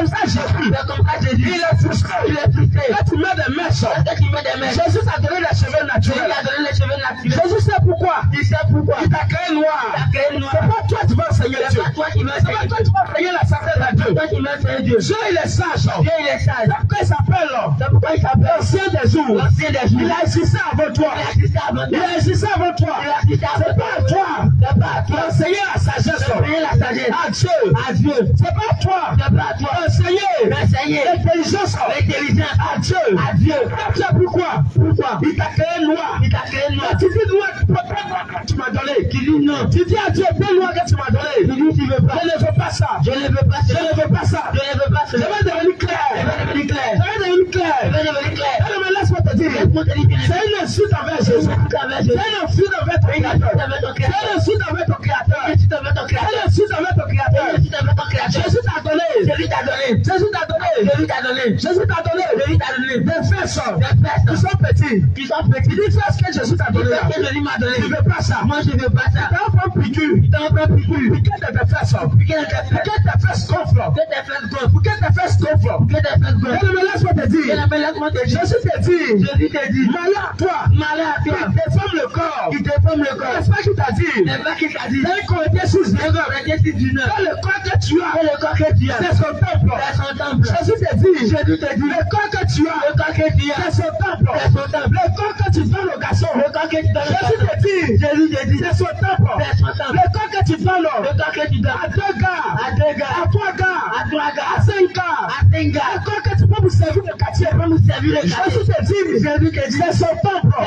comme ça Jésus. Il est frustré. Quand tu mets des mèches, Jésus t'a donné les cheveux naturels. Jésus sait pourquoi. Il t'a créé noir. C'est pas toi qui vas enseigner Dieu. C'est pas toi qui vas enseigner la sagesse à Dieu. Dieu il est sage. C'est pourquoi il s'appelle l'ancien des jours. Il a existé avant toi. Il a existé avant toi. C'est pas à toi d'enseigner la sagesse à Dieu. C'est pas à toi d'enseigner l'intelligence à Dieu. C'est pourquoi il t'a créé noir. Tu dis noir, tu m'as donné. Tu dis à Dieu, quel noir que tu m'as donné. Je ne veux pas ça. Je ne veux devenir clair. Laisse-moi te dire. C'est une insulte envers Jésus. C'est une insulte envers ton Créateur. C'est une insulte envers ton Créateur. Jésus t'a donné des fesses qui sont petits. Il dit fais ce que Jésus t'a donné. Tu ne veux pas ça. Moi je ne veux pas ça. Tu t'en prends piqûre. Piquer tes fesses. Piquer tes fesses gonflent. Laisse-moi te dire. Jésus te dit. Malheur à toi. Il déforme le corps. N'est-ce pas qu'il t'a dit? Dans Corinthiens 6, dans le corps que tu as, c'est son temple. Jésus te dit. Le corps que tu as, c'est son temple. Le corps que tu donnes au garçon, Jésus te dit. C'est son temple. Le corps que tu donnes à 2 gars, à 3 gars, à 5 gars, le corps que tu peux vous servir de quartier. Jésus te dit. C'est son temple.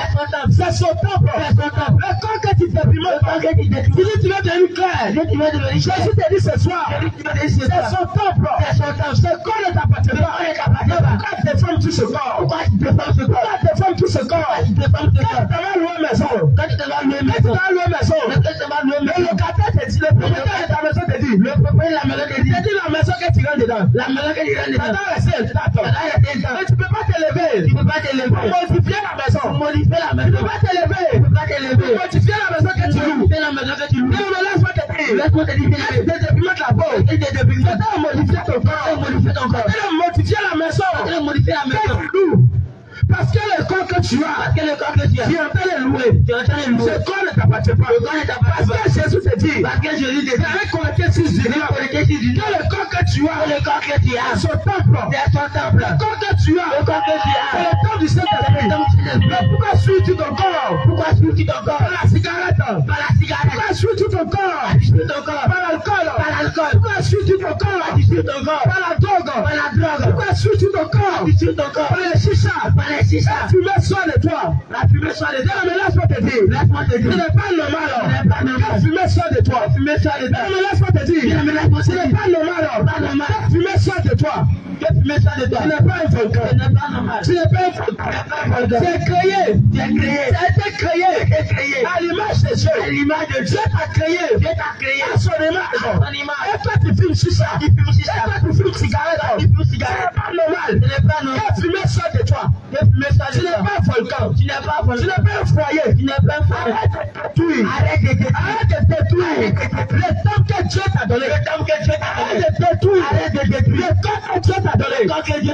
Le corps que tu t'es tu vas devenir clair. Jésus te dit ce soir. C'est son temple. Ce corps ne t'appartient pas. Pourquoi tes femmes touchent ce corps? Quand tu vas louer maison, le locataire te dit, le propriétaire de ta maison te dit, la maison que tu rentres dedans. Ça doit rester intact. Mais tu ne peux pas t'élever. Modifier la maison. Tu ne peux pas t'élever. Modifier la maison que tu loues. Laisse-moi te dire. Dédépillement de la peau. C'est modifier ton corps. Modifier la maison. Que tu loues. Parce que le corps que tu as, tu es en train de louer. Ce corps ne t'appartient pas. Parce que Jésus te dit, avec Corinthiens 6, que le corps que tu as, c'est son temple. Le corps que tu as, c'est le temple du Saint-Esprit. Mais pourquoi suis-tu ton corps? Par la cigarette. Pourquoi suis-tu ton corps? Par l'alcool. Pourquoi suis-tu ton corps? Par la drogue. Pourquoi suis-tu ton corps? Par les chichas. La fumée sort de toi. Mais laisse-moi te dire. Ce n'est pas normal. La fumée sort de toi. Mais laisse-moi te dire. Ce n'est pas normal. La fumée sort de toi. Tu n'es pas un volcan. Tu n'es pas un volcan. Tu es créé. Tu as été créé à l'image de Dieu. Dieu t'a créé à son image. Et toi tu fumes chicha. Et toi tu fumes cigarette. Ce n'est pas normal. La fumée sort de toi. Tu n'es pas un volcan. Tu n'es pas un foyer. Arrête de détruire. Le temps que Dieu t'a donné. Arrête de détruire. Le temps que Dieu t'a donné.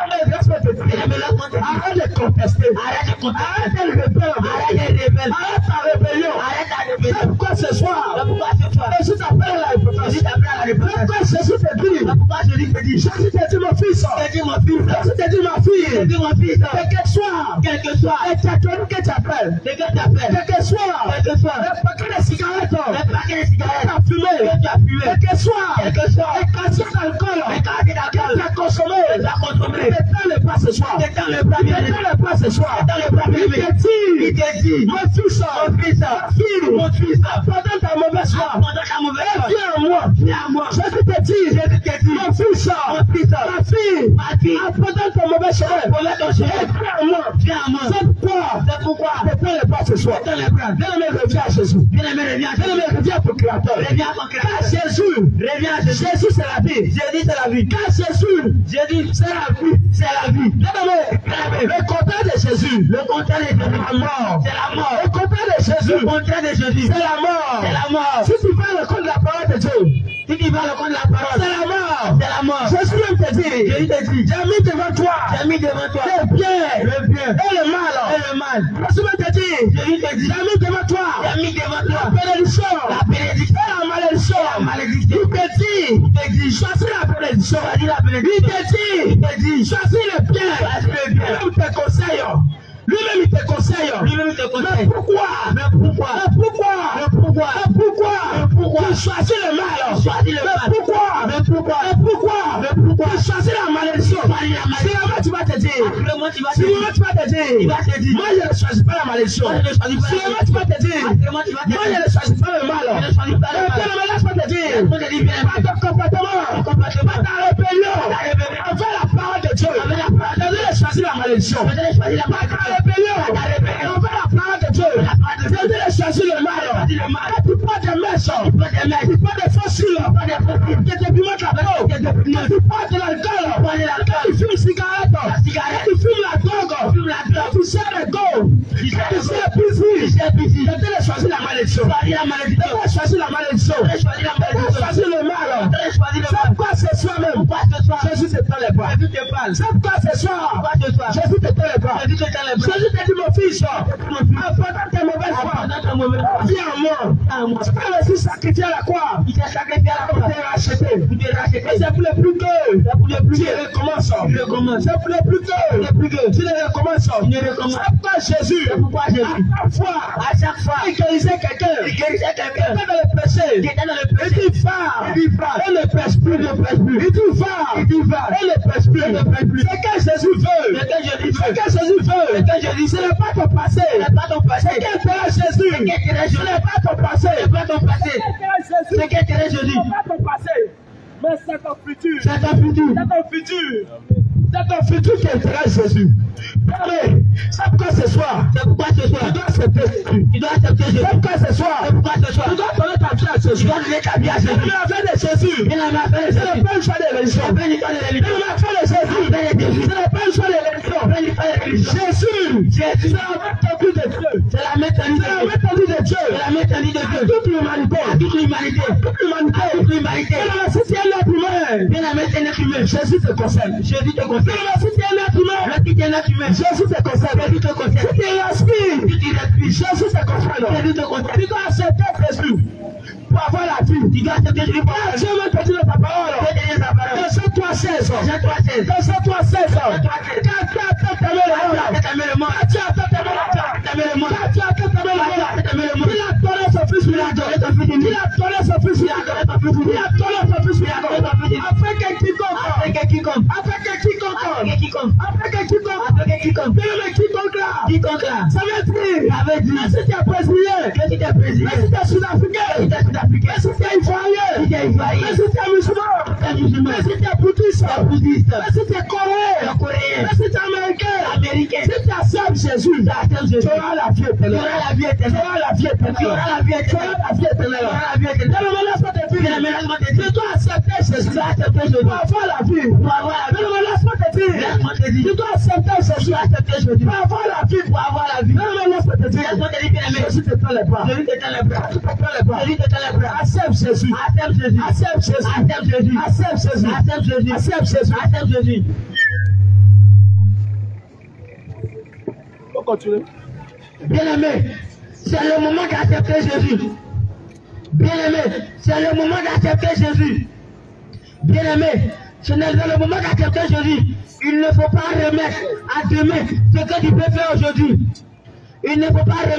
Arrête de contester. Arrête de rebelle. Arrête ta rébellion. C'est pourquoi ce soir, Jésus t'appelle à la repentance. Pourquoi Jésus te dit, Jésus te dit mon fils. Jésus te dit ma fille. Quel que soit, et tu as connu que tu appelles. Quel que soit, le paquet de cigarettes, la fumée, quel que soit, les quantités d'alcool, que tu as consommé, n'éteins le pas ce soir. Il te dit, mon fils, ma fille, pendant ta mauvaise foi, viens à moi. Jésus te dit, mon fils, ma fille, pendant ton mauvais chemin, viens à moi. C'est pourquoi n'éteins le pas ce soir. Bien-aimé, reviens à Jésus. Reviens à ton Créateur. Car Jésus c'est la vie. Car Jésus c'est la vie. Bien-aimé, le contraire de Jésus, c'est la mort. Le contraire de Jésus, c'est la mort. Si tu vas le compte de la parole de Dieu, c'est la mort. Jésus n'aime te dire, Jésus te dit, j'ai mis devant toi le bien et le mal. Jésus te dit, j'ai mis devant toi la bénédiction et la malédiction. Il te dit, choisis la bénédiction. Il te dit, choisis le bien. Lui-même te conseille. Lui-même il te conseille. Mais pourquoi tu choisis le mal? Mais pourquoi tu choisis la malédiction? Finalement tu vas te dire, moi je ne choisis pas la malédiction. Finalement tu vas te dire, moi je ne choisis pas le mal. Laisse-moi te dire, pas ton comportement, pas ta rébellion envers la parole de Dieu. Tu dois choisir la malédiction. Pas ta rébellion envers la parole de Dieu. Tu dois choisir le mal. Quand tu prends des mèches, tu prends des fossiles, que tu pimentes la peau, que tu prends de l'alcool, tu fumes cigarette, tu fumes la drogue, tu sais le go, tu sais le plaisir. Tu dois choisir la malédiction. Tu dois choisir la malédiction. Tu dois choisir le mal. C'est quoi ce soir même? Jésus te tend les bras. C'est quoi ce soir? Jésus te tend les bras. Jésus te dit, mon fils, apporte tes mauvaises voies. Viens à moi. C'est pas le fils sacrifié à la croix. Il t'a racheté. C'est pour les plus que tu recommences. C'est pour les plus que tu recommences. C'est pourquoi Jésus, à chaque fois, il guérissait quelqu'un. Il était dans le péché. Il dit va. Et ne pêche plus. Il dit va. Et ne pêche plus. C'est que Jésus veut. Ce n'est pas ton passé. C'est qu'un terrain Jésus. Ce n'est pas ton passé. C'est qu'un terrain Jésus. Mais c'est ton futur. C'est ton futur qui intéresse Jésus. Mais c'est pourquoi ce soir, tu dois accepter Jésus. C'est pourquoi ce soir, tu dois donner ta vie à Jésus. Mais avec de Jésus, ce n'est pas une choix de religion. Mais avec de Jésus, ce n'est pas une choix de religion. Jésus, c'est la méthodie de Dieu. À toute l'humanité. Dans la société humaine, Jésus te concerne. Jésus te concerne. Si tu respires, Jésus te concerne. Tu dois accepter Jésus pour avoir la vie. Dieu m'a dit de ta parole. Verset 3:16. Quiconque là, ça veut dire, si tu es brésilien, si tu es sud-africain, si tu es ivoirien, si tu es musulman, si tu es bouddhiste, si tu es coréen, si tu es américain, si tu acceptes Jésus, tu auras la vie éternelle. Tu dois accepter Jésus pour avoir la vie. Tu dois accepter Jésus pour avoir la vie. Jésus te tend les bras. Accepte Jésus. On continue. Bien-aimé, c'est le moment d'accepter Jésus. Bien-aimé, ce n'est pas le moment d'accepter Jésus. Il ne faut pas remettre à demain ce que tu peux faire aujourd'hui. Ce n'est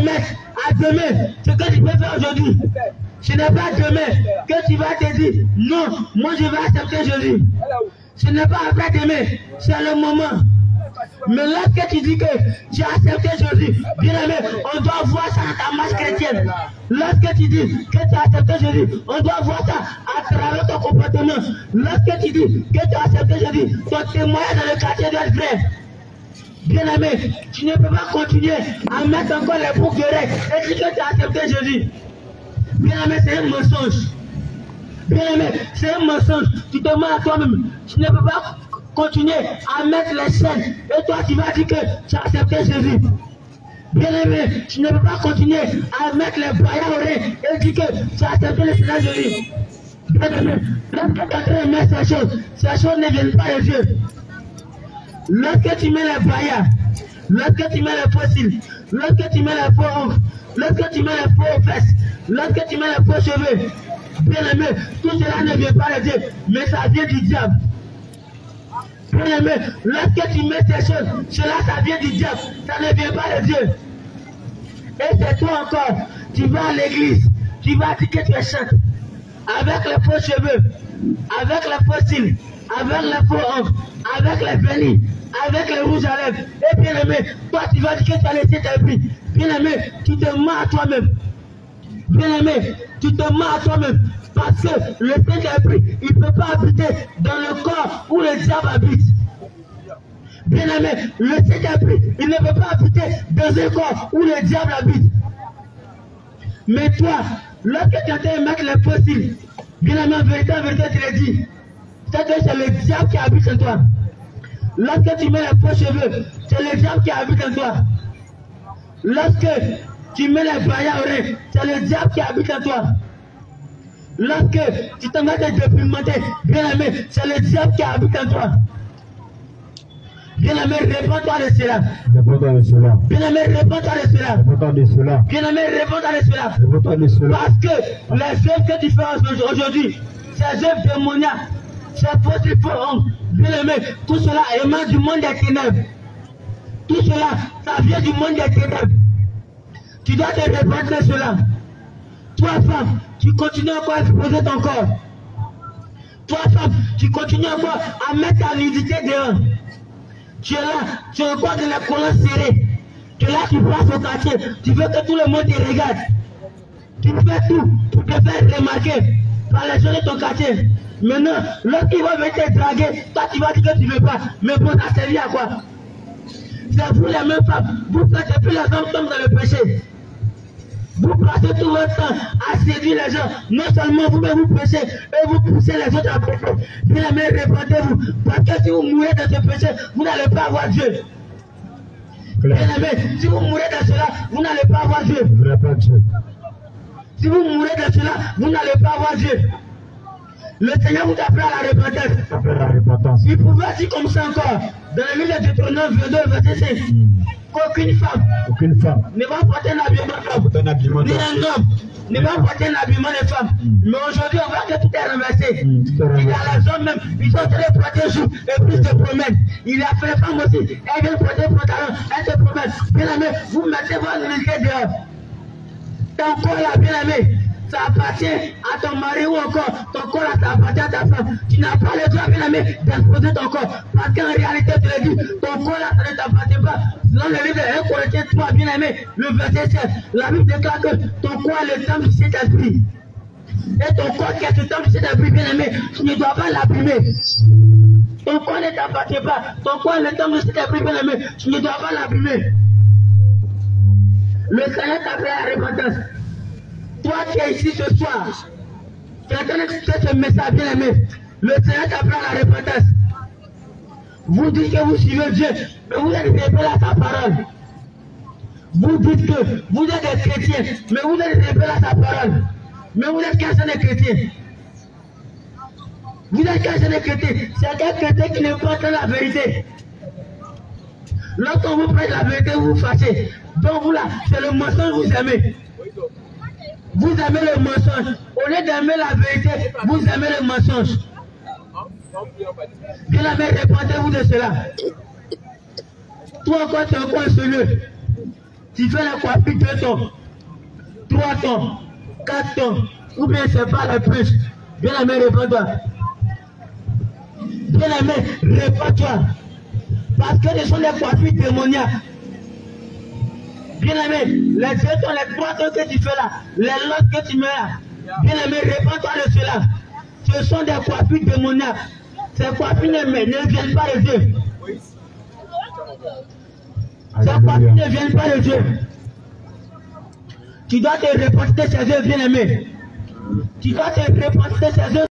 pas demain que tu vas te dire, non, moi je vais accepter Jésus. Ce n'est pas après demain, c'est le moment. Mais lorsque tu dis que tu as accepté Jésus, bien aimé, on doit voir ça dans ta marche chrétienne. Lorsque tu dis que tu as accepté Jésus, on doit voir ça à travers ton comportement. Lorsque tu dis que tu as accepté Jésus, ton témoignage dans le quartier doit être vrai. Bien aimé, tu ne peux pas continuer à mettre encore les boucles d'oreilles et dire que tu as accepté Jésus. Bien aimé, c'est un mensonge. C'est un mensonge. Tu te mens à toi-même. Tu ne peux pas continuer à mettre les chaînes et toi tu vas dire que tu as accepté Jésus. Bien aimé, tu ne peux pas continuer à mettre les baillards et dire que tu as accepté le Seigneur Jésus. Bien-aimé, lorsque quelqu'un met ces choses ne viennent pas des yeux. Lorsque tu mets les paillas, lorsque tu mets les fossiles, lorsque tu mets les faux ongles, lorsque tu mets les faux fesses, lorsque tu mets les faux cheveux, bien-aimé, tout cela ne vient pas de Dieu, mais ça vient du diable. Bien-aimé, lorsque tu mets ces choses, cela ça vient du diable, ça ne vient pas de Dieu. Et c'est toi encore, tu vas à l'église, tu vas dire que tu es saint, avec les faux cheveux, avec les faux cils, avec les faux ongles, avec les vernis, avec les rouges à lèvres. Et bien aimé, toi tu vas dire que tu as laissé tes prix. Bien aimé, tu te mens à toi-même. Bien aimé, tu te mens à toi-même. Parce que le Saint-Esprit, il ne peut pas habiter dans le corps où le diable habite. Bien aimé, le Saint-Esprit, il ne peut pas habiter dans un corps où le diable habite. Mais toi, lorsque tu es en train de mettre les fossiles, bien aimé, en vérité, tu l'as dit. C'est que c'est le diable qui habite en toi. Lorsque tu mets les faux cheveux, c'est le diable qui habite en toi. Lorsque tu mets les baillards oreilles, c'est le diable qui habite en toi. Lorsque tu t'en vas te dépimenter, bien aimé, c'est le diable qui habite en toi. Bien aimé, réponds-toi de cela. Réponds-toi de cela. Bien aimé, réponds-toi de cela. Réponds-toi de cela. Bien aimé, réponds-toi de cela. Réponds-toi de cela. Parce que les œuvres que tu fais aujourd'hui, ces œuvres démoniaques, ces fausses formes, bien aimé, tout cela émane du monde des ténèbres. Tout cela, ça vient du monde des ténèbres. Tu dois te répondre de cela. Toi, femme, tu continues encore à exposer ton corps. Toi, femme, tu continues encore à mettre ta nudité dehors. Tu es là, tu es encore dans la colonne serrée. Tu es là, tu passes au quartier. Tu veux que tout le monde te regarde. Tu fais tout pour te faire remarquer par les gens de ton quartier. Maintenant, lorsqu'il va venir te draguer, toi tu vas dire que tu ne veux pas. Mais bon, ça servit à quoi? C'est vous les mêmes femmes. Vous faites depuis les hommes tombent dans le péché. Vous passez tout votre temps à séduire les gens. Non seulement vous, mais vous péchez et vous poussez les autres à pécher. Bien aimé, répondez-vous. Parce que si vous mourrez dans ce péché, vous n'allez pas avoir Dieu. Bien aimé, si vous mourrez dans cela, vous n'allez pas avoir Dieu. Si vous mourrez dans cela, vous n'allez pas avoir Dieu. Le Seigneur vous appelle à la repentance. Il pouvait dire comme ça encore, dans le livre de Deutéronome 22, verset 5, qu'aucune femme ne va porter un habillement d'homme, ni un homme ne va porter un habillement de femme. Mais aujourd'hui, on voit que tout est renversé. Il y a les hommes même, ils sont très protégés et plus se promènent. Il y a fait les femmes aussi, elles viennent porter des pantalons, elles se promènent. Bien aimé, vous mettez votre unité dehors. Ton corps là, bien aimé, ça appartient à ton mari ou encore ton corps là, ça appartient à ta femme. Tu n'as pas le droit, bien aimé, d'exposer ton corps. Parce qu'en réalité, tu le dis, ton corps là, ça ne t'appartient pas. Dans le livre de 1 Corinthiens 3, bien aimé, le verset 7, la Bible déclare que ton corps est le temple du Saint-Esprit. Et ton corps qui est le temple du Saint-Esprit, bien aimé, tu ne dois pas l'abîmer. Ton corps ne t'appartient pas. Ton corps est le temple du Saint-Esprit, bien aimé, tu ne dois pas l'abîmer. Le Seigneur t'appelle à la repentance. Toi qui es ici ce soir, tu es en train d'écouter ce message, bien aimé. Le Seigneur t'appelle à la repentance. Vous dites que vous suivez Dieu, mais vous êtes rebelles à sa parole. Vous dites que vous êtes des chrétiens, mais vous êtes rebelles à sa parole. Mais vous êtes qu'un seul chrétien. Vous êtes qu'un seul chrétien. C'est un chrétien qui ne porte la vérité. Lorsqu'on vous prête la vérité, vous vous fâchez. Donc vous là, c'est le mensonge que vous aimez. Vous aimez le mensonge. Au lieu d'aimer la vérité, vous aimez le mensonge. Bien aimé, répondez-vous de cela. Toi encore, tu es encore insolé. Tu fais la coiffure 2 tons, 3 tons, 4 tons, ou bien c'est pas la plus. Bien aimé, réponds-toi. Bien aimé, réponds-toi. Parce que ce sont des coiffures démoniaques. Bien aimé, les 2 tons, les 3 tons que tu fais là, les lots que tu mets là, bien aimé, réponds-toi de cela. Ce sont des coiffures démoniaques. Ces coiffures ne viennent pas de Dieu. Ces coiffures ne viennent pas de Dieu. Tu dois te repentir de ces œuvres, bien aimé. Tu dois te repentir de ces œuvres.